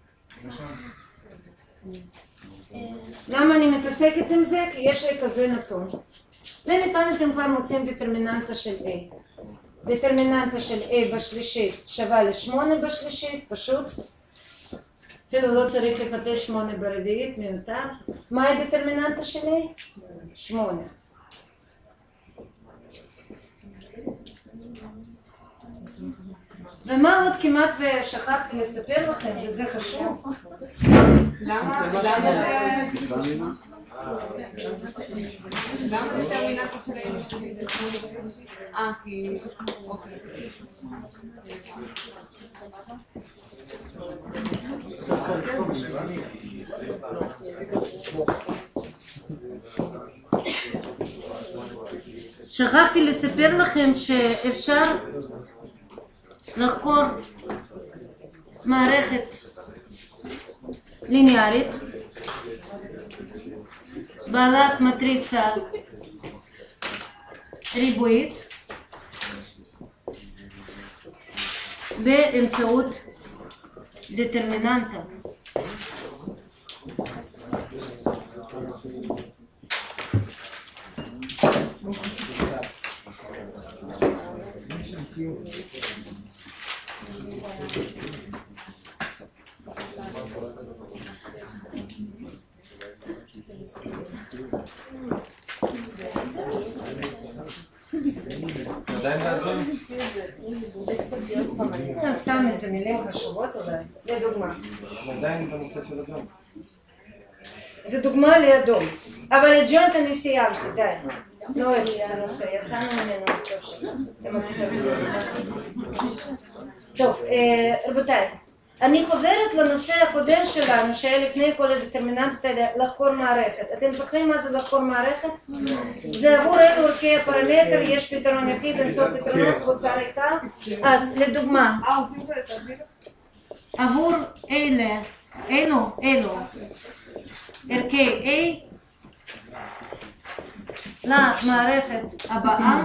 למה אני מתעסקת עם זה? כי יש לי כזה נתון. ומכאן אתם כבר מוצאים דטרמיננטה של A. דטרמיננטה של A בשלישית שווה לשמונה בשלישית, פשוט. אפילו לא צריך לחפש שמונה ברביעית, מיותר. מהי דטרמיננטה של A? שמונה. ומה עוד כמעט ושכחתי לספר לכם, וזה חשוב. למה? למה? למה דטרמיננטה של A? אה, כי... שכחתי לספר לכם שאפשר לחקור מערכת ליניארית בעלת מטריצה ריבועית באמצעות דטרמיננטה. סתם איזה מילים חשובות אולי, לדוגמה. עדיין בנושא של אדום. זה דוגמה לאדום, אבל את ג'וינט אני סיימתי, די. לא אוהב לי הנושא, יצאנו ממנו. טוב, רבותיי, אני חוזרת לנושא הקודם שלנו, שהיה לפני כל הדטרמיננטות האלה, לחקור מערכת. אתם זוכרים מה זה לחקור מערכת? זה עבור אלו ערכי הפרמטר, יש פתרון יחיד, אין סוף פתרונות, קבוצה ריקה. אז לדוגמה, עבור אלה, אלו, אלו, ערכי A, למערכת הבאה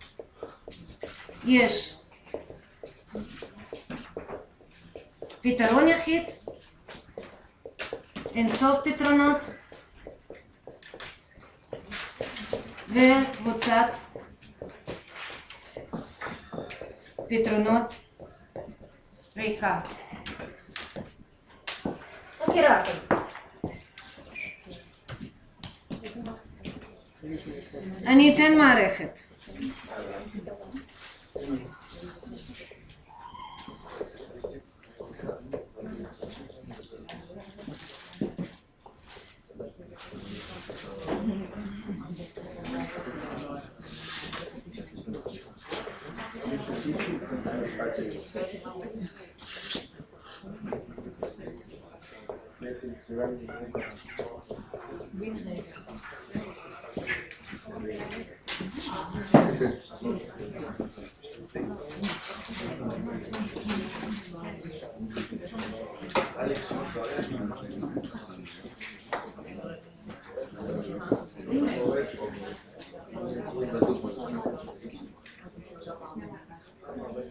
יש פתרון יחיד, אין סוף פתרונות וקבוצת פתרונות ריקה. מכירה. אני אתן מערכת.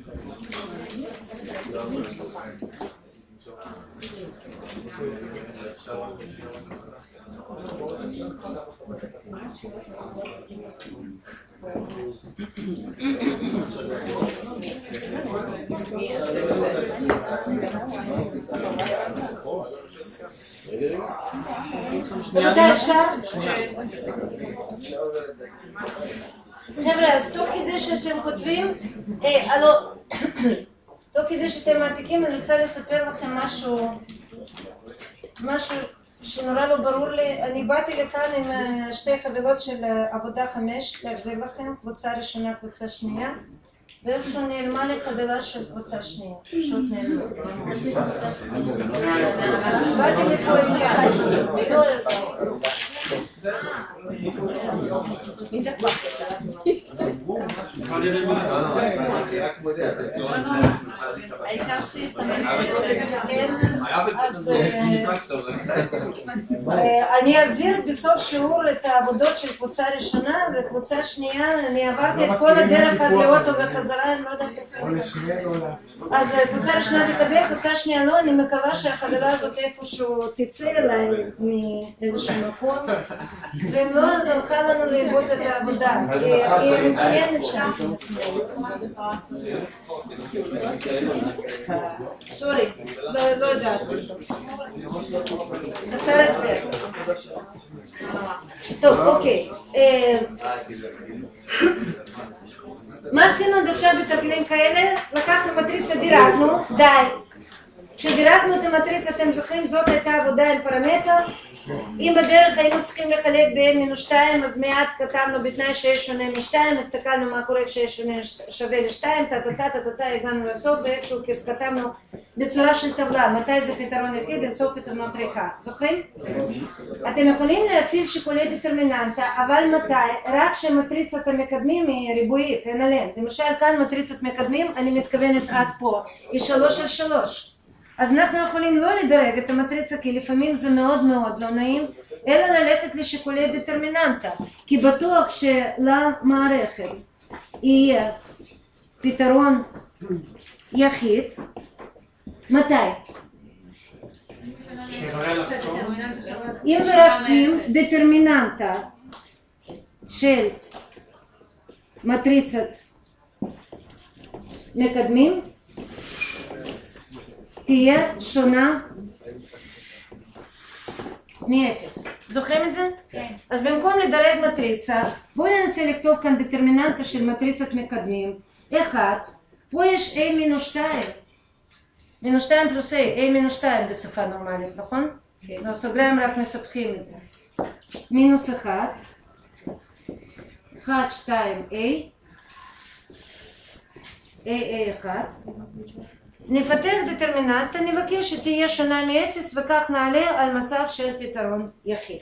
רבותיי, אפשר? חבר'ה, אז תוך כדי שאתם כותבים, הלו, תוך כדי שאתם מעתיקים, אני רוצה לספר לכם משהו, משהו שנורא לא ברור לי. אני באתי לכאן עם שתי חבילות של עבודה חמש, להחזיר לכם, קבוצה ראשונה, קבוצה שנייה, ואיפשהו נעלמה לי חבילה של קבוצה שנייה, פשוט נעלמה. באתי לפה איתה, לא מי דקבח אותה? העיקר שיסתמן אז אני אחזיר בסוף שיעור את העבודות של קבוצה ראשונה וקבוצה שנייה. אני עברתי את כל הדרך עד לאוטו וחזרה, אני לא יודעת אז קבוצה ראשונה תקבל, קבוצה שנייה לא. אני מקווה שהחבילה הזאת איפשהו תצא אליי מאיזשהו מקום, ואם לא אז הלכה לנו לאיבוד את העבודה, היא מצוינת שם. סורי, לא יודעת, חסר הסבר. טוב, אוקיי, מה עשינו עד עכשיו בתרגילים כאלה? לקחנו מטריצה, דירגנו, די. כשדירגנו את המטריצה, אתם זוכרים, זאת הייתה עבודה עם פרמטר. אם בדרך היינו צריכים לחלק ב-n מינוס שתיים, אז מיד כתבנו בתנאי שיש שונה מ-שתיים, הסתכלנו מה קורה כשיש שונה שווה ל-שתיים, טה-טה-טה-טה-טה, הגענו לסוף, ואיכשהו כתבנו בצורה של טבלה, מתי זה פתרון יחיד, אין סוף פתרונות ריקה. זוכרים? אתם יכולים להפעיל שיקולי דטרמיננטה, אבל מתי? רק שמטריצת המקדמים היא ריבועית, אין עליהם. למשל, כאן מטריצת מקדמים, אני מתכוונת עד פה, היא שלוש על שלוש. אז אנחנו יכולים לא לדרג את המטריצה, כי לפעמים זה מאוד מאוד לא נעים, אלא ללכת לשיקולי דטרמיננטה, כי בטוח שלמערכת יהיה פתרון יחיד. מתי? אם מרכיבים דטרמיננטה של מטריצת מקדמים, תהיה שונה מאפס. זוכרים את זה? כן. אז במקום לדרג מטריצה, בואו ננסה לכתוב כאן דטרמיננטה של מטריצת מקדמים. אחד, פה יש a מינוס שתיים. מינוס שתיים פלוס a, a מינוס שתיים בשפה נורמלית, נכון? כן. לא, סוגריים רק מספחים את זה. מינוס אחד, אחד, שתיים, a, a, a, אחד. נפתח דטרמיננטה, נבקש שתהיה שונה מאפס, וכך נעלה על מצב של פתרון יחיד.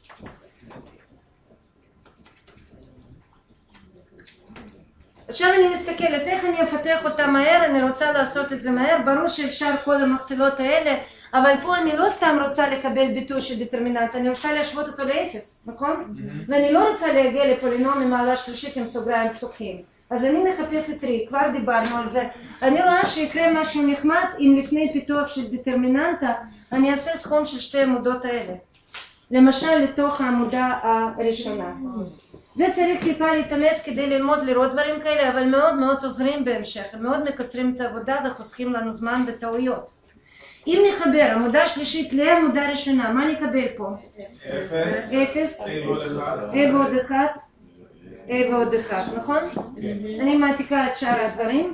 עכשיו אני מסתכלת איך אני אפתח אותה מהר, אני רוצה לעשות את זה מהר. ברור שאפשר כל המכפלות האלה, אבל פה אני לא סתם רוצה לקבל ביטוי של דטרמיננט, אני רוצה להשוות אותו לאפס, נכון? ואני לא רוצה להגיע לפולינום ממעלה שלישית עם סוגריים פתוחים. אז אני מחפשת טריק, כבר דיברנו על זה. אני רואה שיקרה משהו נחמד אם לפני פיתוח של דטרמיננטה אני אעשה סכום של שתי עמודות האלה. למשל לתוך העמודה הראשונה. זה צריך טיפה להתאמץ כדי ללמוד לראות דברים כאלה, אבל מאוד מאוד עוזרים בהמשך, הם מאוד מקצרים את העבודה וחוסכים לנו זמן וטעויות. אם נחבר עמודה שלישית לעמודה ראשונה, מה נקבל פה? אפס. אפס. A ועוד אחד. A ועוד אחד, נכון? אני מעתיקה את שאר הדברים.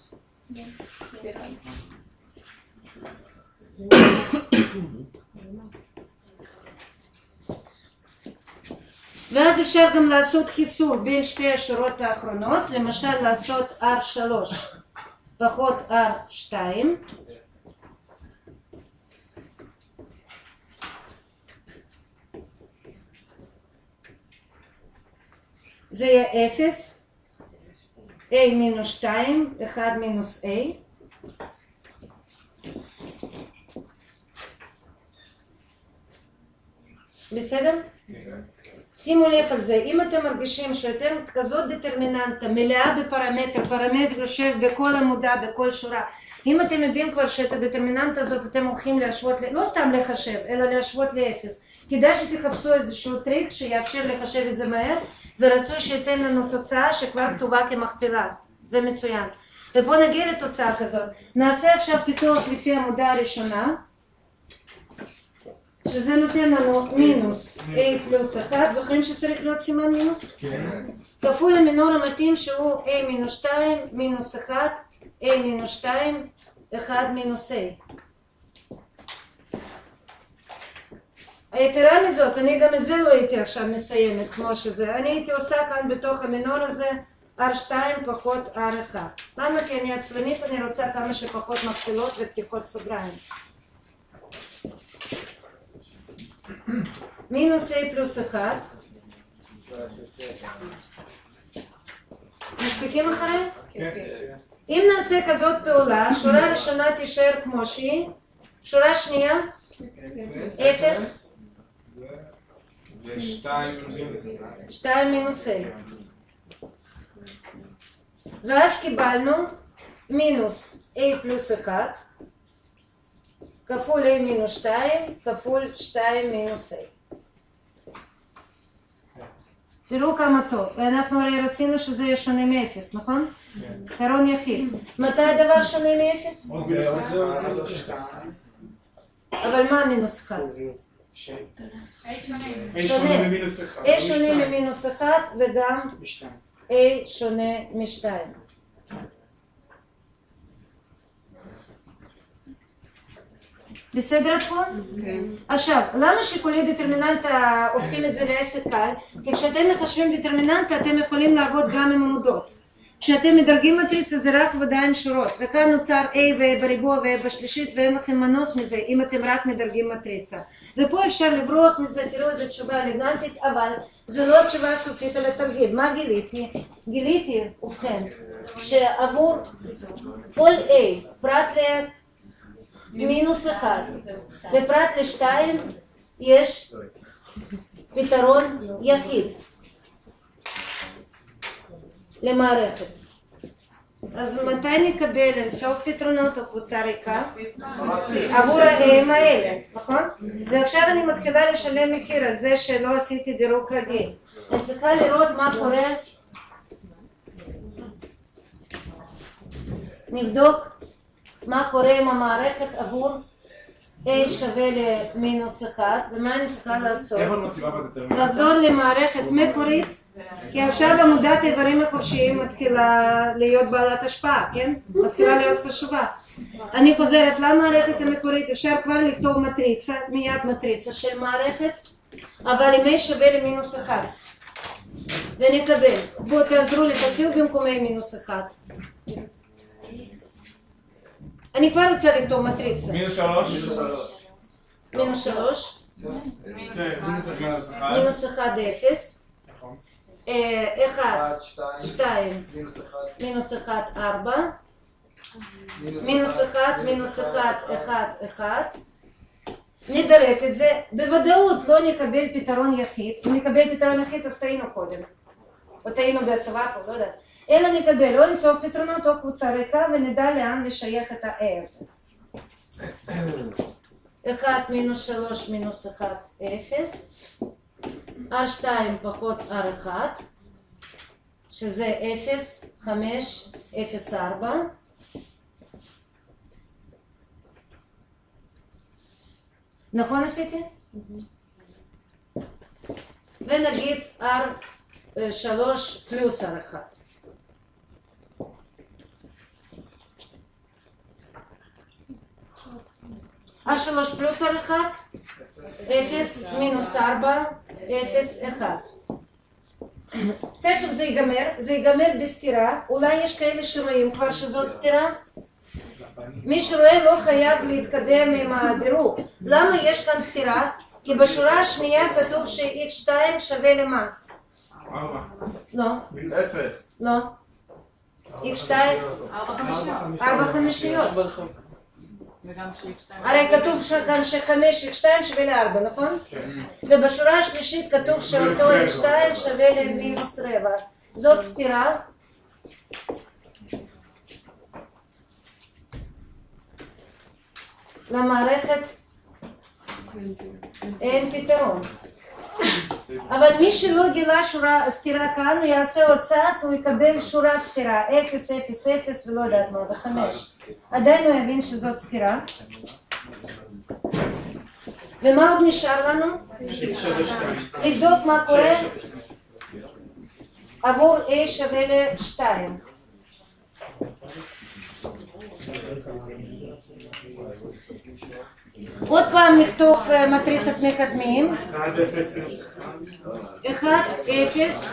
ואז אפשר גם לעשות חיסור בין שתי השורות האחרונות, למשל לעשות R שלוש פחות R שתיים. זה יהיה אפס, A מינוס שתיים, אחד מינוס A. בסדר? שימו לב על זה, אם אתם מרגישים שאתם כזאת דטרמיננטה מלאה בפרמטר, פרמטר יושב בכל עמודה, בכל שורה, אם אתם יודעים כבר שאת הדטרמיננטה הזאת אתם הולכים להשוות, לא סתם לחשב, אלא להשוות לאפס, כדאי שתחפשו איזשהו טריק שיאפשר לחשב את זה מהר, ורצוי שייתן לנו תוצאה שכבר כתובה כמכפלה, זה מצוין. ובואו נגיע לתוצאה כזאת, נעשה עכשיו פיתוח לפי העמודה הראשונה, שזה נותן לנו מינוס a פלוס אחת, זוכרים שצריך להיות סימן מינוס? כן. כפול המינור המתאים שהוא a מינוס שתיים, מינוס אחת, a מינוס שתיים, אחד מינוס a. היתרה מזאת, אני גם את זה לא הייתי עכשיו מסיימת כמו שזה, אני הייתי עושה כאן בתוך המינור הזה אר שתיים פחות אר אחת. למה? כי אני עצלנית, אני רוצה כמה שפחות מכפלות ופתיחות סוגריים. מינוס a פלוס אחת. מספיקים אחרי? כן. אם נעשה כזאת פעולה, שורה ראשונה תישאר כמו שהיא, שורה שנייה, אפס. ושתיים מינוס a. ואז קיבלנו מינוס a פלוס אחת. כפול a מינוס שתיים, כפול שתיים מינוס a. תראו כמה טוב, ואנחנו הרי רצינו שזה יהיה שונה מאפס, נכון? יתרון יחיד. מתי הדבר שונה מאפס? אבל מה מינוס אחד? a שונה ממינוס אחד. a שונה ממינוס אחד וגם a שונה משתיים. בסדר עד פה? כן. עכשיו, למה שיקולי דטרמיננטה הופכים את זה לעסק קל? כי כשאתם מחשבים דטרמיננטה אתם יכולים לעבוד גם עם עמודות. כשאתם מדרגים מטריצה זה רק ודאי עם שורות, וכאן נוצר a בריבוע ו בשלישית ואין לכם מנוס מזה אם אתם רק מדרגים מטריצה. ופה אפשר לברוח מזה, תראו איזו תשובה אלגנטית, אבל זה לא התשובה הסופית על התרגיל. מה גיליתי? גיליתי, ובכן, שעבור כל a פרט ל... מינוס אחד, ופרט לשתיים יש פתרון יחיד למערכת. אז מתי נקבל אינסוף פתרונות או קבוצה ריקה? עבור ה-הם האלה, נכון? ועכשיו אני מתחילה לשלם מחיר על זה שלא עשיתי דירוג רגיל. אני צריכה לראות מה קורה. נבדוק מה קורה עם המערכת עבור a שווה למינוס אחד, ומה אני צריכה לעשות? לחזור למערכת מקורית, כי עכשיו עמודת האיברים החופשיים מתחילה להיות בעלת השפעה, כן? מתחילה להיות חשובה. אני חוזרת למערכת המקורית, אפשר כבר לכתוב מטריצה, מיד מטריצה של מערכת, אבל עם a שווה למינוס אחד. ונקבל, בואו תעזרו לי, תציעו במקומי מינוס אחד. אני כבר רוצה לכתוב מטריצה. מינוס שלוש. מינוס שלוש. מינוס אחד אפס. אחד, שתיים. מינוס אחד ארבע. מינוס אחד, מינוס אחד, אחד, אחד. נדרק את זה. בוודאות לא נקבל פתרון יחיד. אם נקבל פתרון יחיד אז טעינו קודם. או טעינו בהצבה פה, לא יודעת. אלא נקבל או אינסוף פתרונות או קבוצה ריקה ונדע לאן לשייך את ה-a הזה. אחד מינוס שלוש מינוס אחד אפס. אר שתיים פחות אר אחת. שזה אפס, חמש, אפס, ארבע. נכון עשיתי? ונגיד אר שלוש פלוס אר אחת. אר שלוש פלוס אר אחת, אפס, מינוס ארבע, אפס, אחד. תכף זה ייגמר, זה ייגמר בסתירה, אולי יש כאלה שרואים כבר שזאת סתירה? מי שרואה לא חייב להתקדם עם הדירוג. למה יש כאן סתירה? כי בשורה השנייה כתוב ש-אקס שתיים שווה למה? ארבע. לא. אפס. לא. אקס שתיים? ארבע חמישיות. הרי כתוב כאן ש-חמש אקס שתיים שווה ל-ארבע, נכון? ובשורה השלישית כתוב שאותו אקס שתיים שווה למינוס רבע. זאת סתירה. למערכת אין פתרון. אבל מי שלא גילה שורה סתירה כאן, הוא יעשה הוצאת, הוא יקבל שורת סתירה, אפס, אפס, אפס ולא יודעת מה, וחמש. עדיין הוא יבין שזאת סתירה. ומה עוד נשאר לנו? לבדוק מה קורה עבור A שווה ל-שתיים. עוד פעם נכתוב מטריצת מקדמים. אחד, אפס,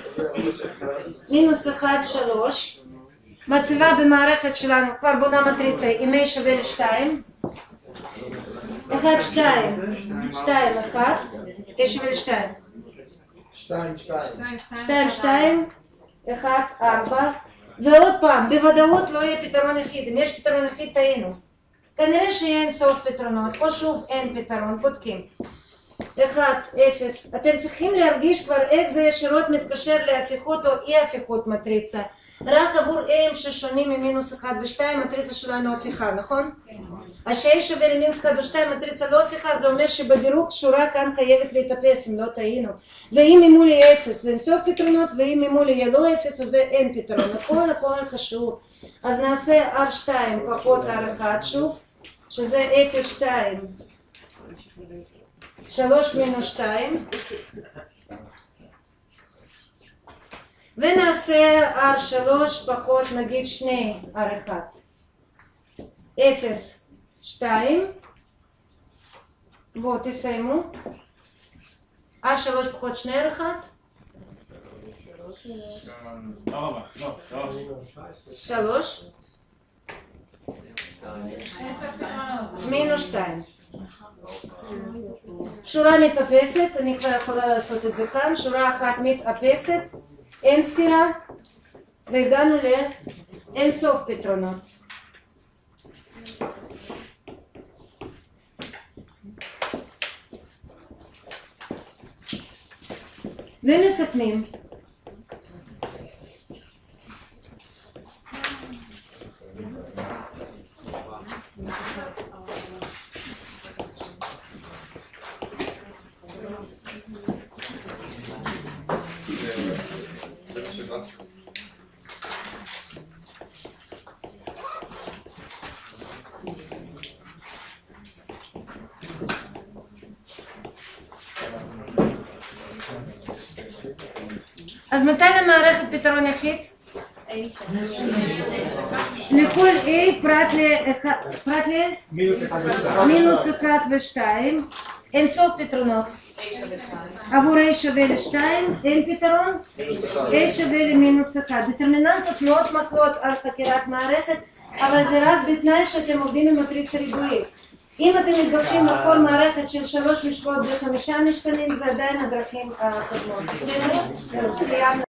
מינוס אחד, שלוש. מציבה במערכת שלנו, כבר בונה מטריצה עם A שווה ל-שתיים. אחד, שתיים, שתיים, אחת, A שווה ל-שתיים. שתיים, שתיים. שתיים, שתיים, אחד, ארבע. ועוד פעם, בוודאות לא יהיה פתרון יחיד. אם יש פתרון יחיד, טעינו. כנראה שיהיה אין סוף פתרונות, או שוב אין פתרון, בודקים. אחד, אפס. אתם צריכים להרגיש כבר איך זה ישירות מתקשר להפיכות או אי הפיכות מטריצה. רק עבור A'ים ששונים ממינוס אחד ושתיים, מטריצה שלנו הפיכה, נכון? אז ש-A שווה למינוס אחד ושתיים, מטריצה לא הפיכה, זה אומר שבדירוג שורה כאן חייבת להתאפס, אם לא טעינו. ואם ממול יהיה אפס, זה אין סוף פתרונות, ואם ממול יהיה לא אפס, אז זה אין פתרון. הכל הכל קשור. אז נעשה אר שתיים פחות אר אחד שוב, שזה אפס שתיים, שלוש מינוס שתיים, ונעשה אר שלוש פחות נגיד שני אר אחד, אפס שתיים, בואו תסיימו, אר שלוש פחות שני אר אחד, שלוש, מינוס שתיים. שורה מתאפסת, אני כבר יכולה לעשות את זה כאן, שורה אחת מתאפסת, אין סתירה, והגענו לאין סוף פתרונות. ומסכמים. אז מתי למערכת פתרון יחיד? לכל A פרט למינוס אחד ושתיים, אין סוף פתרונות. עבור A שווה ל-שתיים, אין פתרון, A שווה למינוס אחד. דטרמיננטות מאוד מקלות על חקירת מערכת, אבל זה רק בתנאי שאתם עובדים עם מטריצה ריבועית. אם אתם מתגרשים לכל מערכת של שלוש משוואות וחמישה משתנים, זה עדיין הדרכים הקודמות. בסדר? סיימנו.